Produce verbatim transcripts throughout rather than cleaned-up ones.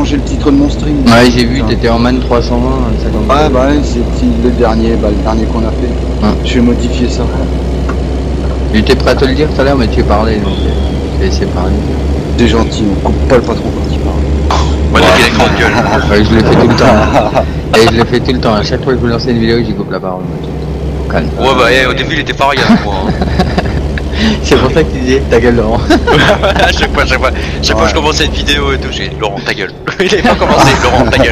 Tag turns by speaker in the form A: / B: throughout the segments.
A: changé le titre de mon stream.
B: Ouais, j'ai vu, t'étais en man trois cent vingt, ça comme
A: Ouais, bah ouais, c'est le dernier, bah, le dernier qu'on a fait.
B: Ouais.
A: Je vais modifier ça.
B: J'étais prêt à te le dire tout à l'heure, mais tu es parlé, donc je vais essayer de parler.
A: C'est gentil, on coupe pas le patron quand il parle.
C: Moi, j'ai des grandes gueules.
B: Ouais, je le fais tout le temps. Et je le fais tout le temps. À chaque fois que je veux lancer une vidéo, j'y coupe la parole. Calme.
C: Ouais, bah, eh, au début, il était pareil avec moi. Hein.
B: C'est pour ça que tu disais ta gueule, Laurent.
C: à chaque fois, chaque fois, chaque fois
A: Ouais.
C: je commençais une vidéo et tout, j'ai Laurent, ta gueule. Il avait pas commencé, Laurent, ta gueule.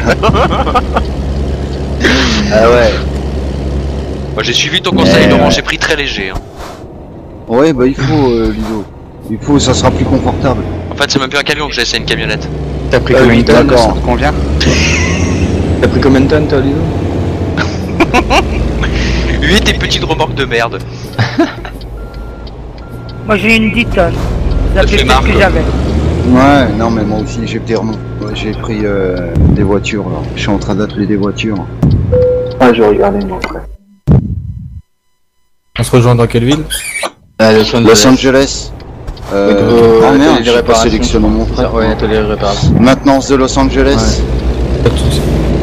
A: Ah ouais.
C: Moi, j'ai suivi ton conseil,
A: Mais,
C: Laurent,
A: ouais.
C: j'ai pris très léger. Hein.
A: Ouais, bah il faut, euh, Ludo. Il faut, ça sera plus confortable.
C: En fait, c'est même plus un camion que j'ai, c'est une camionnette.
B: T'as pris
A: Euh,
B: combien de tonnes?
A: d'accord.
B: Ça te convient? T'as pris combien de tonnes, toi, Ludo?
C: huit et petites remorques de merde.
D: Moi j'ai une dix tonnes. Ça
C: Ça
D: fait
C: fait
D: peut-être que
C: marre,
D: j'avais.
A: Ouais, non mais moi aussi j'ai des remous. Ouais, j'ai pris euh, des voitures là. Je suis en train d'atteler des voitures.
E: Ah, je regardais moi après.
F: On se rejoint dans quelle ville?
B: Ah, Los Angeles.
A: Los Angeles. Euh,
B: Euh,
A: ah merde,
B: atelier de
A: j'ai pas
B: réparation.
A: sélectionné mon frère.
B: Ouais, atelier de réparation.
A: Maintenance de Los Angeles.
F: Pas de soucis.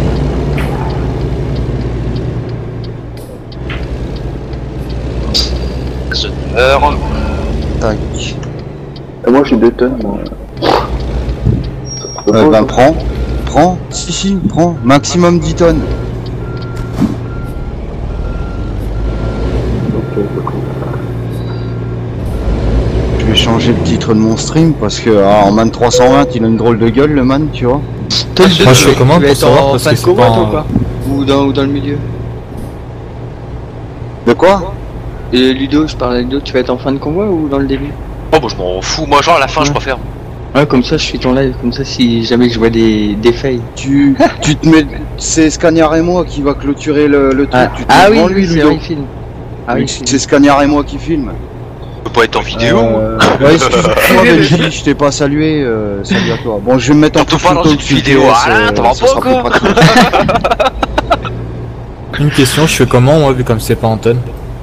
C: Heure.
A: Tac.
E: Et moi j'ai deux tonnes. Moi.
A: Euh, bah prends. Prends. Si si, prends. Maximum dix tonnes.
E: Ok, ok.
A: Je vais changer le titre de mon stream parce que ah, en man trois cent vingt il a une drôle de gueule le man, tu vois.
B: Toi,
F: Moi, je fais comment
B: tu vas
F: pour
B: être
F: savoir,
B: en
F: parce
B: fin
F: que
B: de
F: c'est
B: combat,
F: pas
B: toi,
F: un-
B: ou quoi? Ou dans, ou dans le milieu?
A: De quoi?
B: Et Ludo, je parlais de Ludo, tu vas être en fin de convoi ou dans le début?
C: Oh, bah, je m'en fous. Moi, genre, à la fin, je
B: Ouais.
C: préfère.
B: Ouais, comme ça je suis ton live, comme ça si jamais je vois des, des fails.
A: Tu, tu te mets, c'est Scagnard et moi qui va clôturer le, le truc.
B: Ah,
A: Tu te
B: ah
A: mets
B: oui,
A: devant
B: oui,
A: lui,
B: c'est
A: Ludo.
B: vrai, il filme. Ah oui,
A: c'est Scagnard et moi qui filme.
C: Je peux pas être en vidéo.
A: Euh, ouais, excuse-moi, Benji, je t'ai pas salué. Euh, salut à toi. Bon, je vais me mettre en
C: Surtout pas dans une vidéo. Ah, t'en vas pas, quoi.
F: Une question, je fais comment moi vu comme c'est pas en tonnes?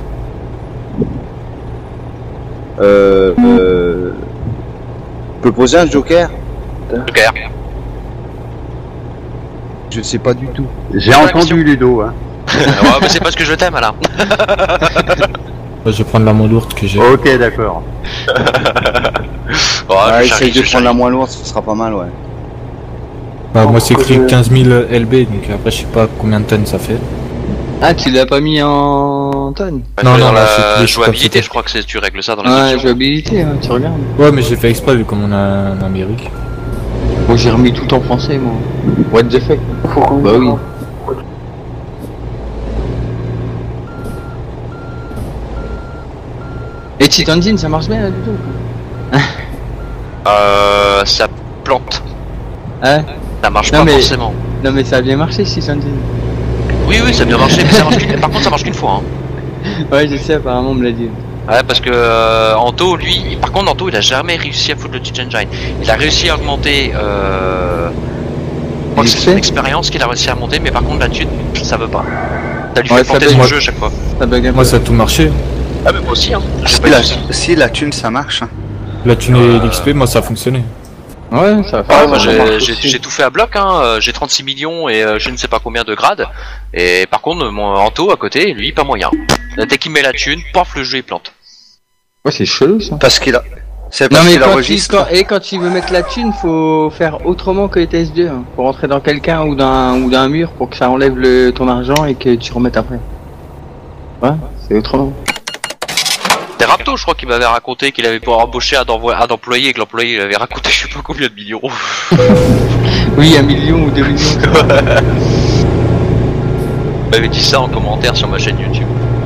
A: Euh, euh, je peux poser un joker?
C: Ok.
A: Je sais pas du tout.
G: J'ai
C: Pas la
G: entendu
C: question.
G: Ludo, hein.
C: ouais, mais c'est parce que je t'aime, là.
F: Ouais, je vais prendre la moins lourde que j'ai.
G: Ok, d'accord.
C: Oh,
A: Ouais,
C: je
A: essaye
C: charrie,
A: de
C: je
A: prendre
C: charrie.
A: la moins lourde, ce sera pas mal, ouais.
F: Bah, moi c'est écrit
E: Euh,
F: quinze mille L B, donc après je sais pas combien de tonnes ça fait.
B: Ah, tu l'as pas mis en tonne?
C: Ouais,
F: Non,
C: dans
F: non, là,
C: la
F: c'est plus
C: jouabilité,
F: comme
C: je crois que c'est tu règles ça dans la
B: Ouais,
C: fonction.
B: jouabilité, hein, tu regardes.
F: Ouais, mais j'ai fait exprès vu comme on a un Amérique.
B: Bon, j'ai remis tout en français, moi. What the fuck?
E: Faut qu'on
B: Bah oui. Et Cheat Engine, ça marche bien, là, du tout?
C: Euh, ça plante.
B: Ouais.
C: Ça marche
B: Non,
C: pas
B: mais-
C: forcément.
B: Non, mais ça a bien marché, Cheat Engine.
C: Oui, oui, ça a bien marché, mais ça marche qu'une... par contre, ça marche qu'une fois. Hein.
B: Ouais, je sais, apparemment, on me l'a dit.
C: Ouais, parce que euh, Anto, lui, par contre, Anto, il a jamais réussi à foutre le Teach Engine. Il a réussi à augmenter. Euh... Je crois que c'est son
B: L'expert
C: expérience qu'il a réussi à monter, mais par contre, la thune, ça veut pas. Ça lui
B: Ouais,
C: fait
B: ça
C: planter
B: peut-
C: son
F: moi-
C: jeu à chaque fois.
B: Ça bug un
F: Moi
B: peu.
F: ça a tout marché.
C: Ah, mais moi aussi, hein. J'ai
G: Si
C: pas eu de
G: la,
C: soucis.
G: si la thune ça marche.
F: La thune
C: Euh,
F: et l'X P, moi ça a fonctionné.
B: Ouais, ça va
C: Ah,
B: faire.
C: moi
B: ça
C: j'ai
B: marche
C: j'ai-
B: aussi.
C: j'ai tout fait à bloc, hein. euh, j'ai trente-six millions et euh, je ne sais pas combien de grades. Et par contre, mon Anto à côté, lui, pas moyen. Dès qu'il met la thune, paf, le jeu il plante.
B: Ouais, c'est chelou, ça.
G: Parce qu'il a. C'est
B: Non
G: parce
B: mais
G: qu'il
B: quand tu,
G: enregistre.
B: quand, et quand tu veux mettre la thune, faut faire autrement que les T S deux, hein. Faut rentrer dans quelqu'un ou d'un ou d'un mur pour que ça enlève le, ton argent et que tu remettes après. Ouais, c'est autrement.
C: C'est Rapto, je crois qu'il m'avait raconté qu'il avait pour embaucher un, envoi- un employé et que l'employé il avait raconté je sais pas combien de millions.
B: Oui, un million ou deux millions.
C: Il m'avait dit ça en commentaire sur ma chaîne YouTube.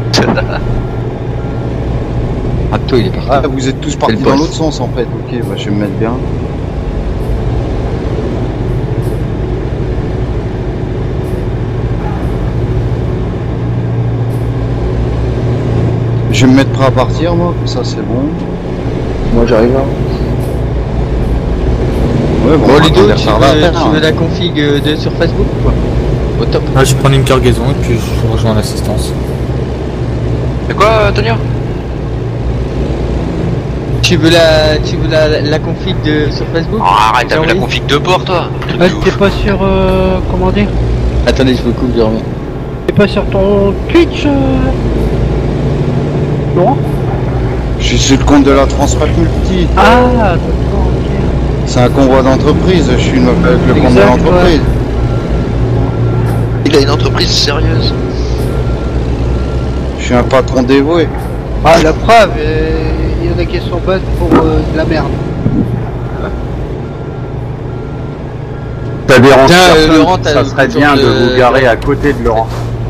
B: Rapto, il est parti.
A: Ah, vous êtes tous partis
B: le
A: dans
B: boss.
A: l'autre sens en fait. Ok, bah, je vais me mettre bien. Je vais me mettre prêt à partir, moi, comme ça c'est bon.
E: Moi j'arrive là.
A: Ouais,
B: Bon,
A: on va
B: Ludo,
A: attendre
B: tu
A: faire la
B: veux,
A: paire,
B: tu
A: hein.
B: veux la config euh, de sur Facebook ou quoi? Au top.
F: Là je vais prendre une cargaison et puis je rejoins l'assistance.
C: C'est quoi, Tonia?
B: Tu veux la, tu veux la, la config de sur Facebook?
C: Oh, arrête, t'as mis la config de port, toi.
D: Ah, t'es pas sur... Euh, comment dire?
B: Attendez, je vous coupe, je remets.
D: T'es pas sur ton Twitch euh... Laurent?
A: Je suis sur le compte de la Transpat Multi.
D: Ah, d'accord, ok.
A: C'est un convoi d'entreprise, je suis une- avec le compte de
D: Exact,
A: l'entreprise.
C: Il a une entreprise sérieuse.
A: Je suis un patron dévoué.
D: Ah, la preuve, euh, il y en a qui sont bonnes pour euh, de la merde.
G: Ça dérange
B: Tiens, euh,
G: personne,
B: Laurent, t'as
G: ça
B: le
G: serait
B: bouton
G: bien de,
B: de-
G: vous garer à côté de Laurent.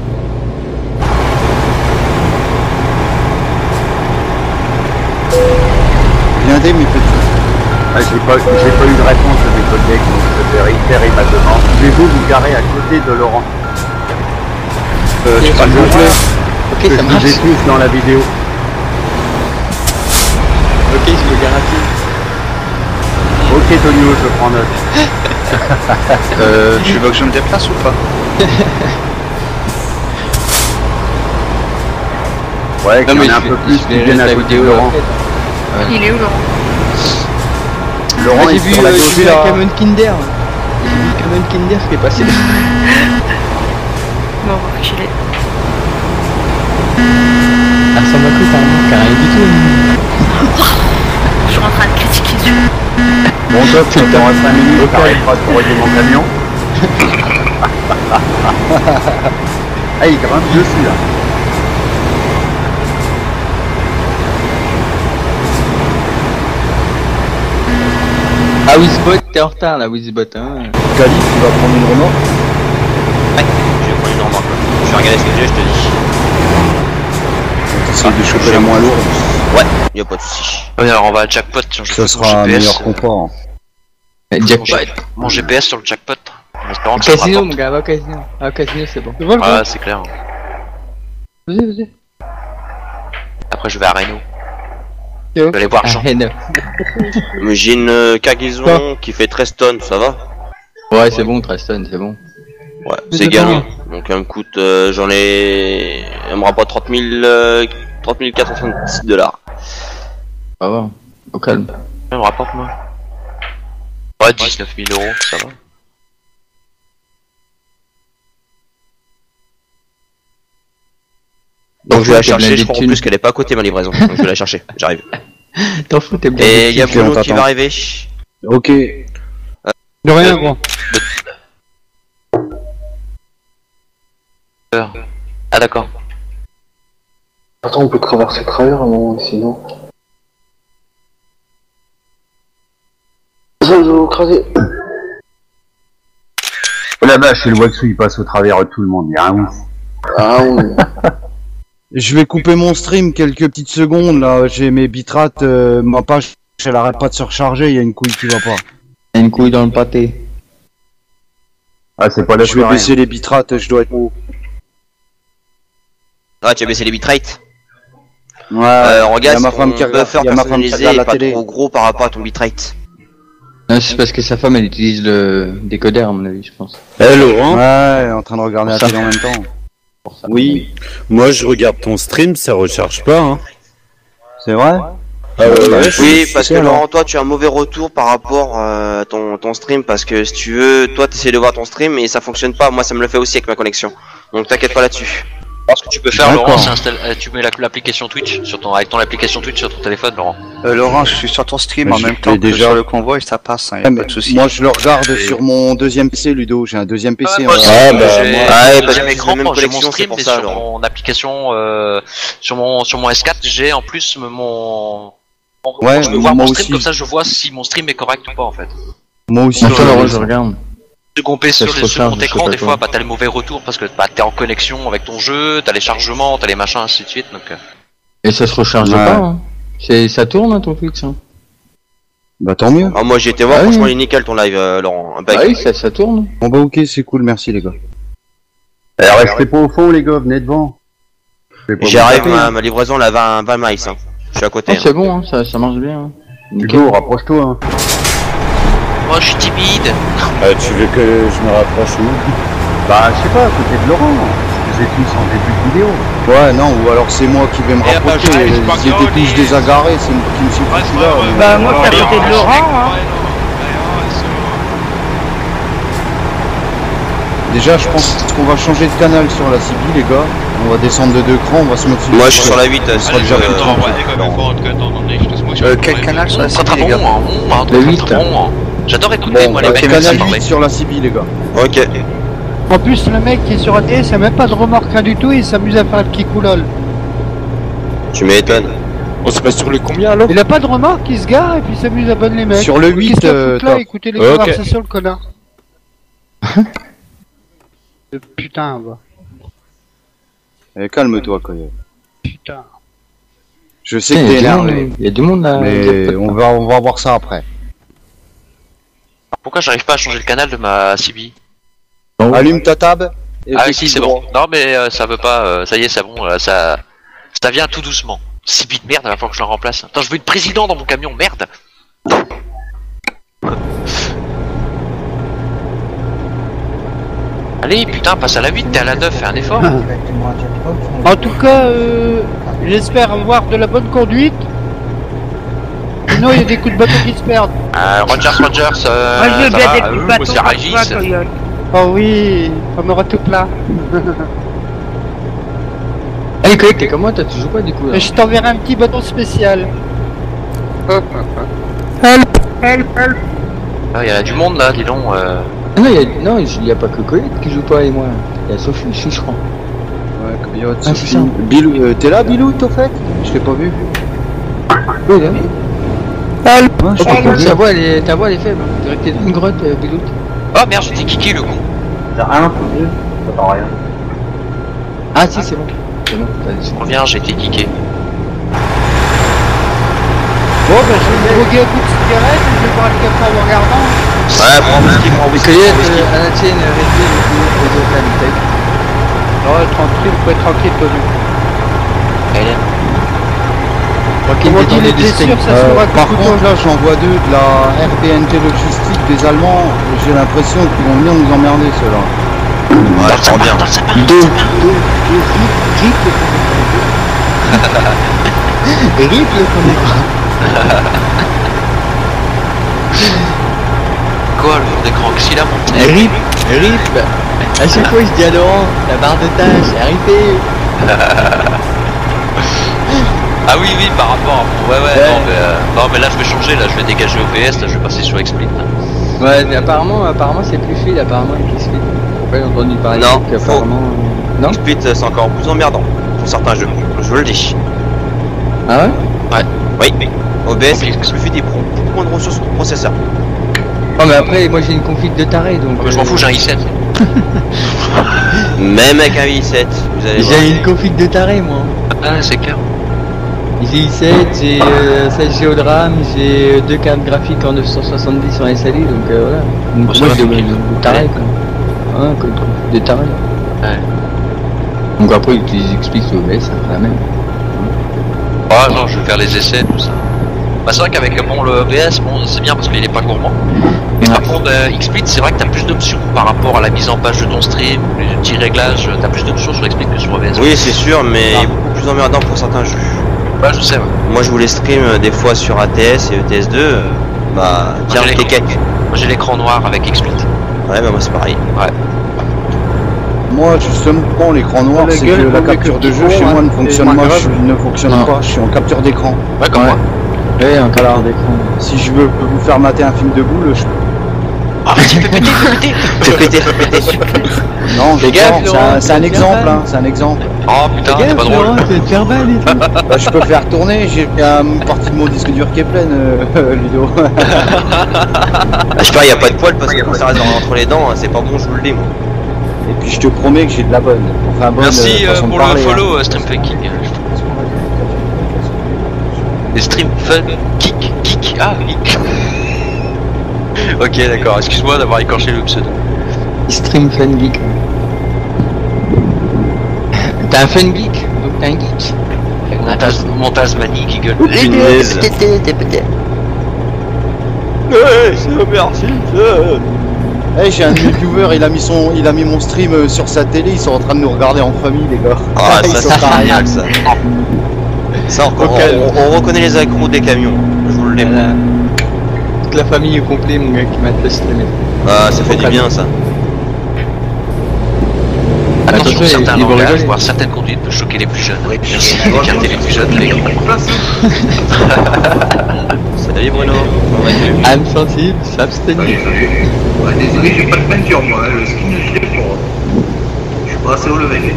A: Blindé, mes petits.
G: Ah, j'ai pas, j'ai pas eu de réponse de mes collègues, donc je vais réitérer ma demande. Pouvez-vous vous garer à côté de Laurent? Euh,
B: Ok,
G: je
B: ça
G: pas le
B: marche.
G: jouer,
B: Ok,
G: que
B: ça
G: je
B: marche.
G: vous ai tous dans la vidéo.
B: Ok, je me garantis.
G: Ok Tonio, je prends note.
H: Euh, tu veux que je me déplace ou pas?
G: Ouais, qu'il y en ait un
B: je
G: peu
B: vais-
G: plus
B: je
G: qui
B: vais
G: viennent à
B: la
G: côté de
B: vidéo
G: Laurent.
B: après.
I: Il est où, Laurent?
G: Laurent
B: Ah, j'ai
G: est
B: vu,
G: sur la
B: euh, j'ai
G: gauche
B: vu la
G: là.
B: Cameron Kinder. J'ai vu Cameron Kinder qui est passé.
I: Bon, on va filer.
B: Ah, ça m'a cru, t'as rien du tout.
I: Je suis en train de critiquer Dieu.
G: Bon top, tu t'auras cinq minutes, t'arrêteras de corriger mon camion. Ah, il grimpe dessus là.
B: Ah, Wizbot, t'es en retard là, Wizbot. Hein.
A: Cali, tu vas prendre une remorque?
C: Ouais, je vais prendre une remorque. Je vais regarder ce que j'ai, je te dis.
A: T'essayes de choper la moins lourde.
C: Ouais, y'a pas de soucis. Ouais, alors on va à jackpot, tiens, je
A: Ça
C: fais
A: sera
C: mon
A: un
C: G P S.
A: meilleur confort.
B: Eh,
C: Mon,
B: Jackpot.
C: G- mon G P S sur le jackpot. En espérant que ça me
B: Casino,
C: rapporte.
B: mon gars, va au casino. Ah, au casino, c'est bon.
C: Ah, c'est clair.
D: Vas-y, vas-y.
C: Après, je vais à Reno.
D: Et
C: Je vais aller voir
B: Ah,
C: Jean.
B: N.
J: Mais j'ai une euh, cargaison qui fait treize tonnes, ça va?
B: Ouais, c'est bon, Treston, c'est bon.
J: Ouais,
D: Mais
J: c'est
D: c'est
J: gagné. Donc elle me coûte, euh, j'en ai... Elle me rapporte trente mille, euh, trente mille quatre cent soixante-six dollars.
B: Ça va, au calme.
C: Elle me rapporte, moi. Ouais, dix-neuf mille euros, ça va.
J: Donc je vais la
B: t'es
J: chercher,
B: blindé
J: je
B: de
J: crois en
B: thunes.
J: plus qu'elle est pas à côté ma livraison. Donc je vais la chercher, j'arrive.
B: T'en fous, t'es bien.
J: Et il y a
A: Ok, on
J: Bruno qui
A: t'attend.
J: va arriver.
A: Ok.
D: De rien, gros.
C: Ah, d'accord.
E: Attends, on peut traverser le travers à un moment ici, non? Ça, je vais vous craser.
G: Oh la vache, et le Waxu il passe au travers de tout le monde, il y a un ouf.
E: Ah oui.
A: Je vais couper mon stream quelques petites secondes là. J'ai mes bitrates, euh, ma page, elle arrête pas de se recharger. Il y a une couille qui va pas.
B: T'as une couille dans le pâté.
G: Ah, c'est pas la
A: Je vais
G: soirée.
A: baisser les bitrates. Je dois être haut.
J: Ah, tu as baissé les bitrates.
A: Ouais.
J: Euh,
A: il y
J: regarde,
A: a ma
J: ton
A: femme qui regarde.
J: buffer
A: Il y a ma femme qui
J: personnalisé
A: regarde
J: est
A: la
J: pas
A: télé.
J: trop gros par rapport à ton bitrate.
B: Non, c'est parce que sa femme, elle utilise le décodeur, à mon avis, je pense.
K: Eh Laurent,
A: Ouais, en train de regarder la
B: Ça.
A: télé en même temps.
B: Pour ça.
K: oui, moi je regarde ton stream, ça recharge pas, hein.
A: C'est vrai?
K: Ah ouais, ouais,
J: Oui,
A: je
J: parce
A: sais,
J: que
A: alors.
J: Laurent, toi, tu as un mauvais retour par rapport euh, à ton, ton stream, parce que si tu veux, toi, t'essayes de voir ton stream et ça fonctionne pas. Moi, ça me le fait aussi avec ma connexion. Donc, t'inquiète pas là-dessus.
C: Ce que tu peux faire,
A: D'accord.
C: Laurent, c'est installer, euh, tu mets la- l'application Twitch sur ton, avec ton application Twitch sur ton téléphone, Laurent.
H: Euh, Laurent, je suis sur ton stream
A: Mais
H: en
A: je
H: même
A: l'ai
H: temps que
A: déjà.
H: sur le convoi et ça passe, hein, y
A: Ah,
H: a
A: mais
H: pas de soucis.
A: moi je le regarde sur mon deuxième P C, Ludo. J'ai un deuxième P C.
C: moi
A: hein.
C: aussi,
K: Ah, bah,
C: j'ai
K: moi-
J: Ah, ouais,
C: le
J: parce
C: deuxième
J: que
C: écran,
J: c'est la même
C: j'ai mon
J: connexion,
C: stream,
J: c'est pour
C: mais
J: ça,
C: sur
J: Laurent.
C: mon application, euh, sur mon, sur mon S quatre, j'ai en plus mon, mon-
A: Ouais,
C: je peux voir
A: moi
C: mon stream,
A: aussi.
C: comme ça je vois si mon stream est correct ou pas en fait.
A: Moi aussi.
B: Moi,
A: je
B: ça,
A: regarde
B: Laurent,
A: ça.
B: je regarde.
C: Second P C
B: Ça
C: sur
B: se
C: le second
B: recharge, je sais
C: écran,
B: pas
C: des
B: quoi.
C: fois, bah t'as les mauvais retours parce que bah t'es en connexion avec ton jeu, t'as les chargements, t'as les machins, ainsi de suite, donc. euh,
B: Et ça se recharge
A: Ouais.
B: pas, hein. C'est, ça tourne, hein, ton Twitch, hein.
A: Bah tant mieux.
J: Ah, moi, j'ai été voir,
B: Ah oui.
J: franchement, il est nickel ton live, euh, Laurent. Un
B: Ah
J: bug.
B: oui, ça, ça tourne.
A: Bon bah ok, c'est cool, merci les gars.
G: Eh, restez pas au fond les gars, venez devant. Je vais pas vous
J: J'arrive,
G: taper,
J: ma,
G: hein.
J: ma livraison, elle a vingt, vingt miles, hein. Je suis à côté.
B: Ah,
J: hein.
B: c'est bon, hein, ça, ça marche bien. Hein. Nickel.
G: Hugo, rapproche-toi. Hein.
C: Moi je suis timide.
K: Ah, tu veux que je me rapproche où?
G: Bah, je sais pas, à côté de Laurent. faisait tous en début de vidéo.
A: Ouais, non, ou alors c'est moi qui vais me
L: Eh, bah,
A: rapprocher.
L: j'arrive, je
A: Ils
L: crois
A: étaient
L: que
A: tous
L: les-
A: désagarés, c'est une qui me suit
L: Ouais,
A: foutu
L: ouais,
A: là.
L: ouais.
A: mais-
D: Bah, moi,
L: Ouais,
D: c'est à côté de
L: ouais,
D: Laurent,
L: ouais,
D: hein.
L: ouais, ouais, c'est-
A: Déjà, je pense qu'on va changer de canal sur la Sibylle, les gars. On va descendre de deux crans, on va se mettre sur
J: Moi, je suis sur la huit.
A: On sera
L: Allez,
A: déjà
L: je
A: plus
L: vais
A: tranquille.
L: ouais, comme il faut, en tout cas, attends, attendez, je te moi, je
H: Euh,
L: suis
H: quel
L: en train
H: canal
L: de-
H: sur la
C: Très très
H: Sibylle, les
C: bon,
H: gars?
C: hein, bon, hein,
B: Le
C: très,
B: huit.
C: très bon, hein. J'adore écouter,
A: Bon,
C: moi,
A: bah,
C: les mecs
A: canal
C: qui
A: huit sur la Sibylle, les gars.
J: Ok.
D: En plus, le mec qui est sur A T S, il a même pas de remorque rien du tout, il s'amuse à faire le petit coulol.
J: Tu m'étonnes.
L: On se met sur le combien alors?
D: Il a pas de remorque, il se gare et puis il s'amuse à bonne les mecs.
A: Sur le
D: Qu'est-ce
A: huit,
D: qu'il
A: euh,
D: fout là,
A: top.
D: écoutez les
L: Ok.
D: conversations, le connard. Euh, Putain, va.
A: Eh, calme-toi, Coyote.
D: Putain.
A: Je sais
B: Il
A: que
B: y,
A: t'es
B: a du monde,
A: énervé,
B: il y a du monde là.
A: mais on va, on va voir ça après.
C: Pourquoi j'arrive pas à changer le canal de ma C B?
A: Allume ta tab. Et
C: Ah
A: fais
C: oui, si,
A: clic
C: c'est
A: droit.
C: bon. Non, mais euh, ça veut pas. euh, ça y est, c'est bon. Là, ça, ça vient tout doucement. C B de merde, il va falloir que je la remplace. Attends, je veux une président dans mon camion, merde. Allez, putain, passe à la huit, t'es à la neuf, fais un effort.
D: En tout cas, euh, j'espère avoir de la bonne conduite. Sinon, il y a des coups de bateau qui se perdent.
C: Euh, Rogers, Rogers, euh,
I: Moi, je veux
C: ça
I: bien
C: va,
I: des coups
C: euh,
I: de
C: moi,
I: bâton
C: c'est
I: comme
C: Régis.
I: toi, Coyote.
D: Oh oui, on aura tout plat.
B: Allez, Coyote, t'es comme moi, toi, tu joues pas du coup là.
D: Je t'enverrai un petit bâton spécial.
C: Ah, il y a du monde là, dis donc. Euh...
B: Ah non, il y a, non, il y a pas que Coyote qui joue pas et moi. Il y a Sophie aussi, je crois.
A: Ouais, Coyote,
B: Ah,
A: Sophie.
B: c'est ça.
A: Bilou, euh, t'es là, Bilou, au fait? Je t'ai pas vu.
B: Oui, là.
A: Ouais, je
B: Oh,
A: t'ai
B: par
A: pas
B: contre,
A: vu.
B: ta voix, elle est, ta voix, elle est faible. On dirait que t'es dans une grotte, euh, Bilout.
C: Oh merde, j'ai kiki le con.
G: T'as rien, ton dieu? T'entends rien.
B: Ah, si, c'est bon. C'est bon, vas-y.
C: Reviens, j'ai été kické.
D: Bon, ben, je vais me droguer un coup de cigarette et je vais boire le café en regardant.
J: Ouais, prends un whisky, prends un whisky.
B: Coyote,
J: prends un whisky.
B: euh, à la tienne, réduit le coup, les autres là, peut-être.
D: Non, tranquille, vous pouvez être tranquille, Tony.
C: Hélène.
B: Tranquille,
D: Comment dit
B: détendu
D: les
B: du stream.
D: blessures, ça se
A: Euh,
D: fera
A: par
D: que
A: contre, là, j'en vois deux de la R B N T Logistique des Allemands. J'ai l'impression qu'ils vont venir nous emmerder, ceux-là.
J: Ouais, je prends bien.
B: Deux.
D: Et rip le
C: Quoi, le jour d'écran que si là, mon
B: Eh, Rip, Rip. À chaque fois, je dis à Laurent, la barre de tâche, est ripée.
C: Ah oui, oui, par rapport à... Ouais, ouais,
B: Ouais.
C: Non, mais, euh, non, mais là, je vais changer, là, je vais dégager O B S, là, je vais passer sur Explit. là.
B: Ouais, mais apparemment, apparemment, c'est plus fluide, apparemment, avec Xsplit. J'ai pas entendu parler
J: Non,
B: que
J: faux.
B: apparemment. euh, Non?
J: Split, c'est encore plus emmerdant pour certains jeux. Je vous le dis.
B: Ah ouais?
J: Oui, oui. O B S, c'est plus fluide et prend beaucoup moins de ressources pour le processeur.
B: Oh, mais après, moi j'ai une config de taré donc.
C: Ah, mais je m'en
B: euh,
C: fous, j'ai un i sept.
J: Même avec un i sept, vous allez voir.
B: J'ai une config de taré, moi.
C: Ah, c'est clair.
B: J'ai i sept, j'ai euh, seize Go de RAM, j'ai euh, deux cartes graphiques en neuf cent soixante-dix en S L I, donc euh, voilà. Une
C: Bon, ça
B: config
C: va,
B: de,
C: tranquille.
B: de taré, quoi. Ouais, comme une config de taré.
C: Ouais.
B: Donc après, tu expliques sur O B S, ça fera la même.
C: Ah non, je vais faire les essais, tout ça. Bah c'est vrai qu'avec bon, le O B S, bon, c'est bien parce qu'il est pas gourmand. Mais par contre, euh, Xsplit, c'est vrai que t'as plus d'options par rapport à la mise en page de ton stream, les petits réglages, t'as plus d'options sur Xsplit que sur O B S.
J: Oui, c'est sûr, mais beaucoup plus emmerdant pour certains jeux.
C: Bah je sais, ouais.
J: Moi, je voulais stream euh, des fois sur A T S et E T S deux. euh, Bah, tiens,
C: j'ai
J: t'es
C: l'écran.
J: cake.
C: Moi j'ai l'écran noir avec Xsplit.
J: Ouais, bah moi c'est pareil.
C: Ouais.
A: Moi, justement, l'écran noir,
D: La
A: c'est
D: gueule,
A: que la
D: faut
A: capture
D: que
A: de
D: tu
A: jeu
D: cours,
A: chez moi
D: hein,
A: ne
D: c'est
A: fonctionne
D: moins
A: pas,
D: grave.
A: je ne fonctionne
B: Non.
A: pas, je suis en capture d'écran.
C: Ouais, comme
B: Ouais.
C: moi.
B: Ouais, un cadre d'écran.
A: Si je veux vous faire mater un film de boule, je...
C: Ah, vas-y, fais péter, fais péter.
J: Fais péter, fais péter.
A: Non, je
B: Fais gaffe,
A: sors, c'est
B: Laurent,
A: un, c'est un
B: fais
A: exemple,
B: gaffe.
A: hein, c'est un exemple.
C: Oh putain, t'es pas drôle.
B: Tu vas te faire balle et tout.
A: Bah, je peux faire tourner, j'ai une partie de mon disque dur qui est pleine, euh, Ludo.
J: Je sais pas, y a pas de poils parce que quand ça reste dans- entre les dents, hein, c'est pas bon, je vous le dis, moi.
A: Et puis je te promets que j'ai de la bonne. Enfin, bonne
C: Merci
A: euh,
C: euh,
A: façon de
C: pour
A: parler,
C: le
A: hein.
C: follow, euh, Stream Fun Kick. Les Stream Fun Kick, Kick, ah, Kick. Ok, d'accord, excuse-moi d'avoir écorché le pseudo.
B: Stream Fun Geek. T'as un Fun Geek, donc t'es un geek.
C: Avec mon, tas, mon Tasmanie qui gueule.
J: Punaise. Ouais, c'est merci,
A: Eh, j'ai un de mes viewers, il a mis son, il a mis mon stream euh, sur sa télé, ils sont en train de nous regarder en famille, les gars.
J: Ah,
A: Ils
J: ça
A: sont
J: c'est
A: pareils.
J: génial ça. Ça, on, on, on- on reconnaît les accros des camions. Je vous le dis.
B: Voilà. Toute la famille est complète, mon gars, qui m'a fait streamer.
J: Ah, ça fait du bien ça.
C: Attention,
B: Attention,
C: certains
B: ils vont
C: langages,
B: rigoler.
C: voire certaines conduites peuvent choquer les plus jeunes. Merci d'écarter les plus jeunes, les gars.
J: Salut Bruno. Comment vas-tu?
B: Âme sensible, s'abstenir.
M: Ouais, désolé, j'ai pas de peinture moi, hein. Le skin je l'ai pour. Je suis pas assez au level.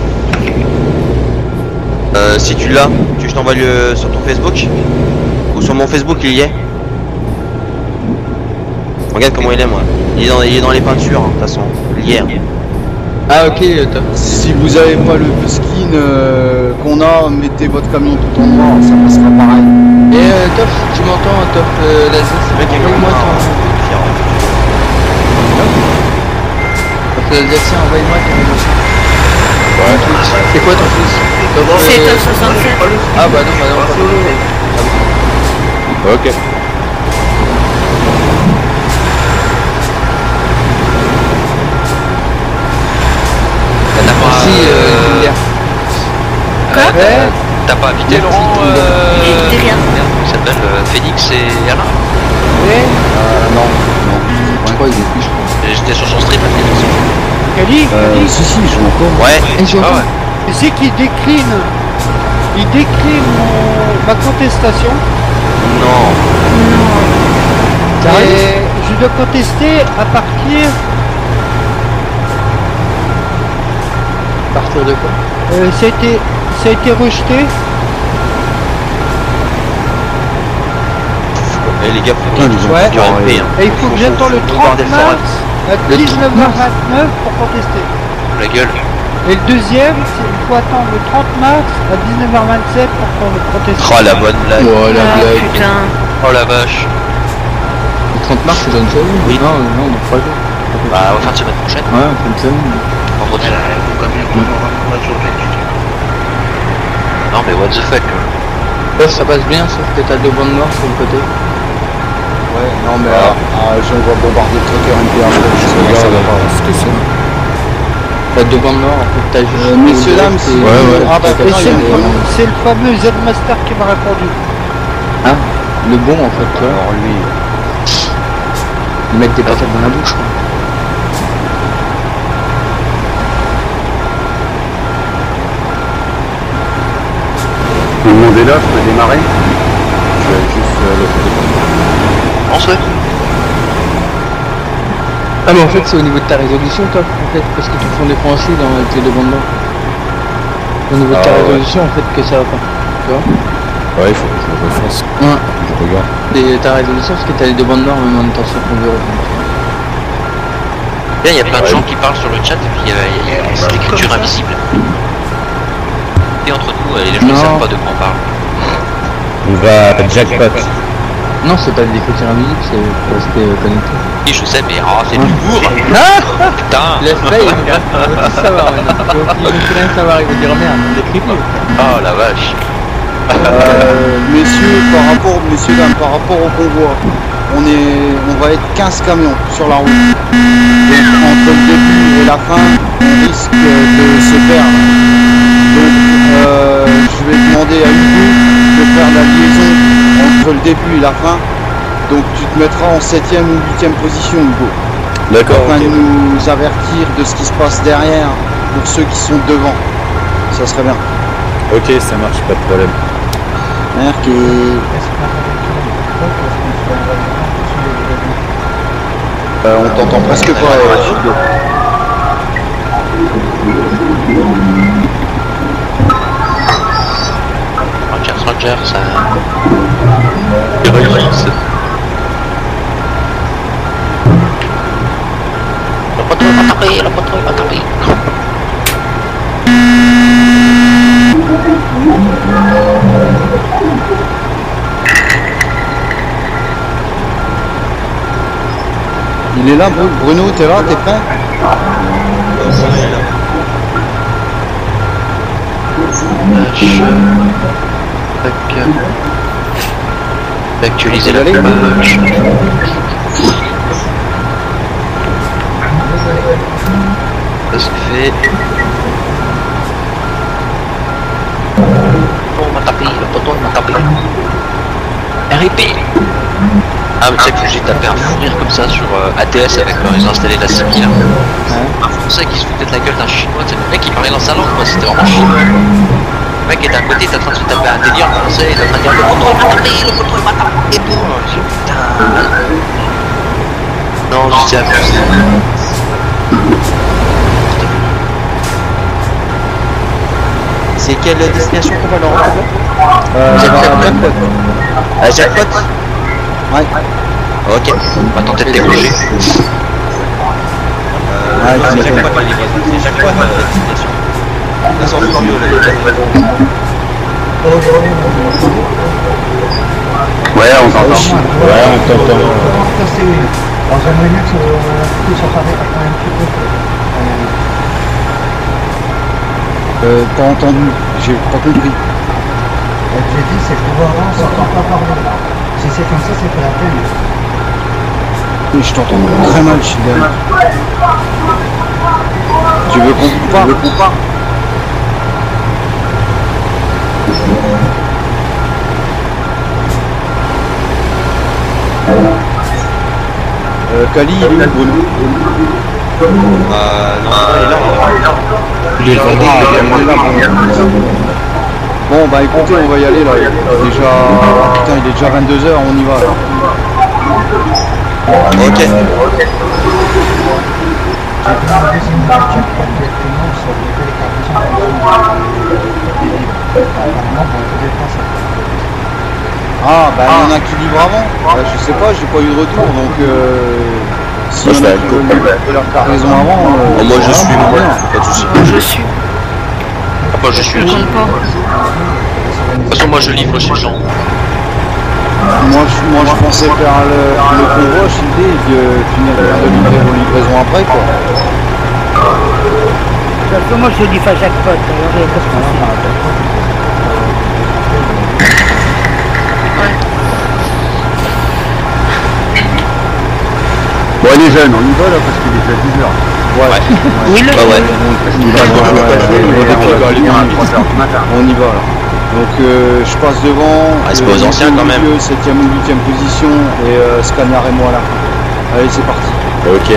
J: Euh, si tu l'as, tu veux que je t'envoie le sur ton Facebook? Ou sur mon Facebook il y est? Regarde comment il est moi. Il est dans, il est dans les peintures, hein, de toute façon. Hier.
B: Ah ok, top.
A: Si vous avez pas le skin euh, qu'on a, mettez votre camion tout en noir, ça passera pareil.
B: Et euh, top, si tu m'entends, top, euh, la zone,
J: Le mec est
B: envoie-moi
J: comme
B: ton...
J: un
B: Top, l'Alsacien, envoie-moi ton... Ouais. C'est quoi ton fils? Top,
I: C'est
B: euh,
I: top soixante-sept.
B: Ah bah non, bah non, pas
K: Ok.
C: T'as pas,
B: Si, euh,
C: euh,
B: Hilaire.
I: Quoi
C: euh, t'as pas invité Laurent euh...
I: Il dit rien.
C: Merde, comment il s'appelle euh, Félix et Alain?
A: Euh, non, non.
B: Je crois qu'il est plus, je crois.
C: J'étais sur son stream à Félix.
D: Kali,
A: Euh,
D: Kali,
A: si, si, je l'entends.
J: Ouais.
B: Et je
C: Ah ouais.
D: tu sais qu'il décline, il décline mon- ma contestation.
J: Non.
D: Et je dois contester à partir,
B: À partir de quoi?
D: euh, ça a été, ça a été rejeté.
J: Eh les gars, faut
A: Putain, les
D: Ouais.
J: du R P, hein.
D: Et il faut que j'attends le
J: faut
D: trente
J: garder le forum.
D: mars à
B: Le
D: dix-neuf heures vingt-neuf pour contester.
C: La gueule.
D: Et le deuxième, c'est il faut attendre le trente mars à dix-neuf heures vingt-sept pour qu'on le proteste.
J: Oh la bonne blague.
B: Oh la
I: Ah
B: blague.
I: putain.
C: Oh la vache.
B: Le trente mars, c'est dans une semaine?
J: Oui.
B: Non, non, dans trois jours.
C: Bah, on va faire de semaine prochaine.
B: Ouais, on fait une semaine.
C: Vendredi.
M: Faut quand même qu'on aura un match au fait.
C: Non, mais what the fuck.
B: Ouais, ça passe bien, sauf que t'as deux bandes noires sur le côté.
A: Ouais, non, mais ah, ah, je vois bombarder le trucker M P A. Je sais pas, ça va pas.
F: Ce que c'est.
B: T'as deux bandes noires, en fait, t'as juste...
A: Euh, messieurs, dames, si-
B: et-
A: Ouais, ouais.
B: Ah bah,
D: Et
B: attends,
D: c'est
B: il y
D: le,
B: a-
D: fameux- c'est le fameux Z-Master qui m'a répondu.
B: Hein? Le bon, en fait, toi.
A: Alors lui,
B: Ils mettent des patates dans la bouche, quoi.
G: Le monde est là, je peux démarrer. Je vais juste euh, le
C: On se fait.
B: Ah mais en fait c'est au niveau de ta résolution toi en fait parce que tu font des franchis dans avec les deux bandes noires. Au niveau de ta
F: Ah, ouais.
B: résolution en fait que ça va pas. Tu vois?
F: Ouais, il faut que je le refasse.
B: Ouais.
F: Je regarde.
B: Et ta résolution parce que t'as les deux bandes noires même en étant sur ton bureau.
C: Là, il y a plein de gens qui parlent sur le chat et puis il y a, il y a- c'est l'écriture invisible. Et entre nous, et les gens ne
B: Non.
C: savent pas de quoi on parle.
K: On va jackpot.
B: Non c'est pas de l'écriture invisible, c'est pour rester euh, connecté.
C: Et je sais, mais oh, c'est de l'humour. Putain.
B: Laisse pas, il va tout savoir maintenant. Il va plus rien savoir, il va dire merde, l'écriture.
C: Oh la vache.
A: Euh, messieurs, par rapport, messieurs, dames, par rapport au convoi, on est, on va être quinze camions sur la route. Donc, entre le début et la fin, on risque de se perdre. Donc, euh, je vais demander à Hugo de faire la liaison entre le début et la fin. Donc, tu te mettras en septième ou huitième position, Hugo.
K: D'accord.
A: Afin
K: ok.
A: de nous avertir de ce qui se passe derrière pour ceux qui sont devant. Ça serait bien.
K: Ok, ça marche, pas de problème.
A: C'est-à-dire que Euh, on t'entend presque pas, euh, Hugo.
C: Rogers, Rogers, ça. Ils réussissent. Le patrouille va taper, le patrouille va taper.
A: Il est là, Bru- Bruno, t'es là, t'es prêt?
C: Je... Tac. Actualiser la page. fait. Oh, on m'a tapé, le poteau il m'a tapé. R I P. Ah, mais tu sais que j'ai tapé un fou rire comme ça sur euh, A T S avec quand ils ont installé la similaire. Un français qui se foutait de la gueule d'un chinois, c'est le mec qui parlait dans sa langue, quoi, c'était vraiment chinois. Le mec était à côté, il était en train de se taper un délire français, il était en train de dire le poteau il m'a tapé, le poteau il m'a tapé et tout. Je dis putain. Non, je dis à
J: C'est quelle destination qu'on va leur retrouver
A: Euh,
J: Jackpot. Ah, Jackpot.
A: Ouais.
C: Ok, on va tenter de décrocher.
J: Euh,
A: Ouais,
J: c'est
A: c'est
J: Jackpot, les gars. C'est Jackpot, la destination. Ils sont furieux, les gars.
G: Ouais, on t'entend.
K: Ouais, on t'entend.
N: Alors j'aimerais bien que tout s'entendait quand même un petit peu.
A: Euh, pas entendu, j'ai pas compris.
N: J'ai dit c'est pouvoir là, on s'entend pas parler. Si c'est comme ça, c'est pas la peine.
A: Mais je t'entends très mal, Children. Tu veux qu'on coupe pas? Euh, Kali, il est où, Bruno?
J: Euh, non, il est là.
A: Il est là, il est là, Bruno. Bon, bah écoutez, on va y aller là. Il est déjà... Putain, il est déjà vingt-deux heures, on y va là.
J: Ok.
A: Ah, bah il y en a qui livrent avant. Bah, je sais pas, j'ai pas eu de retour, donc euh... si y en a qui veulent livrer leur cargaison avant... Euh,
J: Oh, moi je
A: voilà,
J: suis,
A: on
J: moi,
A: verra.
J: pas de soucis.
I: Je suis.
C: Ah, moi je suis aussi. De toute façon, moi je livre chez Jean.
A: Moi je, moi je pensais faire le, le convoi, Childé, et puis euh, finir de faire de livrer vos livraisons après quoi.
D: Parce que moi je dis pas Jackpot, alors j'ai pas de soucis.
G: Bon, les jeunes, on y va là parce qu'il est déjà dix heures.
A: Ouais.
C: Ouais.
D: Oui, le
C: Bah ouais.
A: On y va, ouais, ouais, ouais, on y va là. Donc euh, je passe devant,
J: Ah, c'est pas aux anciens, quand même.
A: septième ou huitième position, et euh, Scanner et moi à la fin. Allez, c'est parti.
K: Ok.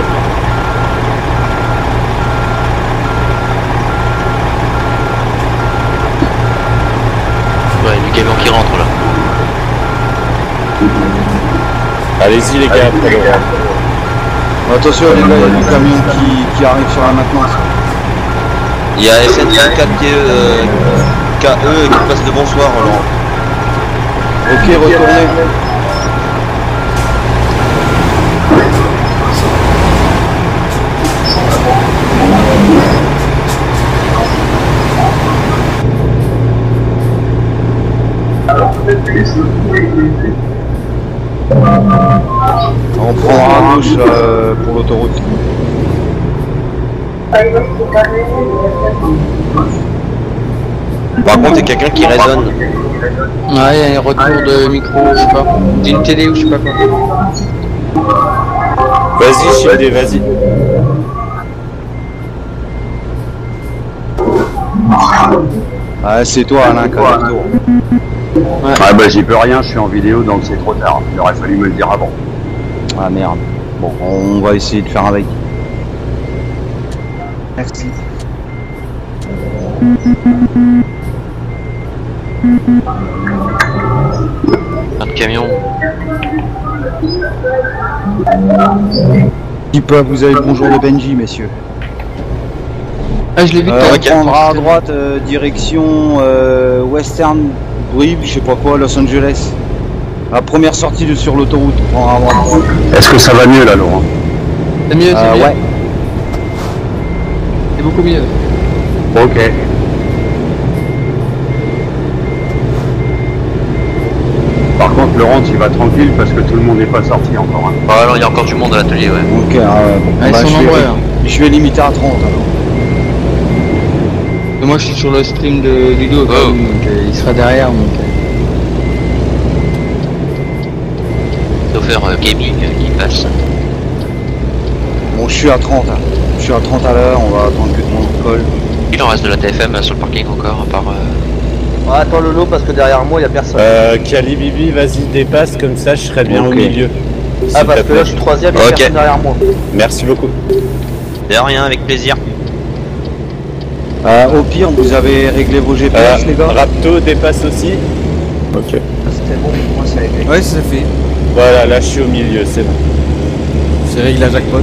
C: Ouais, du camion qui rentre là.
K: Allez-y les gars, après le
A: Attention les gars, il y a du camion qui, qui arrive sur la maintenance.
J: Il y a S N quatre K E qui passe le bonsoir, Laurent.
A: Ok, retournez. On prendra à gauche là, euh, pour l'autoroute.
J: Par contre, il y a quelqu'un qui résonne.
B: Ouais, il y a un retour de micro, je sais pas, d'une télé ou je sais pas quoi.
K: Vas-y, Childé, vas-y.
A: Ah, c'est toi Alain qui a le retour.
B: Ouais.
G: Ah bah j'y peux rien, je suis en vidéo donc c'est trop tard. Il aurait fallu me le dire avant.
A: Ah merde. Bon, on va essayer de faire avec.
N: Merci.
C: Un camion.
A: Qui peut, vous avez le bonjour de Benji, messieurs.
B: Ah, je l'ai vu tout à
A: Euh,
B: l'heure.
A: on prendra à droite, euh, direction euh, Western Bridge, je sais pas quoi, Los Angeles. La première sortie de sur l'autoroute, on prendra à droite.
G: Est-ce que ça va mieux là, Laurent?
B: C'est mieux, c'est
A: Euh,
B: mieux.
A: ouais.
B: C'est beaucoup mieux.
G: Ok. Par contre, Laurent, tu vas tranquille parce que tout le monde n'est pas sorti encore. Hein.
C: Ah non, il y a encore du monde à l'atelier, ouais.
A: Ok, ah, ouais, bon,
B: Ah, ils
A: bah,
B: sont
A: je,
B: nombreux,
A: vais,
B: hein.
A: je vais limiter à trente alors.
B: Et moi je suis sur le stream de Ludo,
C: Oh.
B: donc euh, il sera derrière. Donc, euh.
C: Chauffeur euh, gaming euh, qui passe.
A: Bon, je suis à trente, hein. je suis à trente à l'heure, on va attendre que tout le monde colle.
C: Il en reste de la T F M sur le parking encore, à part... Euh...
J: Ouais, attends Lolo, parce que derrière moi, y a personne.
K: Euh, Kali Bibi, vas-y, dépasse, comme ça je serai bien
J: Ok.
K: au milieu.
J: Ah,
K: S'il
J: parce
K: te
J: que là,
K: plaît.
J: je suis troisième, y a
K: Ok.
J: personne derrière moi.
K: Merci beaucoup.
J: De rien, avec plaisir.
A: Euh, au pire, vous avez réglé vos G P S,
K: Euh,
A: les gars?
K: Rapto dépasse aussi. Ok.
N: C'était bon, pour moi, ça a été.
F: Ouais, ça fait.
K: Voilà, là je suis au milieu, c'est bon.
F: C'est réglé à jackpot.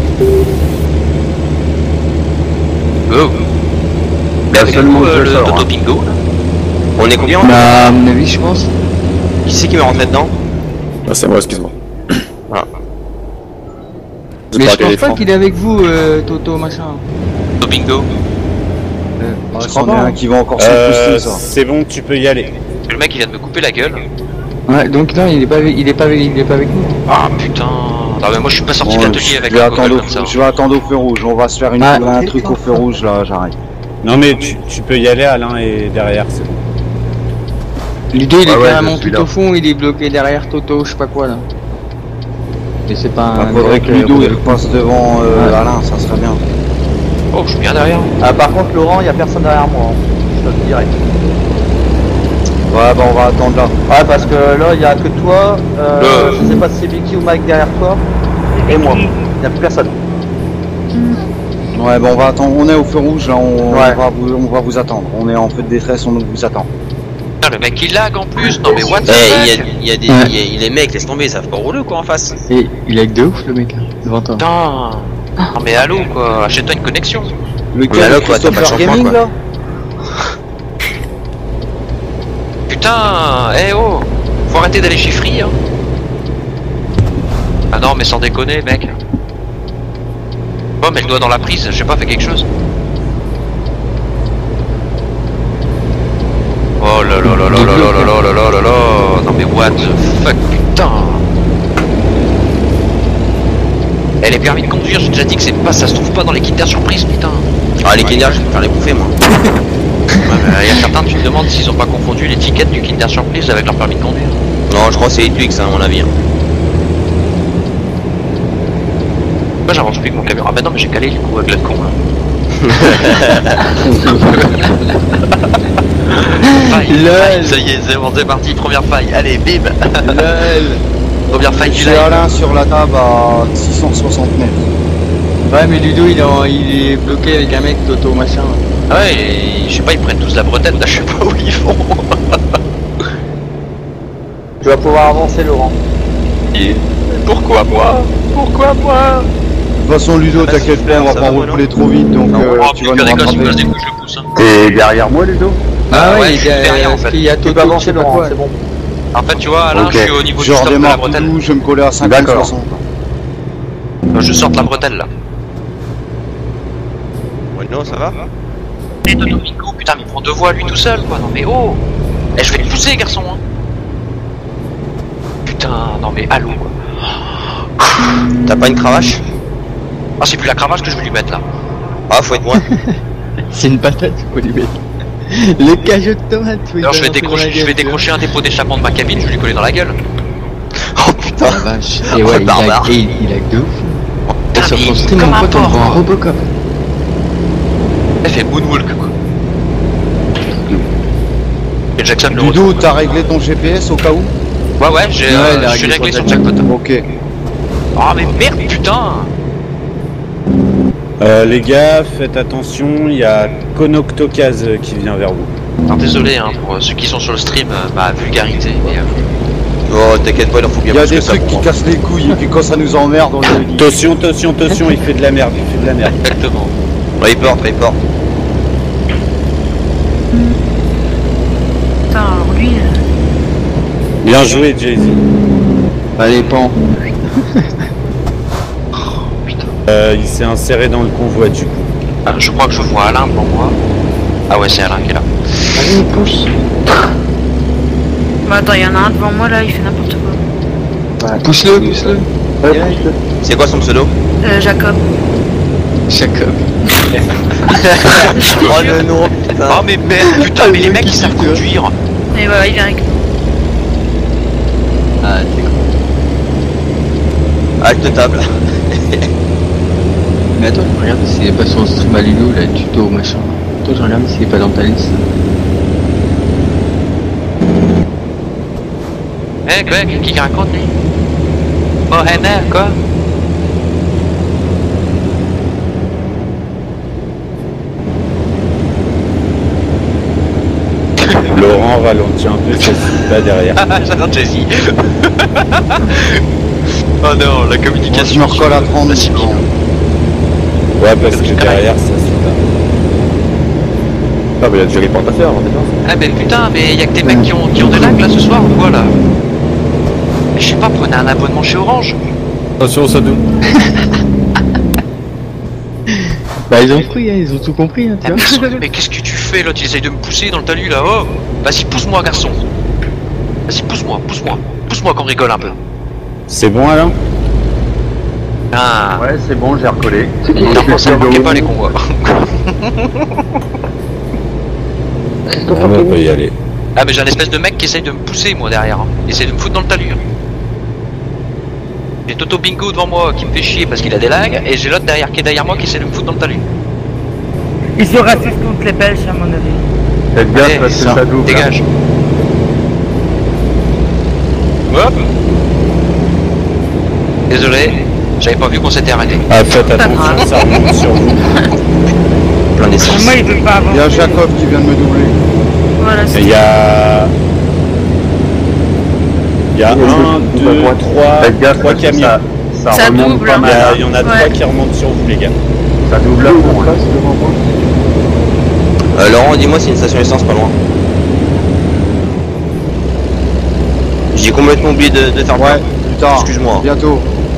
C: Oh. Mais avec
G: seulement
C: nous, euh,
G: deux
C: le
G: sorts,
C: Toto
G: hein.
C: Bingo, là.
J: On est combien?
B: Bah, à mon avis, je pense.
J: Qui c'est qui va rentrer dedans?
K: Ah, c'est moi, excuse-moi.
J: Ah.
B: Mais je pense pas qu'il est avec vous, euh, Toto, machin.
C: Toto Bingo.
A: Je
B: je
A: crois
B: crois
A: bien
B: pas.
A: qui va encore
K: Euh,
A: s'incruster, ça.
K: c'est bon, tu peux y aller.
C: Le mec, il vient de me couper la gueule.
B: Ouais, donc non, il est pas avec, il est pas avec, il est pas avec nous.
C: Ah putain. Ah, mais moi, je suis pas sorti
A: Bon,
C: de l'atelier
A: je,
C: avec
A: vais
C: un
A: attendre
C: Google
A: au,
C: comme ça.
A: je vais attendre au feu rouge, on va se faire une,
B: Ah.
A: un truc au feu rouge là, j'arrête.
K: Non mais tu, tu peux y aller, Alain est derrière, c'est bon.
B: Ludo, il est
G: Ah ouais,
B: carrément
G: je suis
B: tout
G: là.
B: au fond, il est bloqué derrière Toto, je sais pas quoi là. Mais c'est pas
A: Il
B: un.
A: faudrait que
B: bloc,
A: Ludo
B: euh,
A: il passe devant euh,
B: Ouais.
A: Alain, ça serait bien.
C: Oh, je suis bien derrière.
J: Ah, par contre, Laurent, y a personne derrière moi. hein. Je te le dirai.
A: Ouais, bah on va attendre là.
J: Ouais, parce que là, y a que toi, euh,
C: Le-
J: je sais pas si c'est Vicky ou Mike derrière toi, et moi. Y a plus personne.
A: Ouais, bah on va attendre, on est au feu rouge là, on,
J: Ouais.
A: on va, vous, on va vous attendre. On est en feu de détresse, on vous attend.
C: Putain, le mec, il lag en plus. Non, mais what the
J: Eh,
C: fuck.
J: y a, y a des,
B: Ouais.
J: y a- les mecs, laisse tomber, ils savent pas rouler quoi en face.
B: Et il est avec de ouf le mec là, devant toi.
C: Putain. Non, mais allô, quoi. Achète-toi une connexion.
A: Le
J: Mais
A: gars
J: alors,
A: de
J: quoi, t'as pas de
A: Christopher
J: changement,
A: Gaming
J: quoi.
A: là.
C: Putain, eh oh. Faut arrêter d'aller chez Free, hein. Ah non, mais sans déconner, mec. Oh, mais le doigt dans la prise, je sais pas, fais quelque chose. Oh là là là là là là là là là là là là. Non mais what the fuck, putain. Eh, les permis de conduire, j'ai déjà dit que c'est pas, ça se trouve pas dans les Kinder Surprise, putain.
J: Ah, les Kinder, je vais me faire les bouffer moi.
C: Il y a certains, tu te demandes s'ils ont pas confondu l'étiquette du Kinder Surprise avec leur permis de conduire.
J: Non, je crois que c'est les Twix, hein, à mon avis. hein.
C: Moi j'avance plus avec mon camion. Ah bah non, mais j'ai calé du coup avec le con là. Faille, faille, ça y est, c'est bon, c'est parti, première faille. Allez, bim. Première faille du
A: J'ai
C: live.
A: Alain sur la table à six cent soixante mètres.
B: Ouais, mais Ludo il est, en- il est bloqué avec un mec Toto machin.
C: Ah ouais, et, je sais pas, ils prennent tous la bretelle là, je sais pas où ils vont.
J: Tu vas pouvoir avancer, Laurent.
C: Et pourquoi moi Pourquoi moi
A: De toute façon, Ludo, t'inquiète pas, on va
J: ça
A: pas
J: va,
A: rouler trop vite, donc euh,
C: Oh,
A: tu
C: tu
A: vas nous
C: rigoles, si me casse des
A: rattraper.
C: couilles, je le pousse. Hein.
G: T'es derrière moi, Ludo?
B: Ah
C: ouais,
B: ouais,
C: je
B: il
C: suis
B: y a,
C: derrière, en
B: parce
C: fait.
B: qu'il y a
J: Tu
B: Toto,
J: peux
B: je sais
J: avancer,
B: pas
J: Laurent,
B: quoi.
J: c'est bon.
C: En fait, tu vois, Alain,
G: Ok.
C: je suis au niveau
A: Je
C: du stop de la
A: redémarre
C: bretelle.
A: tout, je vais me coller à cinquante
G: D'accord.
A: soixante.
C: Je sors de la bretelle là.
J: Ouais, non, ça va.
C: Et Toto Bingo, putain, mais il prend deux voies lui tout seul quoi. Non mais oh. Eh, je vais te pousser, garçon. Hein. Putain, non mais allô quoi.
J: T'as pas une cravache?
C: Ah, c'est plus la cravache que je vais lui mettre là.
J: Ah, faut être moi.
B: C'est une patate, faut lui mettre. Le cajot de tomate, faut lui
C: Alors, je vais,
B: balancer dans la
C: décrocher, je
B: gueule,
C: vais
B: tu vois.
C: décrocher un dépôt d'échappement de ma cabine, je vais lui coller dans la gueule.
J: Oh putain.
B: Ah, la vache. Et ouais, il
J: barbare.
B: lag, et il, il lag de ouf. Et
C: Putain,
B: sur
C: mais
B: ton stream,
C: comme
B: mon
C: un
B: pote, on
C: porc,
B: voit un
C: quoi.
B: Robocop.
C: Elle fait moonwalk quoi. Et Jackson le
A: Ludo,
C: retrouve.
A: t'as réglé ton G P S au cas où?
C: Ouais, ouais, j'ai,
B: Ouais,
C: euh,
B: il a
C: je suis
B: réglé
C: réglé
B: sur
C: sur Jackpot.
A: Ok.
C: Ah, mais merde, putain.
K: Euh, les gars, faites attention, il y a Konoctokaz qui vient vers vous.
C: Alors désolé hein, pour euh, ceux qui sont sur le stream, euh, ma vulgarité. Mais, euh,
J: Oh, t'inquiète pas, il en faut bien
A: Il y a
J: plus
A: des
J: que ça
A: trucs
J: pour
A: qui
J: moi.
A: cassent les couilles et puis quand ça nous emmerde, on le dit.
K: Attention, attention, attention, il fait de la merde, il fait de la merde.
C: exactement.
J: Report, report.
I: Putain, alors lui. euh,
K: Bien joué, Jay-Z.
B: Allez, pan.
K: Euh, il s'est inséré dans le convoi du coup.
C: Ah, je crois que je vois Alain devant moi. Ah ouais, c'est Alain qui est là.
B: Allez, on pousse.
I: Bah attends, il y en a un devant moi là, il fait n'importe quoi.
B: Pousse-le, pousse-le.
J: C'est quoi son pseudo?
I: Euh, Jacob.
B: Jacob.
J: Oh le nom, putain.
C: Oh mais merde, putain, mais les mecs ils savent conduire.
I: Et voilà, il vient avec nous.
B: Ah, c'est cool.
J: Acte table.
B: Mais attends, je regarde s'il est pas sur le stream à Ludo, là, tuto machin. Toi, je regarde s'il est pas dans ta liste.
C: Eh, hey, quoi, qui raconte, lui? Oh, Henner, quoi?
K: Laurent ralentit un peu, ça suit pas derrière.
C: Ah, j'adore Jessie. Oh non, la communication.
A: Je me recolle à trente.
K: Ouais, parce que derrière, ça suit pas.
E: Ah, mais il y a du report à faire, hein,
C: Ah, ben putain, mais y'a que des mecs qui ont, qui ont des lags là ce soir ou quoi là? Je sais pas, prenez un abonnement chez Orange.
F: Attention, ça nous.
B: Bah, ils ont pris, hein, ils ont tout compris, hein, tu
C: Ah,
B: vois.
C: mais, mais qu'est-ce que tu fais là? Tu essayes de me pousser dans le talus là? Oh! Vas-y, pousse-moi, garçon! Vas-y, pousse-moi, pousse-moi, pousse-moi qu'on rigole un peu.
K: C'est bon, Alain?
C: Ah!
G: Ouais, c'est bon, j'ai recollé.
C: Non, ça me manquait pas les convois.
K: On va pas y aller.
C: Ah, mais j'ai un espèce de mec qui essaye de me pousser moi derrière. Hein. Il essaye de me foutre dans le talus. J'ai Toto Bingo devant moi qui me fait chier parce qu'il a des lags, et j'ai l'autre derrière qui est derrière moi qui essaie de me foutre dans le talus.
O: Ils sont racistes contre les Belges à mon avis.
G: Faites gaffe
C: Allez,
G: parce que
C: ça,
G: ça double.
C: dégage. Hop. Désolé, j'avais pas vu qu'on s'était arrêté.
K: Ah, faites attention, ça remonte sur vous.
C: Plein d'essence.
O: Moi, il veut pas avancer.
A: Il y a Jacob qui vient de me doubler.
O: Voilà,
K: Il y a... Il y a un, deux, trois,
G: Faites gaffe
K: trois
G: parce que
K: camions.
G: Ça, ça,
O: Ça
G: remonte
O: double,
G: pas
O: hein.
K: Il y,
G: mal.
K: a-
G: hein.
K: il y en a
O: Ouais.
K: trois qui remontent sur vous, les gars.
G: Ça double à fond. hein.
J: Euh, Laurent, dis-moi si une station essence pas loin. J'ai complètement oublié de, de faire le
A: Ouais,
J: plein.
A: plus tard.
J: Excuse-moi.
A: Bientôt.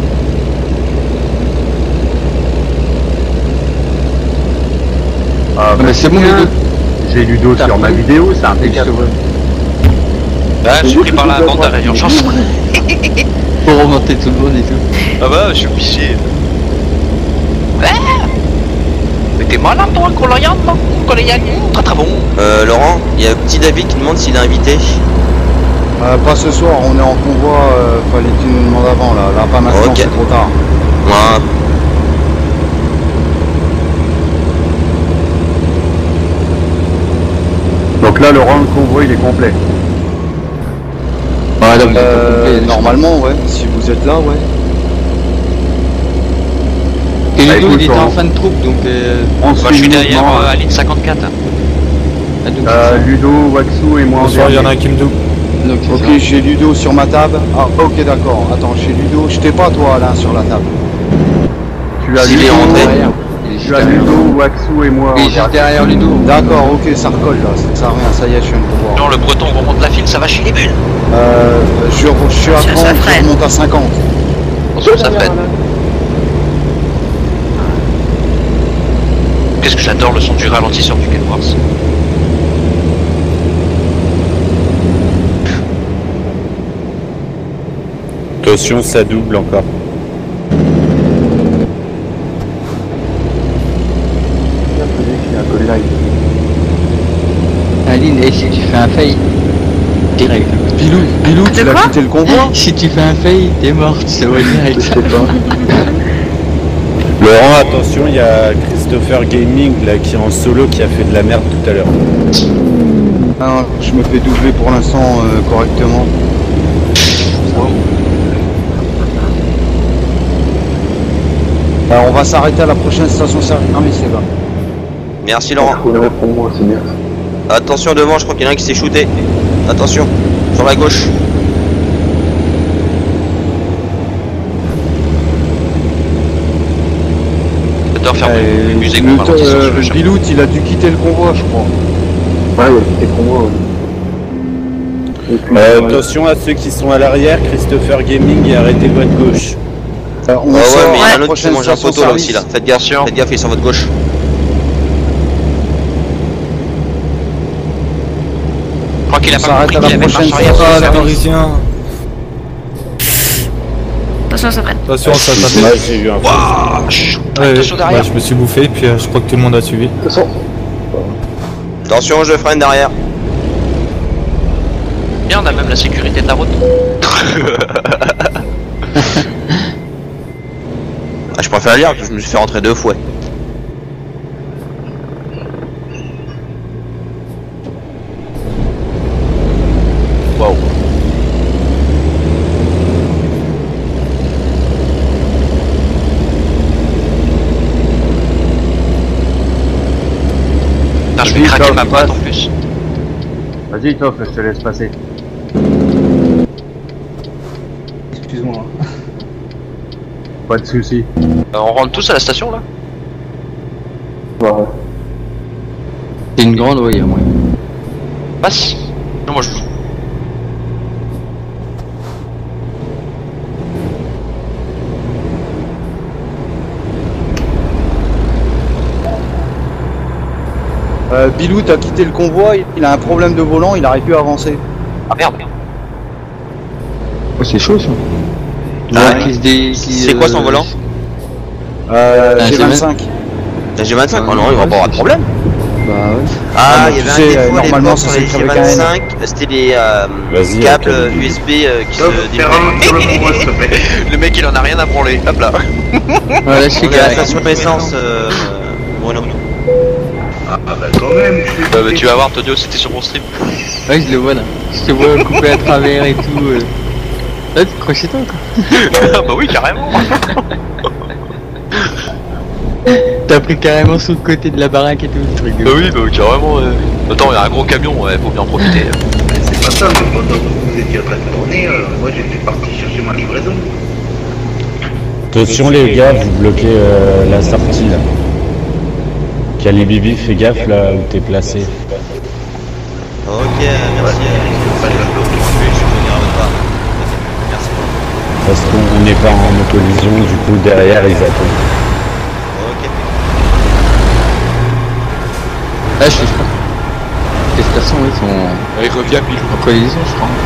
G: Ah, bah,
B: Mais c'est bon,
G: bien.
B: Ludo.
G: J'ai Ludo
B: T'as
G: sur ma
B: pris.
G: vidéo, c'est un
B: Impeccable.
C: Ah, je suis pris par la bande d'arrêt d'urgence.
B: Pour remonter tout le monde et tout.
C: Ah bah, je suis obligé. Ah, mais t'es malin toi, Colorian, Colorian, très très bon.
J: Euh, Laurent, il y a petit David qui demande s'il est invité.
A: Euh, pas ce soir, on est en convoi, euh, fallait que tu nous demandes avant là. Là, pas maintenant,
J: Ok.
A: c'est trop tard.
J: Ouais.
G: Donc là, Laurent, le convoi, il est complet.
B: Ouais, donc,
A: Euh, normalement, ouais, si vous êtes là, ouais.
B: Et
G: Bah,
B: Ludo,
G: écoute,
B: il était en
G: on-
B: fin de troupe, donc euh,
G: On
C: Moi,
G: se
C: je
G: fait
C: suis
G: le
C: derrière
G: mouvement,
C: euh,
G: hein.
C: à ligne cinquante-quatre.
B: ah, donc,
G: Euh, Ludo, Waxou et moi en
F: Ce soir, il y en a
G: dernier.
F: un qui me double.
B: donc, c'est
A: Ok,
B: ça.
A: j'ai Ludo sur ma table. Ah, ok, d'accord. Attends, chez Ludo, je t'ai pas toi, Alain, sur la table.
G: Tu as
J: S'il est
G: Ludo,
J: rentré.
B: Derrière. Il est juste
G: tu as
B: derrière.
G: Ludo, Waxou et moi
B: Il est
G: en
B: juste
G: dernier.
B: derrière Ludo.
A: D'accord, ok, ça recolle là. Ça sert à rien, ça y est, je viens de pouvoir.
C: Non, le breton remonte la file, ça va chez les bulles.
A: Euh, je, je suis à
I: Ça,
A: trente,
I: ça
A: je
I: freine.
A: remonte à cinquante.
C: Attention, ça freine. Qu'est-ce que j'adore le son du ralentisseur du Kenworth.
K: Attention, ça double encore.
B: Aline, et si tu fais un fail, direct.
A: Bilou, Bilou, tu
I: De
A: l'as
I: quoi
A: quitté le convoi?
B: Si tu fais un fail, t'es mort, ça va direct.
K: Laurent, attention, il y a Christopher Gaming là qui est en solo qui a fait de la merde tout à l'heure.
A: Ah, je me fais doubler pour l'instant euh, correctement. Alors, on va s'arrêter à la prochaine station service, les gars.
J: Merci Laurent.
E: Pour moi, c'est bien.
J: Attention devant, je crois qu'il y en a un qui s'est shooté. Attention, sur la gauche.
C: J'adore faire
A: Euh,
C: mes musiques
A: le
C: pour
A: to-
C: ralentisseur
A: euh,
C: sur le champ.
A: Bilout, il a dû quitter le convoi, je crois.
E: Ouais, il y a quitté pour moi. Et puis,
K: Euh,
E: ouais.
K: attention à ceux qui sont à l'arrière, Christopher Gaming et arrêtez votre gauche.
A: Euh, on
J: Ouais, ouais,
A: sort
J: mais il y en
A: à
J: a
A: la
J: un autre qui
A: prochaine
J: mange un
A: station
J: poteau là
A: service.
J: aussi là. Faites gaffe, faites gaffe, il est sur votre gauche.
C: Je crois qu'il a
A: On
C: pas
A: s'arrête
C: compris
A: à la
C: qu'il avait
A: prochaine
C: marche arrière.
A: station
F: Ah, les
A: service.
F: Parisiens.
I: Attention, ça freine.
F: Attention, ça tapait.
K: Là, j'ai eu un faux.
C: Wouah, chut,
F: Ouais,
C: attention
F: ouais,
C: derrière.
F: je me suis bouffé, puis euh, je crois que tout le monde a suivi.
E: De toute façon,
J: Attention, je freine derrière.
C: Bien, on a même la sécurité de la route.
J: Ah, je préfère dire que je me suis fait rentrer deux fois. Wow.
C: Putain, je vais
G: Vas-y,
C: craquer
G: Top,
C: ma boîte
G: passe.
C: en plus.
G: Vas-y, Toff, je te laisse passer.
N: Excuse-moi.
G: Pas de soucis.
C: Euh, on rentre tous à la station là?
H: Ouais.
B: C'est une grande, oui, à moi.
C: Passe. Non, moi je.
A: Euh, Bilou, t'as quitté le convoi, il a un problème de volant, il arrive plus à avancer.
C: Ah merde.
B: Oh, c'est chaud ça.
J: Ah
B: Ouais,
J: ouais.
B: qui se dé- qui,
J: C'est quoi son
B: euh,
J: volant?
A: Euh,
B: Ah,
A: G vingt-cinq.
J: La G vingt-cinq? Oh non, il va pas avoir de problème.
B: Bah ouais.
J: Ah,
A: Ah,
J: il y
A: tu
J: avait un
A: sais,
J: défaut
A: euh,
J: à
A: normalement,
J: l'époque
A: ça
J: sur les G
A: s'écrit avec un N.
J: vingt-cinq, c'était les euh,
K: Vas-y,
J: câbles
K: avec un
J: U S B euh, qui
M: Top,
J: se
M: fais un sur le convoi, s'il te plaît.
C: Le mec il en a rien à branler. Hop là.
B: Ouais, là, je suis
J: On est à la
B: garé.
J: station essence, euh, Bruno.
M: Ah bah quand même, je suis...
C: Euh, bah, tu vas voir, Tonio, c'était sur mon stream.
B: Ouais, je le vois là. Je te vois couper à travers et tout. euh. Là, tu crois chez toi quoi.
C: Ah bah oui, carrément.
B: T'as pris carrément sur le côté de la baraque et tout le truc.
C: Bah oui, bah carrément. Ouais. Attends, il y a un gros camion, ouais, faut bien en profiter.
M: C'est pas ça, mais pendant que vous étiez en train de tourner, euh, moi j'étais parti chercher ma livraison.
K: Attention les gars, vous bloquez euh, la sortie là. Cali Bibi, fais gaffe là où t'es placé.
J: Ok, merci.
M: Pas de bloc.
J: Je vais venir à votre part. Merci.
K: Parce qu'on n'est pas en collision, du coup derrière ils attendent.
J: Ok.
B: Là, je suis pas. Les stations, ils sont
L: Il revient pile.
B: en collision, je crois.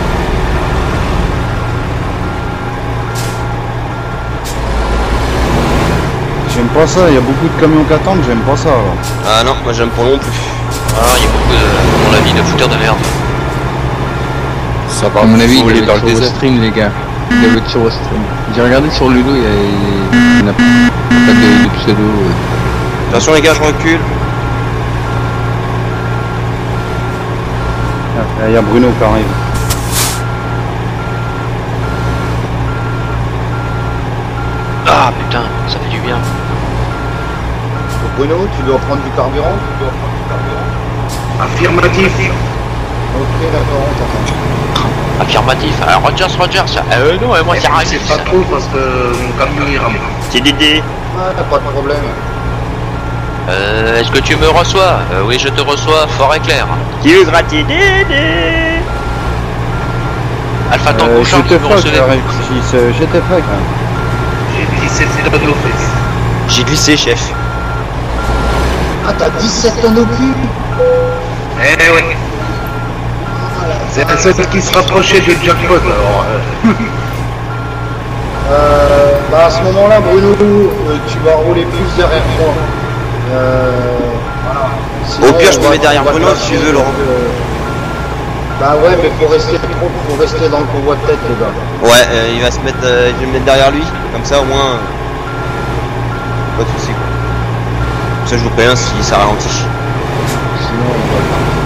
A: J'aime pas ça, il y a beaucoup de camions qui attendent, j'aime pas ça. Alors.
J: Ah non, moi j'aime pas non plus.
C: Ah, il y a beaucoup de, à mon avis, de fouteurs de merde.
L: Ça va,
B: À mon avis, il
L: voler
B: doit
L: dans
B: être
L: le
B: sur le
L: désert.
B: stream, les gars. Il doit être sur le stream. J'ai regardé sur Ludo, il y a, il y en a pas de, de pseudo. euh.
J: Attention les gars, je recule.
A: Ah, il y a Bruno qui arrive.
C: Ah putain, ça fait du bien.
A: Bruno, tu dois prendre du carburant Tu dois prendre du carburant.
M: Affirmatif.
A: Ok, d'accord, on t'entend.
C: Affirmatif. Alors Rogers, Rogers. Euh, non, euh, moi c'est
M: Eh, c'est pas trop parce que mon camion il rame.
J: C'est Dédé.
A: Ouais, pas de problème.
C: Euh, est-ce que tu me reçois? Euh, oui, je te reçois, fort et clair.
J: Qui veut gratter Dédé?
C: Alpha Tango
A: Euh,
C: Charles,
A: j'étais
C: vous me
A: fuck,
C: recevez?
A: Alexis, euh, j'étais fuck. hein.
M: J'ai dix-sept tonnes au fesses.
J: J'ai glissé, chef.
N: Ah, t'as dix-sept tonnes au cul.
M: Eh ouais. C'est un seul qui se rapprochait du jackpot alors. euh.
A: Euh, bah à ce moment-là, Bruno, euh, tu vas rouler plus derrière moi. Euh, voilà. Sinon,
J: Au pire, je
A: on
J: me
A: va-
J: mets derrière
A: on va
J: Bruno
A: te
J: si tu
A: lâcher,
J: veux, Laurent.
A: donc, euh, Bah ouais, mais faut rester, faut, faut rester dans le convoi de tête, les gars.
J: Ouais, euh, il va se mettre, euh, je vais me mettre derrière lui, comme ça au moins, euh, pas de soucis quoi. Comme ça je vous préviens si ça ralentit.
A: Sinon, on va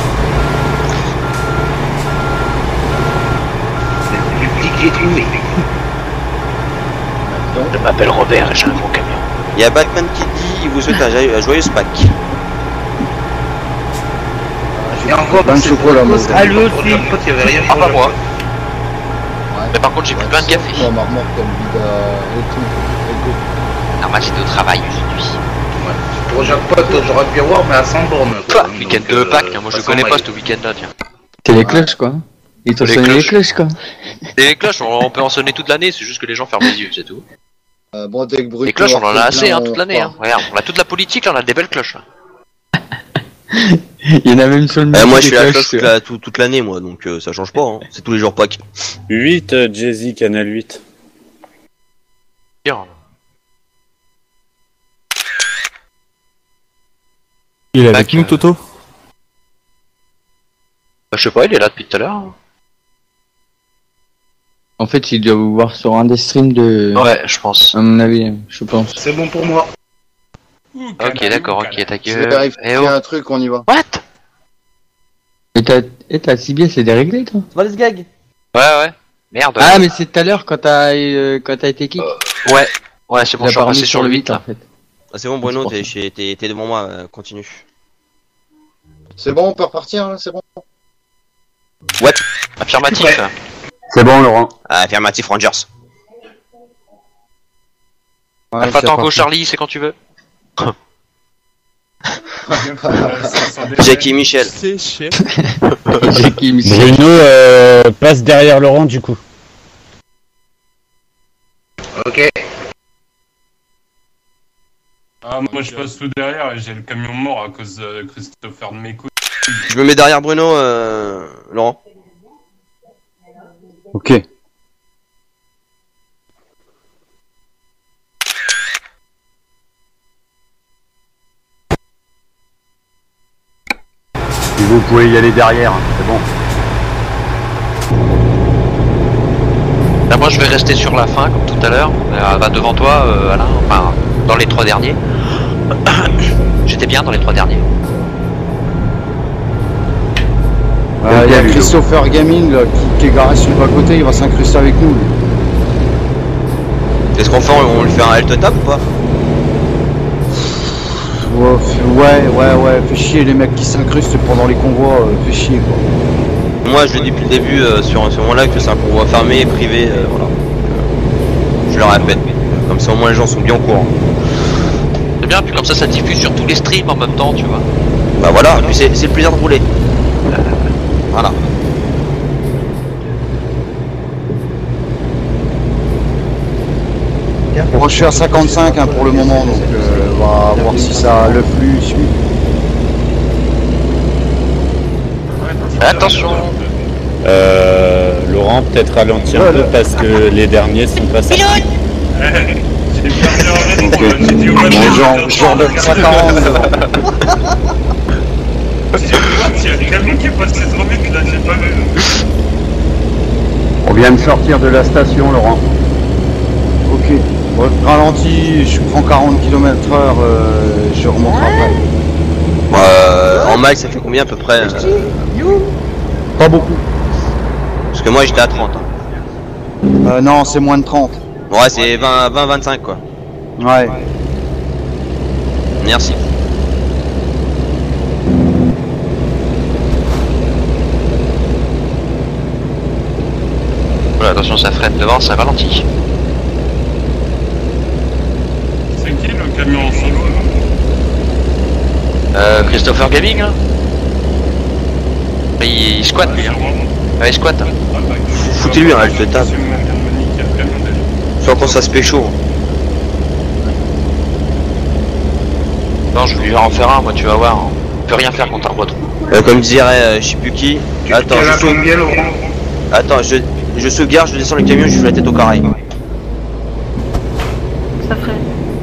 M: Le petit qui est trouvé.
C: Je m'appelle Robert et j'ai un gros camion.
J: Il y a Batman qui dit il vous souhaite un joyeux- un joyeux Pâques.
M: Et encore,
A: plein de
M: c'est
A: chocolat,
M: pour
A: moi.
M: cause
O: Ah, lui
M: que
O: aussi.
M: pour le jackpot, il y avait rien
C: Ah,
M: sur
C: pas
M: le
C: moi.
M: jackpot.
C: Mais par contre, j'ai pris plein de café.
A: Toi, ma remorque, elle vide à- et tout. Et tout.
C: Ah, moi j'étais au travail aujourd'hui.
M: Ouais. Pour le jackpot, j'aurais pu avoir, mais à cent bornes. quoi.
C: Toi, week-end
M: Donc,
C: de
M: euh,
C: Pâques, moi je
M: pas
C: connais
M: cent
C: pas
M: miles.
C: ce week-end-là, tiens.
B: C'est les cloches quoi. Ils t'ont
C: Les
B: sonné les
C: cloches.
B: cloches quoi.
C: Et les cloches, on, on peut en sonner toute l'année, c'est juste que les gens ferment les yeux, c'est tout.
A: Euh, bon, dès que Bruno
C: Les cloches, on en a
A: plein,
C: assez hein,
A: on
C: toute l'année. Hein.
A: repart.
C: Regarde, on a toute la politique, là, on a des belles cloches. Là.
B: Il y en a même sur le
J: Euh,
B: mur
J: moi
B: des
J: je suis à la
B: cloches,
J: cloche toute
B: tu vois.
J: la- tout- toute l'année moi, donc euh, ça change pas, hein. C'est tous les jours Pâques.
K: huit, euh, Jay-Z, Canal huit.
C: Bien.
F: Il est avec
C: Pâques,
F: nous,
C: euh,
F: Toto?
C: Bah, je sais pas, il est là depuis tout à l'heure.
B: En fait, il doit vous voir sur un des streams de...
C: Ouais, je pense.
B: À mon avis, je pense.
M: C'est bon pour moi.
C: Ok, d'accord, ok, ta
A: Je vais
C: gueule.
A: vérifier
C: Eh oh.
A: un truc, on y va.
C: What?
B: Et t'as et t'as si bien c'est déréglé toi?
P: Va les gag.
C: Ouais, ouais. Merde.
B: Ah mais c'est tout à l'heure quand t'as euh, quand t'as été kick.
C: Euh, ouais, ouais, c'est bon,
B: Il a
C: je suis
B: pas
C: repassé
B: remis
C: sur le huit là.
B: en fait.
J: Ah, c'est bon, Bruno, t'es chez- t'es t'es devant moi, euh, continue.
A: C'est bon, on peut repartir, hein, c'est bon.
J: What?
C: Affirmatif.
G: C'est bon, Laurent.
J: Affirmatif Rangers.
A: Ouais,
C: Alpha
A: c'est
C: Tango
A: parti.
C: Charlie, c'est quand tu veux.
J: Jackie Michel.
L: C'est chef.
B: Jackie Michel.
K: Bruno euh, passe derrière Laurent du coup.
M: Ok.
Q: Ah, moi je passe tout derrière et j'ai le camion mort à cause de Christopher de mes couilles.
J: Je me mets derrière Bruno, euh, Laurent.
G: Ok. Et vous pouvez y aller derrière, c'est bon.
C: Là, moi, je vais rester sur la fin, comme tout à l'heure. Euh, bah, devant toi, euh, Alain, enfin, dans les trois derniers. J'étais bien dans les trois derniers.
A: Euh, Il y a Christopher Gaming là, qui, qui est garé sur le bas-côté, il va s'incruster avec nous. lui.
J: Qu'est-ce qu'on fait? On lui fait un health tap ou pas?
A: Ouais, f- ouais, ouais, ouais, fait chier les mecs qui s'incrustent pendant les convois, euh, fait chier quoi.
J: Moi, je le dis depuis le début euh, sur ce moment-là que c'est un convoi fermé, privé, euh, voilà. Euh, je le répète. Comme ça, au moins, les gens sont bien au courant.
C: C'est bien, puis comme ça, ça diffuse sur tous les streams en même temps, tu vois.
J: Bah voilà, et puis c'est c'est le plaisir de rouler. Euh, voilà.
A: Moi je suis à cinquante-cinq hein, pour le moment, donc euh, on va voir si ça le flux suit.
C: Attention.
K: Euh, Laurent peut-être ralentir un peu parce que les derniers sont pas sortis.
Q: J'ai perdu un rétro, là, j'ai dit au match.
A: Bon, genre, genre de cinquante.
Q: J'ai dit, what, il y a le camion qui est passé trop vite là, j'ai pas vu.
G: On vient de sortir de la station, Laurent.
A: Ok. Bon, ralenti, je prends quarante kilomètres heure, euh, je remonterai après.
J: Euh, en max, ça fait combien à peu près euh,
A: Pas beaucoup.
J: Parce que moi, j'étais à trente. Hein.
A: Euh, non, c'est moins de trente.
J: Ouais, c'est vingt vingt-cinq quoi.
A: Ouais.
J: Merci.
C: Voilà, attention, ça freine devant, ça ralentit.
Q: C'est qui le camion en solo là?
C: Euh, Christopher Gaming, hein. Il, il squatte, lui, hein. Ouais, il squatte.
J: Foutez-lui un health tap. Soit qu'on ça se pécho.
C: Non, je vais lui en faire un, moi, tu vas voir. On peut rien faire contre un boîte.
J: Euh, comme dirait euh, je sais plus qui. Attends,
M: Tu
J: je
M: la
J: sauve...
M: combien, Laurent?
J: Attends, je, je sauvegarde, je descends le camion, je fais la tête au carré.
I: Ça ferait.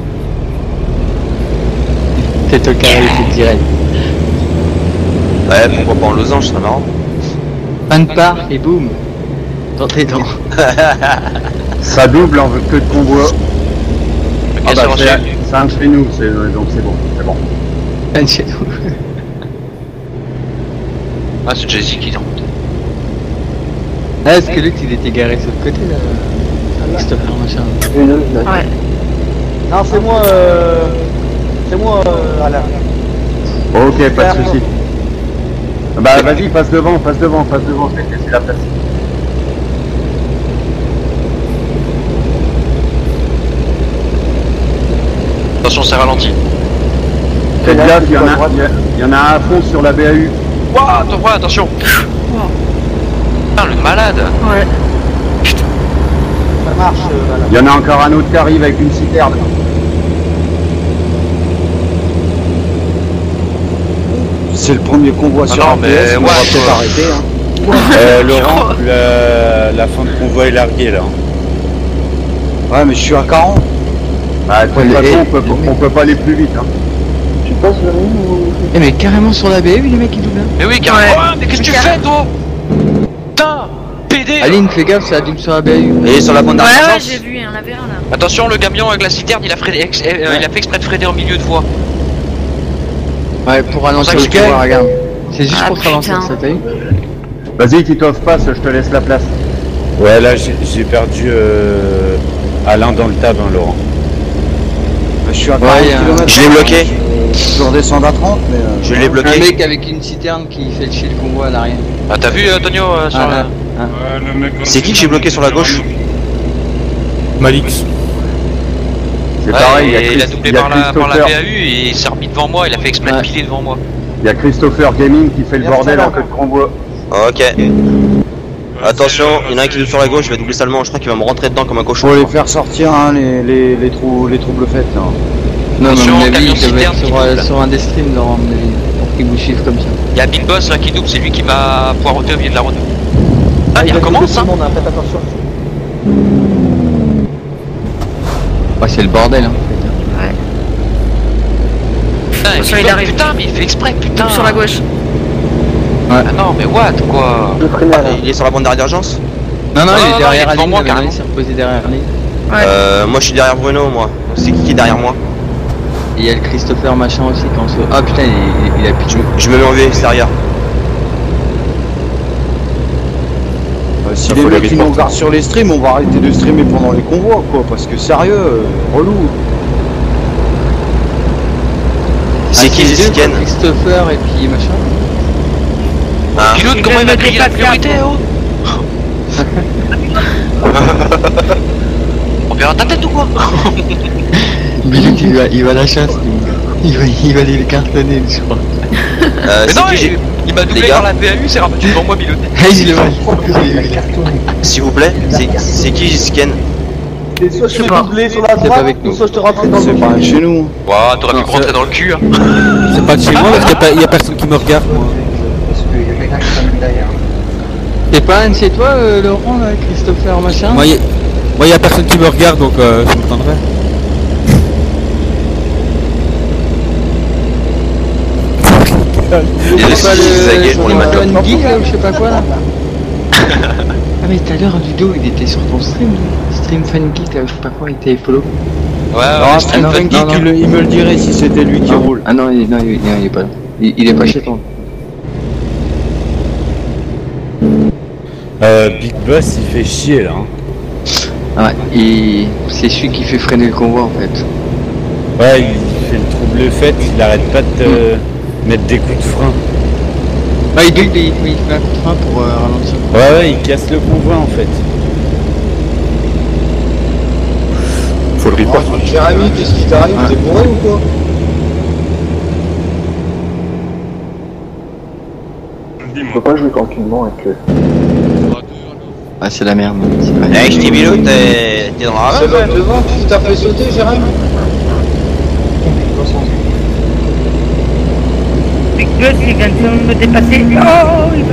B: Tête au carré, c'est direct.
J: Ouais, pourquoi pas en losange, c'est marrant.
B: Fin de part et boum. Dans tes dents.
G: Ça double en queue de convoi.
C: Ok,
G: Ah
C: c'est
G: bah
C: bon,
G: c'est
C: c'est-
G: c'est un de chez nous, c'est- donc c'est bon, c'est bon.
B: Fin de chez nous.
C: Ah, c'est Jay-Z qui rentre.
B: Ah, est-ce que l'autre il était garé sur le côté là? Christopher machin.
I: Ouais.
P: Non, c'est moi, euh... c'est moi, euh, Alain.
G: Ok, pas de soucis. Bah vas-y, passe devant, passe devant, passe devant, je vais te laisser la place.
C: Attention, ça ralentit.
G: Faites gaffe, il y en a, il y a- il y en a un à fond sur la B A U.
C: Ouah, attends, ouais, attention. Putain, le malade.
I: Ouais.
P: Ça marche, euh, Alain.
G: Il y en a encore un autre qui arrive avec une citerne.
A: C'est le premier convoi
C: Ah
A: sur
C: non,
A: un
C: mais
A: P S, on va
C: ouais,
A: peut-être
C: quoi.
A: arrêter. Hein.
K: Euh, Laurent, la, la fin de convoi est larguée là.
A: Ouais, mais je suis à quarante.
G: Bah, de toute
B: Ouais,
G: façon,
B: et-
G: on peut, on peut pas aller plus vite. Hein.
P: Tu passes le ring ou...
B: Eh mais carrément sur la B A U les mecs ils doublent.
C: Mais oui, carrément.
I: Ouais.
C: Oh, mais qu'est-ce que tu
I: Mais
C: fais, toi? Putain, P D.
B: Aline, fais gaffe, ça allume sur la B A U.
J: Et sur la bande
I: Ouais, ouais,
J: d'arrière.
I: j'ai vu, il y en avait un là.
C: Attention, le camion avec la citerne, il a, freiné, ex- euh, il a fait exprès de freiner en milieu de voie.
B: Ouais, pour ralentir le
C: ça que je
B: pouvoir, regarde. C'est juste
I: Ah,
B: pour ralentir
I: putain.
B: ça, t'as vu?
G: Vas-y, Titov passe, je te laisse la place.
K: Ouais, là j'ai j'ai perdu euh, Alain dans le tab, hein, Laurent.
A: Je suis à
B: Ouais,
A: quarante
B: y a un-
A: kilomètres.
J: Je l'ai bloqué.
A: Je redescends à trente, mais. euh,
J: Je l'ai
B: Un
J: bloqué.
B: mec avec une citerne qui fait chier le convoi à l'arrière.
C: Ah, t'as vu, euh, Tonio, euh, sur
B: Ah,
C: la...
B: là.
Q: Ouais, le mec
J: C'est qui que j'ai bloqué sur la gauche?
F: Malix.
G: C'est
C: Ouais,
G: pareil, il y a,
C: et
G: Chris-
C: il a doublé
G: il y a
C: par la, par la B
G: Christopher.
C: A U et il s'est remis devant moi, il a fait exprès de
B: Ouais.
C: piler devant moi.
G: Il y a Christopher Gaming qui fait le
N: Merci,
G: bordel en
N: Alain.
G: queue de convoi.
J: Ok. Attention, il y en a un qui double sur la gauche, je vais doubler salement, je crois qu'il va me rentrer dedans comme un cochon.
A: Faut les faire sortir, hein, les, les, les, trous, les troubles faits. Là.
B: Non, mais à
C: Attention,
B: mon avis,
C: camion
B: il devait
C: citerne
B: être
C: qui
B: sur, euh,
C: double.
B: sur un des streams, Laurent, à mon avis, pour qu'il vous chiffre comme ça.
C: Il y a Big Boss là qui double, c'est lui qui m'a poireauté au milieu de la route. Ah, il
P: va
C: recommence
P: tout
C: hein.
P: le monde, hein, faites attention.
B: Ouais, c'est le bordel, hein.
I: Ouais.
C: Putain,
I: Attention,
C: Big
I: il
C: Boss,
I: arrive.
C: putain, mais il fait exprès, putain.
I: Sur la gauche.
C: Ah non, mais what, quoi.
P: Le freiner là.
J: Il est sur la bande d'arrêt d'urgence?
B: Non, non,
C: Non,
B: il
C: non,
B: est
C: non,
B: derrière
C: il est devant
B: Aline,
C: moi,
B: il
C: carrément.
B: s'est reposé derrière Aline.
I: Ouais.
J: Euh, moi je suis derrière Bruno, moi. C'est qui qui est derrière moi?
B: Et il y a le Christopher machin aussi quand se... Ah putain, il, il, il a pitché.
J: Je me mets en vue extérieure.
A: Euh, si
F: Ça,
A: les
F: faut les
A: mecs ils nous
F: reporter.
A: regardent sur les streams, on va arrêter de streamer pendant les convois, quoi. Parce que sérieux, euh, relou.
J: C'est
B: Ah,
J: qui
B: les
J: les
B: deux, quoi,
J: Siken?
B: Christopher et puis machin.
J: Ah.
C: Pilote,
O: Il
C: comment
O: vient
C: il va
O: de
C: crier la
O: dépasser
C: priorité, oh? On verra ta tête ou quoi?
B: Billy, il va, il va à la chasse, lui. Il va, il va les cartonner, je crois.
J: Euh,
C: Mais
J: c'est
C: non,
J: qui
C: il,
J: j'ai-
C: il m'a doublé
J: Les gars.
C: par la B A U, c'est rabattu devant moi, pilote.
B: Ah, il est mal.
J: S'il vous plaît, c'est c'est qui Sken?
P: Et soit je
B: sais
P: te
B: pas.
P: doubler sur la
B: C'est pas
P: droite,
B: avec nous.
P: ou soit je te rentre dans le
A: C'est pas
P: cul.
A: chez nous.
C: Ouah, t'aurais pu
F: Non,
C: me rentrer
F: c'est-
C: dans le cul, hein.
F: C'est pas de chez moi parce qu'il y a pas- il y a personne qui me regarde, moi.
N: Parce qu'il y a quelqu'un qui s'amène derrière.
B: C'est pas un de chez toi, euh, Laurent, là, Christopher machin?
F: Moi, il y a- moi, il y a personne qui me regarde, donc euh, je m'entendrai.
J: Il
B: C'est pas
J: est zigzagué pour les
B: le
J: matins.
B: Stream Geek, là, ou je sais pas quoi, là? Ah mais tout à l'heure, Ludo, il était sur ton stream, lui. Stream Fun Geek, là, je sais pas quoi, il était follow.
C: Ouais,
A: Alors,
C: ouais,
A: Stream
B: non,
A: Funky,
B: non, non.
A: il, le- il me le dirait si c'était lui qui
B: Ah,
A: roule.
B: ah non, il, non, il, non, il est pas là. Il, il est pas chez toi.
K: Euh, Big Boss il fait chier là. Hein.
B: Ah ouais, et c'est celui qui fait freiner le convoi, en fait.
K: Ouais, il fait le trouble fait, il arrête pas de te mettre des coups de frein.
B: Ah, il double, il, il fait un coup de frein pour euh, ralentir.
K: Ouais, ouais, il casse le convoi en fait.
F: Faut le report.
P: Jérémy, qu'est-ce qui t'arrive? T'es bourré ou quoi?
E: On
Q: Dis-moi.
E: peut pas jouer tranquillement avec eux.
B: Ah, c'est la merde, c'est vrai.
J: Eh, je t'ai Bilo, t'es t'es dans la
P: C'est
J: rave?
P: l'autre devant qui t'a fait sauter, Jérémy?
O: Big Boss, il vient de me dépasser. Oh, il va.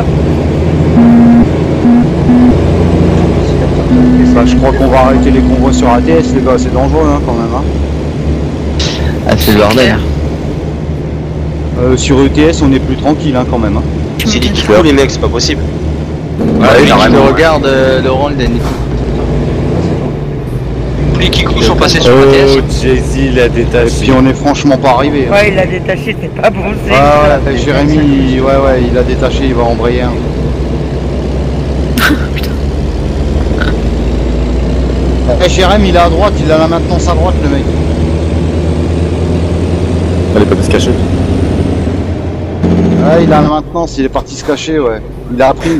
A: Bah, je crois qu'on va arrêter les convois sur A T S, les gars, c'est dangereux hein, quand même. Hein.
B: Ah, c'est le bordel.
A: Euh, sur E T S, on est plus tranquille hein, quand même. Hein.
J: C'est des kicks les mecs, c'est pas possible.
B: Ouais,
J: Ouais,
B: je
J: carrément.
B: te regarde, euh, Laurent, le dernier.
C: Les Kikou sont passés sur A T S.
K: Oh, Jay-Z il a
A: Et
K: détaché.
A: puis on est franchement pas arrivé. Hein.
O: Ouais, il a détaché, c'est pas bon signe.
A: Ah,
O: ça.
A: ouais, Jérémy, il- ouais, ouais, il a détaché, il va embrayer. Hein. Eh, Jérémy, il est à droite, il a la maintenance à droite, le mec.
F: Elle est pas se cacher.
A: Ouais, il a la maintenance, il est parti se cacher, ouais. Il a appris.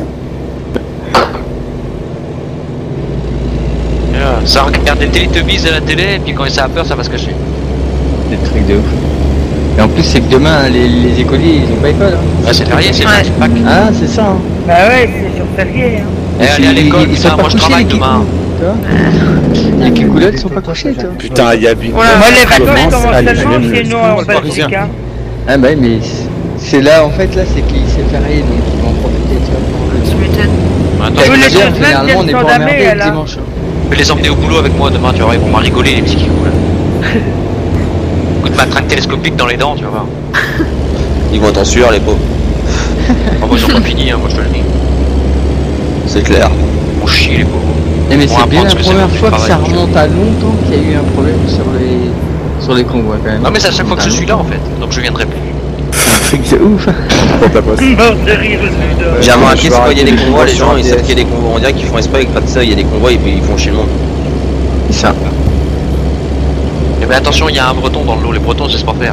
C: Yeah. Ça regarde des Teletubbies à la télé, et puis quand ça a peur, ça va se cacher.
B: Des trucs de ouf. Et en plus, c'est que demain, les, les écoliers, ils ont pas école. Hein.
C: Ah, c'est férié, c'est
I: Ouais.
C: le Pâques.
B: Ah, c'est ça. Hein.
O: Bah ouais, c'est sur férié. Hein.
C: Eh, allez à l'école,
B: Ils- ils
C: putain,
B: sont pas
C: moi je
B: couchés,
C: travaille
B: les
C: demain.
B: Kikou, tu vois. Les Kikoulottes, ils sont pas couchés, toi.
K: Putain, il y a Big Boss.
O: Moi, les
K: qui
O: vacances
K: commence
O: commencent
K: à aller
O: seulement
K: même
O: chez
K: le-
O: nous en Belgique. Hein.
B: Ah bah oui, mais c'est là, en fait, là, c'est qu'il s'est férié, donc ils vont en profiter, tu vois.
I: Tu m'étonnes.
C: Attends,
O: Vous
C: je
O: les
C: vais
O: deux
C: les-
O: semaines
B: Généralement, on n'est
O: viennent
B: pas
O: s'en damer,
B: emmerdé le
O: là.
B: dimanche.
C: je vais les emmener au boulot avec moi demain, tu vois, ils vont m'en rigoler, les petits Kikou là. Coup de matraque télescopique dans les dents, tu vas voir.
J: Ils vont t'en sueur, les pauvres.
C: Enfin, moi ils ont pas fini, hein, moi je te le dis.
J: C'est clair.
C: chier les pauvres.
B: Eh mais
C: Bon,
B: c'est
C: à
B: bien
C: prendre
B: la
C: ce que
B: première
C: c'est
B: fois
C: du
B: que ça
C: travail.
B: remonte à longtemps qu'il y a eu un problème sur les sur les convois quand même.
C: Non mais c'est à chaque fois que je suis là en fait, donc je viendrai plus.
B: C'est ouf.
F: Pour ta poste.
O: Mort de rire, celui-là.
J: J'ai remarqué,
A: je
J: c'est
A: vais
J: quand il y a des
A: arrêter
J: convois,
A: les
J: les gens
A: convois
J: ils
A: sur
J: savent
A: A T S.
J: qu'il y a des convois. On dirait qu'ils font exprès avec pas de ça, il y a des convois et puis ils font chier le monde.
B: C'est ça.
C: Eh ben attention, il y a un breton dans le lot, les bretons c'est pas faire.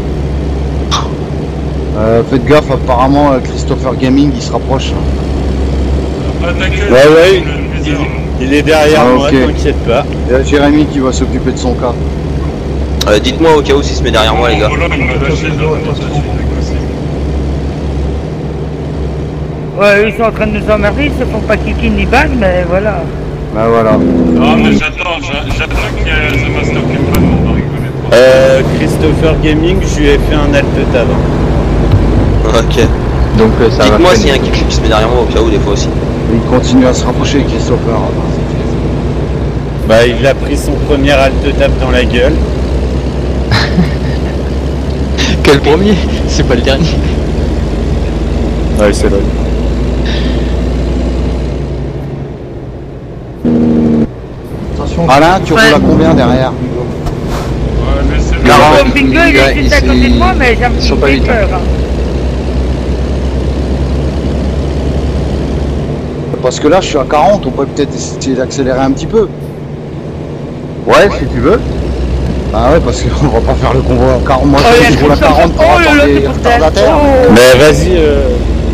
A: Euh, faites gaffe, apparemment euh, Christopher Gaming il se rapproche.
Q: Ah, t'inquiète,
K: Ouais, ouais,
Q: le
K: il,
Q: bizarre.
K: il est derrière
A: Ah,
K: moi,
A: ok.
K: t'inquiète pas.
A: Il y a Jérémy qui va s'occuper de son cas.
J: Euh, Dites-moi au cas où s'il se met derrière moi les gars.
Q: Oh là, il m'a lâché, là, il m'a lâché, c'est
O: Ouais, ils sont en train de nous emmerder, ils se font pas kiki ni bang, mais voilà.
A: Bah voilà.
Q: Ah, mais j'attends, j'a- j'attends qu'il y ait The Master qui me prenne, on va rigoler.
K: Euh, Christopher Gaming, je lui ai fait un alt tab.
J: Ok.
B: Donc euh, ça va.
J: Dites-moi
B: freiner.
J: s'il y a un kick qui se met derrière moi au cas où des fois aussi.
A: Il continue à se rapprocher Christopher.
K: Bah, il a pris son premier alt tab dans la gueule.
B: Quel premier? C'est pas le dernier.
F: Ouais, c'est vrai.
N: Attention.
A: Alain, tu roules à
I: Ouais.
A: combien derrière?
Q: Ouais, mais c'est le...
A: quarante.
O: Comme Bingo, il est juste à côté de moi, mais j'ai un
B: Ils
O: petit
B: sont pas
O: peu
B: vite, hein.
O: peur. hein.
A: Parce que là je suis à quarante, on peut peut-être essayer d'accélérer un petit peu.
G: Ouais, si tu veux.
A: Bah ouais, parce qu'on va pas faire le convoi à quarante. Moi
O: Oh, il y a
A: je roule à
O: Christopher.
A: quarante pour
O: Oh là
A: attendre
O: là,
A: les
O: c'est pour ça.
A: retardataires.
O: Oh.
K: Mais vas-y, euh...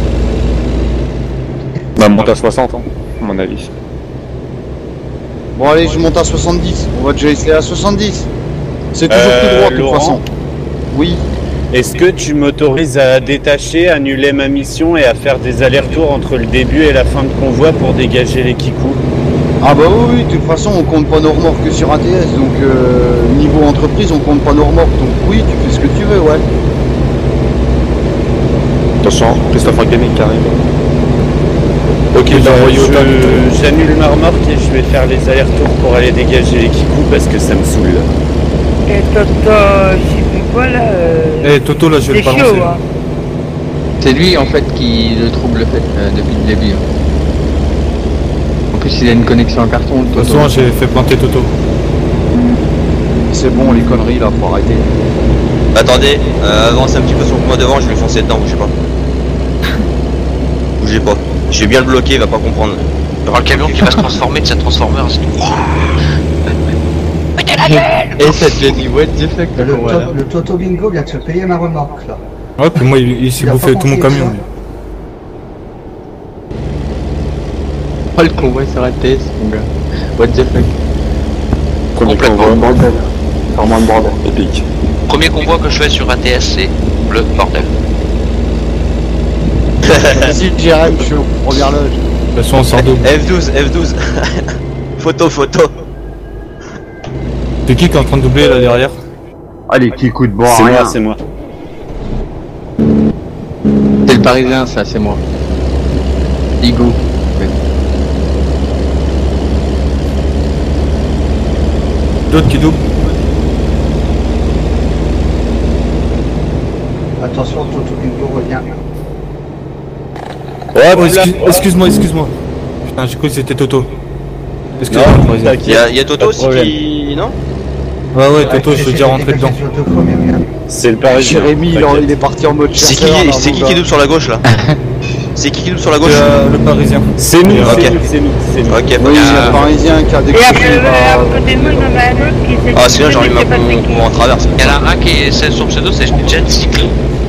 F: Bah, monte à soixante, hein, à mon avis.
A: Bon allez, je monte à soixante-dix. On va déjà essayer à soixante-dix. C'est toujours
K: Euh,
A: tout droit de toute
K: Laurent
A: façon. Oui.
K: est-ce que tu m'autorises à détacher, annuler ma mission et à faire des allers-retours entre le début et la fin de convoi pour dégager les Kikou?
A: Ah bah oui, oui, de toute façon on compte pas nos remorques que sur A T S, donc euh, niveau entreprise on compte pas nos remorques, donc oui tu fais ce que tu veux, ouais.
F: Attention, Christopher Gaming qui arrive. Ok,
K: Eh
F: il
K: ben,
F: a envoyé au top.
K: je- J'annule ma remorque et je vais faire les allers-retours pour aller dégager les Kikou parce que ça me saoule.
O: Et Toto, je sais plus quoi là. euh,
F: Eh Toto, là je vais
O: C'est
F: le
O: chaud,
F: balancer.
O: hein.
B: C'est lui en fait qui le trouble le fait euh, depuis le début. hein. En plus il a une connexion en carton.
F: De toute façon, j'ai fait planter Toto.
A: C'est bon les conneries là, faut arrêter.
J: Attendez, euh, avancez un petit peu sur moi devant, je vais foncer dedans, bougez pas. Bougez pas. Je vais bien le bloquer, il va pas comprendre.
C: Il y aura le camion qui va se transformer de cette transformeur.
B: Et ça devient du what the fuck
N: Le,
B: le convoi, là.
N: to- le Toto Bingo vient de se payer ma remorque là.
F: Ouais, puis moi, il, il s'est
N: Il a
F: bouffé
N: pas
F: tout mon
N: compris,
F: camion.
N: ça.
F: lui.
B: Oh le convoi sur A T S mon gars. What the fuck.
F: Premier
C: Complètement.
F: convoi,
H: Bordel. Vraiment le bordel.
F: épique.
C: Premier convoi que je fais sur A T S, c'est le bordel.
A: Vas-y Jérém, je suis au première loge.
F: De toute façon, on sort double.
J: F douze, F douze. Photo, photo.
F: C'est qui qui est en train de doubler là derrière?
G: Allez, qui coup de bon
K: C'est
G: à rien.
K: moi, c'est moi.
B: C'est le parisien ça, c'est moi. Igo. Ouais.
F: D'autres qui doublent.
N: Attention, Toto Bingo revient.
K: Ouais,
F: Oh, excuse- excuse-moi, excuse-moi. Putain, j'ai cru que c'était Toto. Excuse-moi,
K: Non,
F: le président.
K: t'inquiète.
J: Il y a, il y a
K: Pas
J: Toto
K: de
J: aussi
K: problème.
J: qui. Non?
F: Ouais, ouais, Toto,
N: Ouais,
F: je veux
N: j'ai
F: déjà rentrer
N: dégagé
F: dedans.
N: sur deux premiers, regarde.
K: C'est le parisien.
A: Jérémy il, en-
K: t'inquiète.
A: il est parti en mode
J: C'est qui,
A: chasseur. là,
J: c'est
A: mon
J: qui
A: gars.
J: qui double sur la gauche là? C'est qui qui double sur la
F: C'est
J: gauche?
F: euh, le parisien.
K: C'est nous,
F: Ok.
K: c'est nous, c'est nous, c'est nous.
J: Ok,
A: Oui,
J: bah,
A: il y a un parisien qui a
O: Et
A: découvert.
O: après, euh, à côté de moi, il y en a un autre qui s'est
J: Ah, celui-là, j'ai envie de
O: je sais pas c'est
J: mon
O: qui.
J: convoi en traverse.
C: Il y en a un qui est c'est son pseudo, c'est Jet Cycle.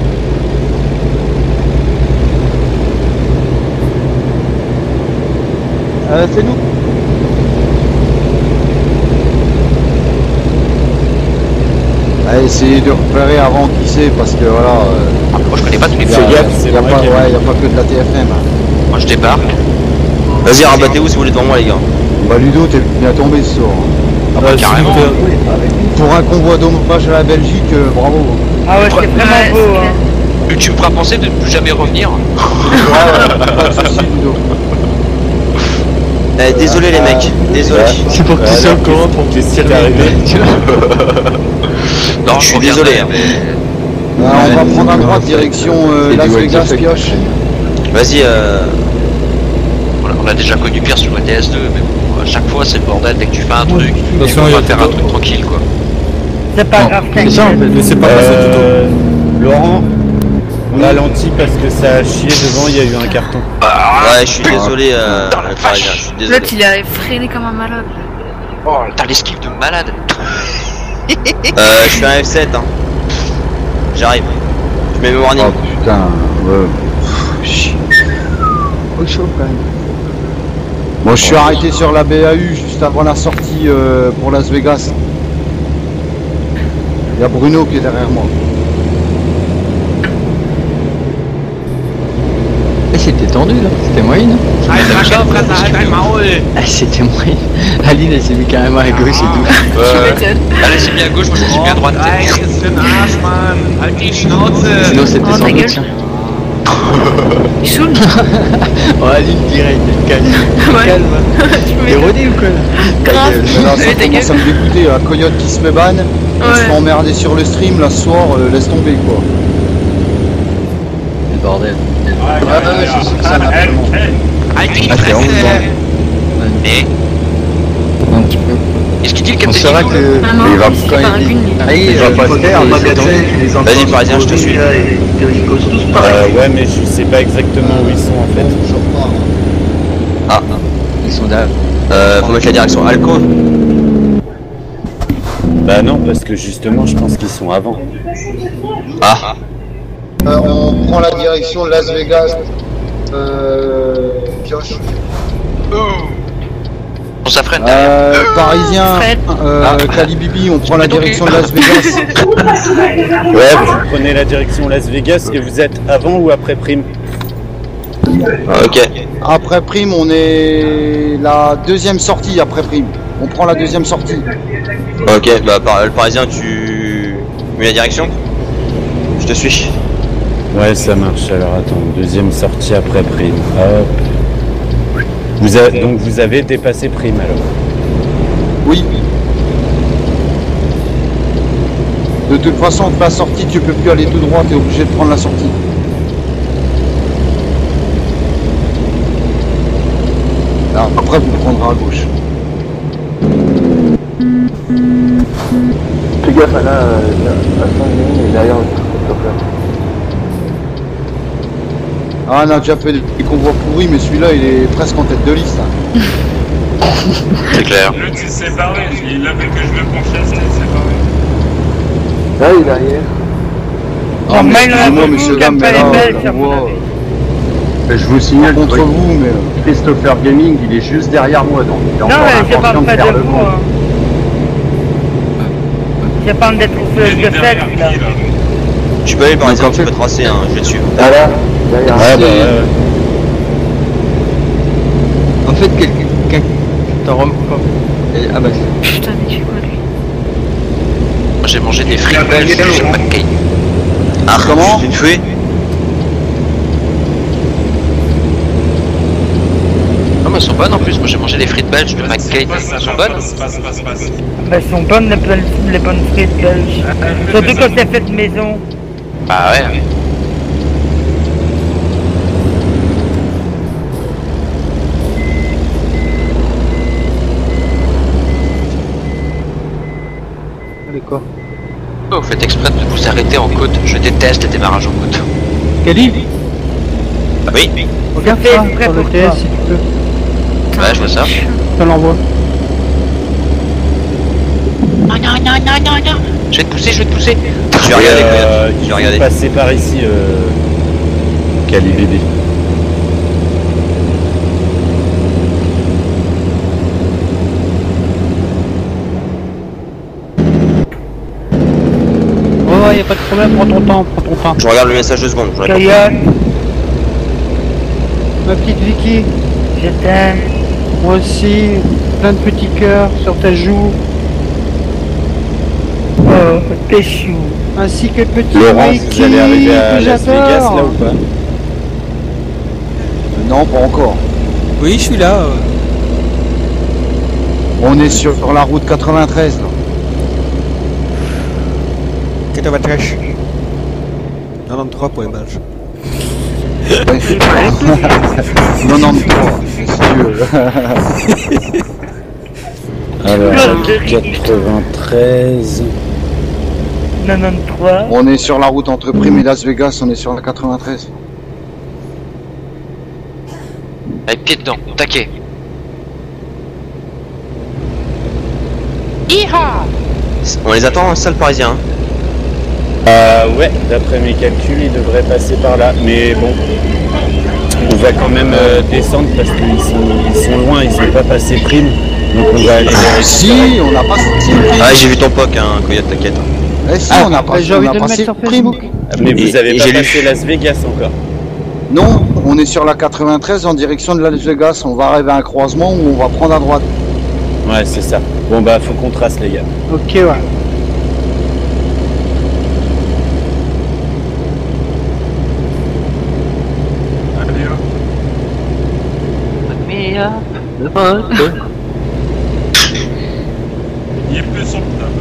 A: Euh, c'est nous. Allez, essayez de repérer avant qui c'est parce que voilà. euh,
C: Moi je connais pas tous les
A: y a-
K: Fais gaffe, c'est
A: y a
K: moi
A: pas,
K: qui ai-
A: ouais, y a pas que de la T F M.
C: Moi je débarque.
J: Vas-y, rabattez-vous si vous voulez devant moi, les gars.
A: Bah Ludo, t'es bien tombé ce soir.
C: Ah bah
F: Ouais,
C: carrément.
F: s'il vous plaît.
N: Oui, avec nous.
A: Pour un convoi d'hommage à la Belgique, euh, bravo.
O: Ah ouais, c'est
I: Ouais,
O: vraiment
I: c'est
O: beau.
I: clair.
O: Hein.
C: Tu- Tu me feras penser de ne plus jamais revenir.
A: Pas de soucis, Ludo.
J: Eh, désolé les mecs, désolé.
B: C'est pour que tu sois au courant pour que tu
K: Qu'est-ce qui t'est arrivé?
C: Non,
J: Je suis
C: reviendrai,
J: désolé, hein.
C: mais-
A: Euh, on va prendre à droite direction euh,
B: C'est
A: Las
B: du what the
A: Vegas
B: fuck.
A: Pioche.
J: Vas-y, euh.
C: On a, on a déjà connu pire sur le T S deux, mais bon, à chaque fois c'est le bordel dès que tu fais un truc, tu peux
F: Attention, il y a
C: pas faire un
F: Toto.
C: truc tranquille quoi.
O: C'est pas grave,
F: C'est ça en fait, mais c'est pas
K: Euh, Laurent, ralentis parce que ça a chié devant, il y a eu un carton.
J: Ouais, je suis désolé, euh, le Parisien, je suis désolé.
I: L'autre il a freiné comme un malade.
C: Oh, t'as l'esquive de malade.
J: Euh, je suis un F sept, hein. J'arrive. Je mets mes warnings.
A: Oh putain, ouais.
B: Au chaud quand même.
A: Moi je suis arrêté sur la B A U juste avant la sortie euh, pour Las Vegas. Il y a Bruno qui est derrière moi.
B: Et c'était tendu là, c'était moyen. Hein ah, c'était moyen. Aline elle s'est mis carrément à gauche et tout.
C: Ouais. Elle s'est mis à gauche, moi je me suis mis à droite.
B: Sinon c'était
I: Oh,
B: sans
I: ta
B: doute.
I: gueule.
B: tiens.
I: Il saoule.
B: Oh Aline direct, calme.
I: Ouais.
B: Calme.
I: Tu
B: T'es
I: m'étonnes.
B: rodé ou quoi là?
I: Grave.
A: Mais là ça
I: Ouais, ta
A: commence à
I: gueule.
A: me dégoûter, un coyote qui se met ban, on se
I: Ouais.
A: fait emmerder sur le stream, là ce soir, euh, laisse tomber quoi.
B: Le bordel.
A: Ah ouais, c'est c'est ça naturellement.
B: Ah c'est honte bon.
C: Mais,
B: Un petit peu.
C: qu'est-ce qu'il dit le
B: On
C: capitaine
B: saura
C: Guido,
B: que
C: là
I: Ah non,
B: il va
I: c'est
B: quand
I: pas un
B: il
I: gun,
B: dit.
I: lui.
B: Ah, il
G: Il va pas se faire,
M: En
G: il
M: magasin,
G: est
M: les enfants
J: Vas-y, Parisien, je te suis.
M: et ils causent tous
K: Euh,
M: pareil.
K: ouais, mais je sais pas exactement où ils sont en fait.
J: Ah,
B: Ils sont là.
J: euh, faut mettre la direction Alco.
K: Bah non, parce que justement, je pense qu'ils sont avant.
J: Ah,
A: Euh, on prend la direction de Las Vegas. Euh, pioche.
C: on s'affrène derrière.
A: Euh, Parisien,
I: Fred.
A: euh,
C: Ah.
A: Calibibi, on prend la direction de Las Vegas.
K: Ouais, vous prenez la direction Las Vegas et vous êtes avant ou après Prime?
J: ok.
A: Après prime, on est la deuxième sortie après prime. On prend la deuxième sortie.
J: Ok, bah par- le Parisien, tu mets la direction. Je te suis.
K: Ouais, ça marche. Alors attends, deuxième sortie après Prime. Hop. Vous a- Donc vous avez dépassé Prime alors.
A: Oui. De toute façon, la sortie, tu peux plus aller tout droit, tu es obligé de prendre la sortie. Alors, après, vous prendrez à gauche.
H: Fais gaffe, là, euh, à Saint-Denis et derrière le chauffeur.
A: Ah, on a déjà fait des convois pourris, mais celui-là, il est presque en tête de liste. hein.
C: C'est clair.
Q: Le tu s'est séparé, il a fait que je le conchasse, il s'est séparé.
H: Là, il est derrière.
A: Ah, mais
O: mais il y en a
A: excusez-moi,
O: beaucoup
A: monsieur,
O: qui
A: dame,
O: aiment
A: mais
O: pas
A: là,
O: les Belges,
A: on
O: à mon
A: voit,
O: avis.
G: Mais je vous signale
A: contre
G: que
A: vous, mais... euh,
G: Christopher Gaming, il est juste derrière moi, donc il est
O: Non,
G: encore
O: mais je
G: inconscient
O: parle pas de
G: faire le
O: vous.
G: con.
O: Hein. Je parle d'être
Q: Il
O: de
Q: est
O: fait,
Q: derrière qui,
O: là.
Q: là?
J: Tu peux aller, Parisien,
A: Donc, en
J: tu
A: fait-
J: peux tracer, hein, je vais te suivre.
H: Ah là, derrière.
K: Ouais, bah, ouais.
B: En fait, quelqu'un. T'en rends compte. Et- Ah bah c'est.
I: Putain, mais tu quoi lui?
C: Moi j'ai mangé des frites belges chez McCain.
J: Ah,
A: Comment
J: Une fouée.
C: Non mais elles sont bonnes en plus, moi j'ai mangé des frites belges de McCain,
Q: Passe,
C: elles sont
Q: passe,
C: bonnes.
Q: passe, passe, passe, passe.
O: Bah, elles sont bonnes les bonnes, les bonnes frites belges. Surtout quand c'est fait de maison.
C: Bah ouais.
B: D'accord.
C: Oh, vous faites exprès de vous arrêter en côte, je déteste les démarrages en côte.
B: Cali,
C: Oui,
B: regarde
O: Fais
B: ça
O: exprès
B: sur le
O: pour
B: T S
O: toi.
B: si tu peux.
C: ouais je vois ça.
B: Je te l'envoie.
C: Non, non, non, non, non, non. Je vais te pousser, je vais te pousser.
J: Je vais regarder,
K: Euh,
J: Coyote. Je
K: il
J: vais
K: faut
J: regarder.
K: passer par ici, euh... Calibébé.
D: Ouais, ouais, y a pas de problème, prends ton temps, prends ton temps.
J: Je regarde le message de seconde. Je réponds.
O: Coyote,
D: Ma petite Vicky,
O: je t'aime.
D: moi aussi, plein de petits cœurs sur ta joue,
O: Oh, t'es chou.
D: ainsi que le petit
K: Laurent,
D: Vicky
K: vous allez arriver à
D: que
K: Las Vegas
D: j'adore.
K: là ou pas?
A: Euh, Non, pas encore.
F: Oui, je suis là. euh.
A: On est sur la route quatre-vingt-treize, là.
F: quatre-vingt-treize. quatre-vingt-treize pour les Belges.
A: quatre-vingt-treize, si tu veux.
K: Alors, quatre-vingt-treize.
O: quatre-vingt-treize.
A: On est sur la route entre Prime et Las Vegas, on est sur la quatre-vingt-treize.
C: Avec pied dedans, taquet.
J: On les attend en salle parisien. Hein.
K: Euh, ouais, d'après mes calculs, ils devraient passer par là. Mais bon, on va quand même euh, descendre parce qu'ils sont, ils sont loin, ils sont pas passés prime. Donc on va aller
A: Ah, si, on n'a pas sorti le prime.
J: Ah, j'ai vu ton poc, hein, Coyote, t'inquiète.
A: Eh si,
J: Ah,
A: on n'a pas,
J: j'ai
A: on
J: envie
A: a
J: de le
A: passé
J: mettre
A: le
J: sur
A: prime.
K: Mais vous
J: Et-
K: avez
J: et
K: pas
J: j'ai lu.
K: passé Las Vegas encore.
A: Non, on est sur la quatre-vingt-treize en direction de Las Vegas. On va arriver à un croisement où on va prendre à droite.
K: Ouais, c'est ça. Bon bah, faut qu'on trace, les gars.
O: Ok, ouais.
Q: Il est plus sur le table.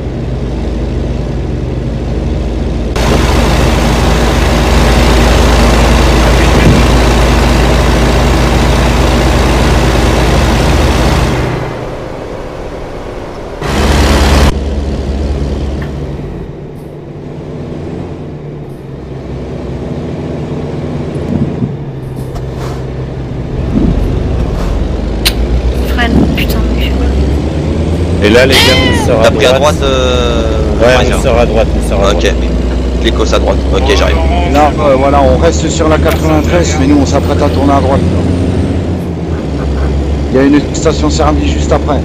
I: Freine, putain, mais je suis
K: Et là, les gars, on sort à
J: T'as
K: droite.
J: pris à droite euh...
K: Ouais,
J: parisien.
K: on sort à droite, on sort à droite.
J: Ok. Clicos à droite. Ok, j'arrive.
A: Là, euh, voilà, on reste sur la quatre-vingt-treize, mais nous, on s'apprête à tourner à droite. Il y a une station service juste après.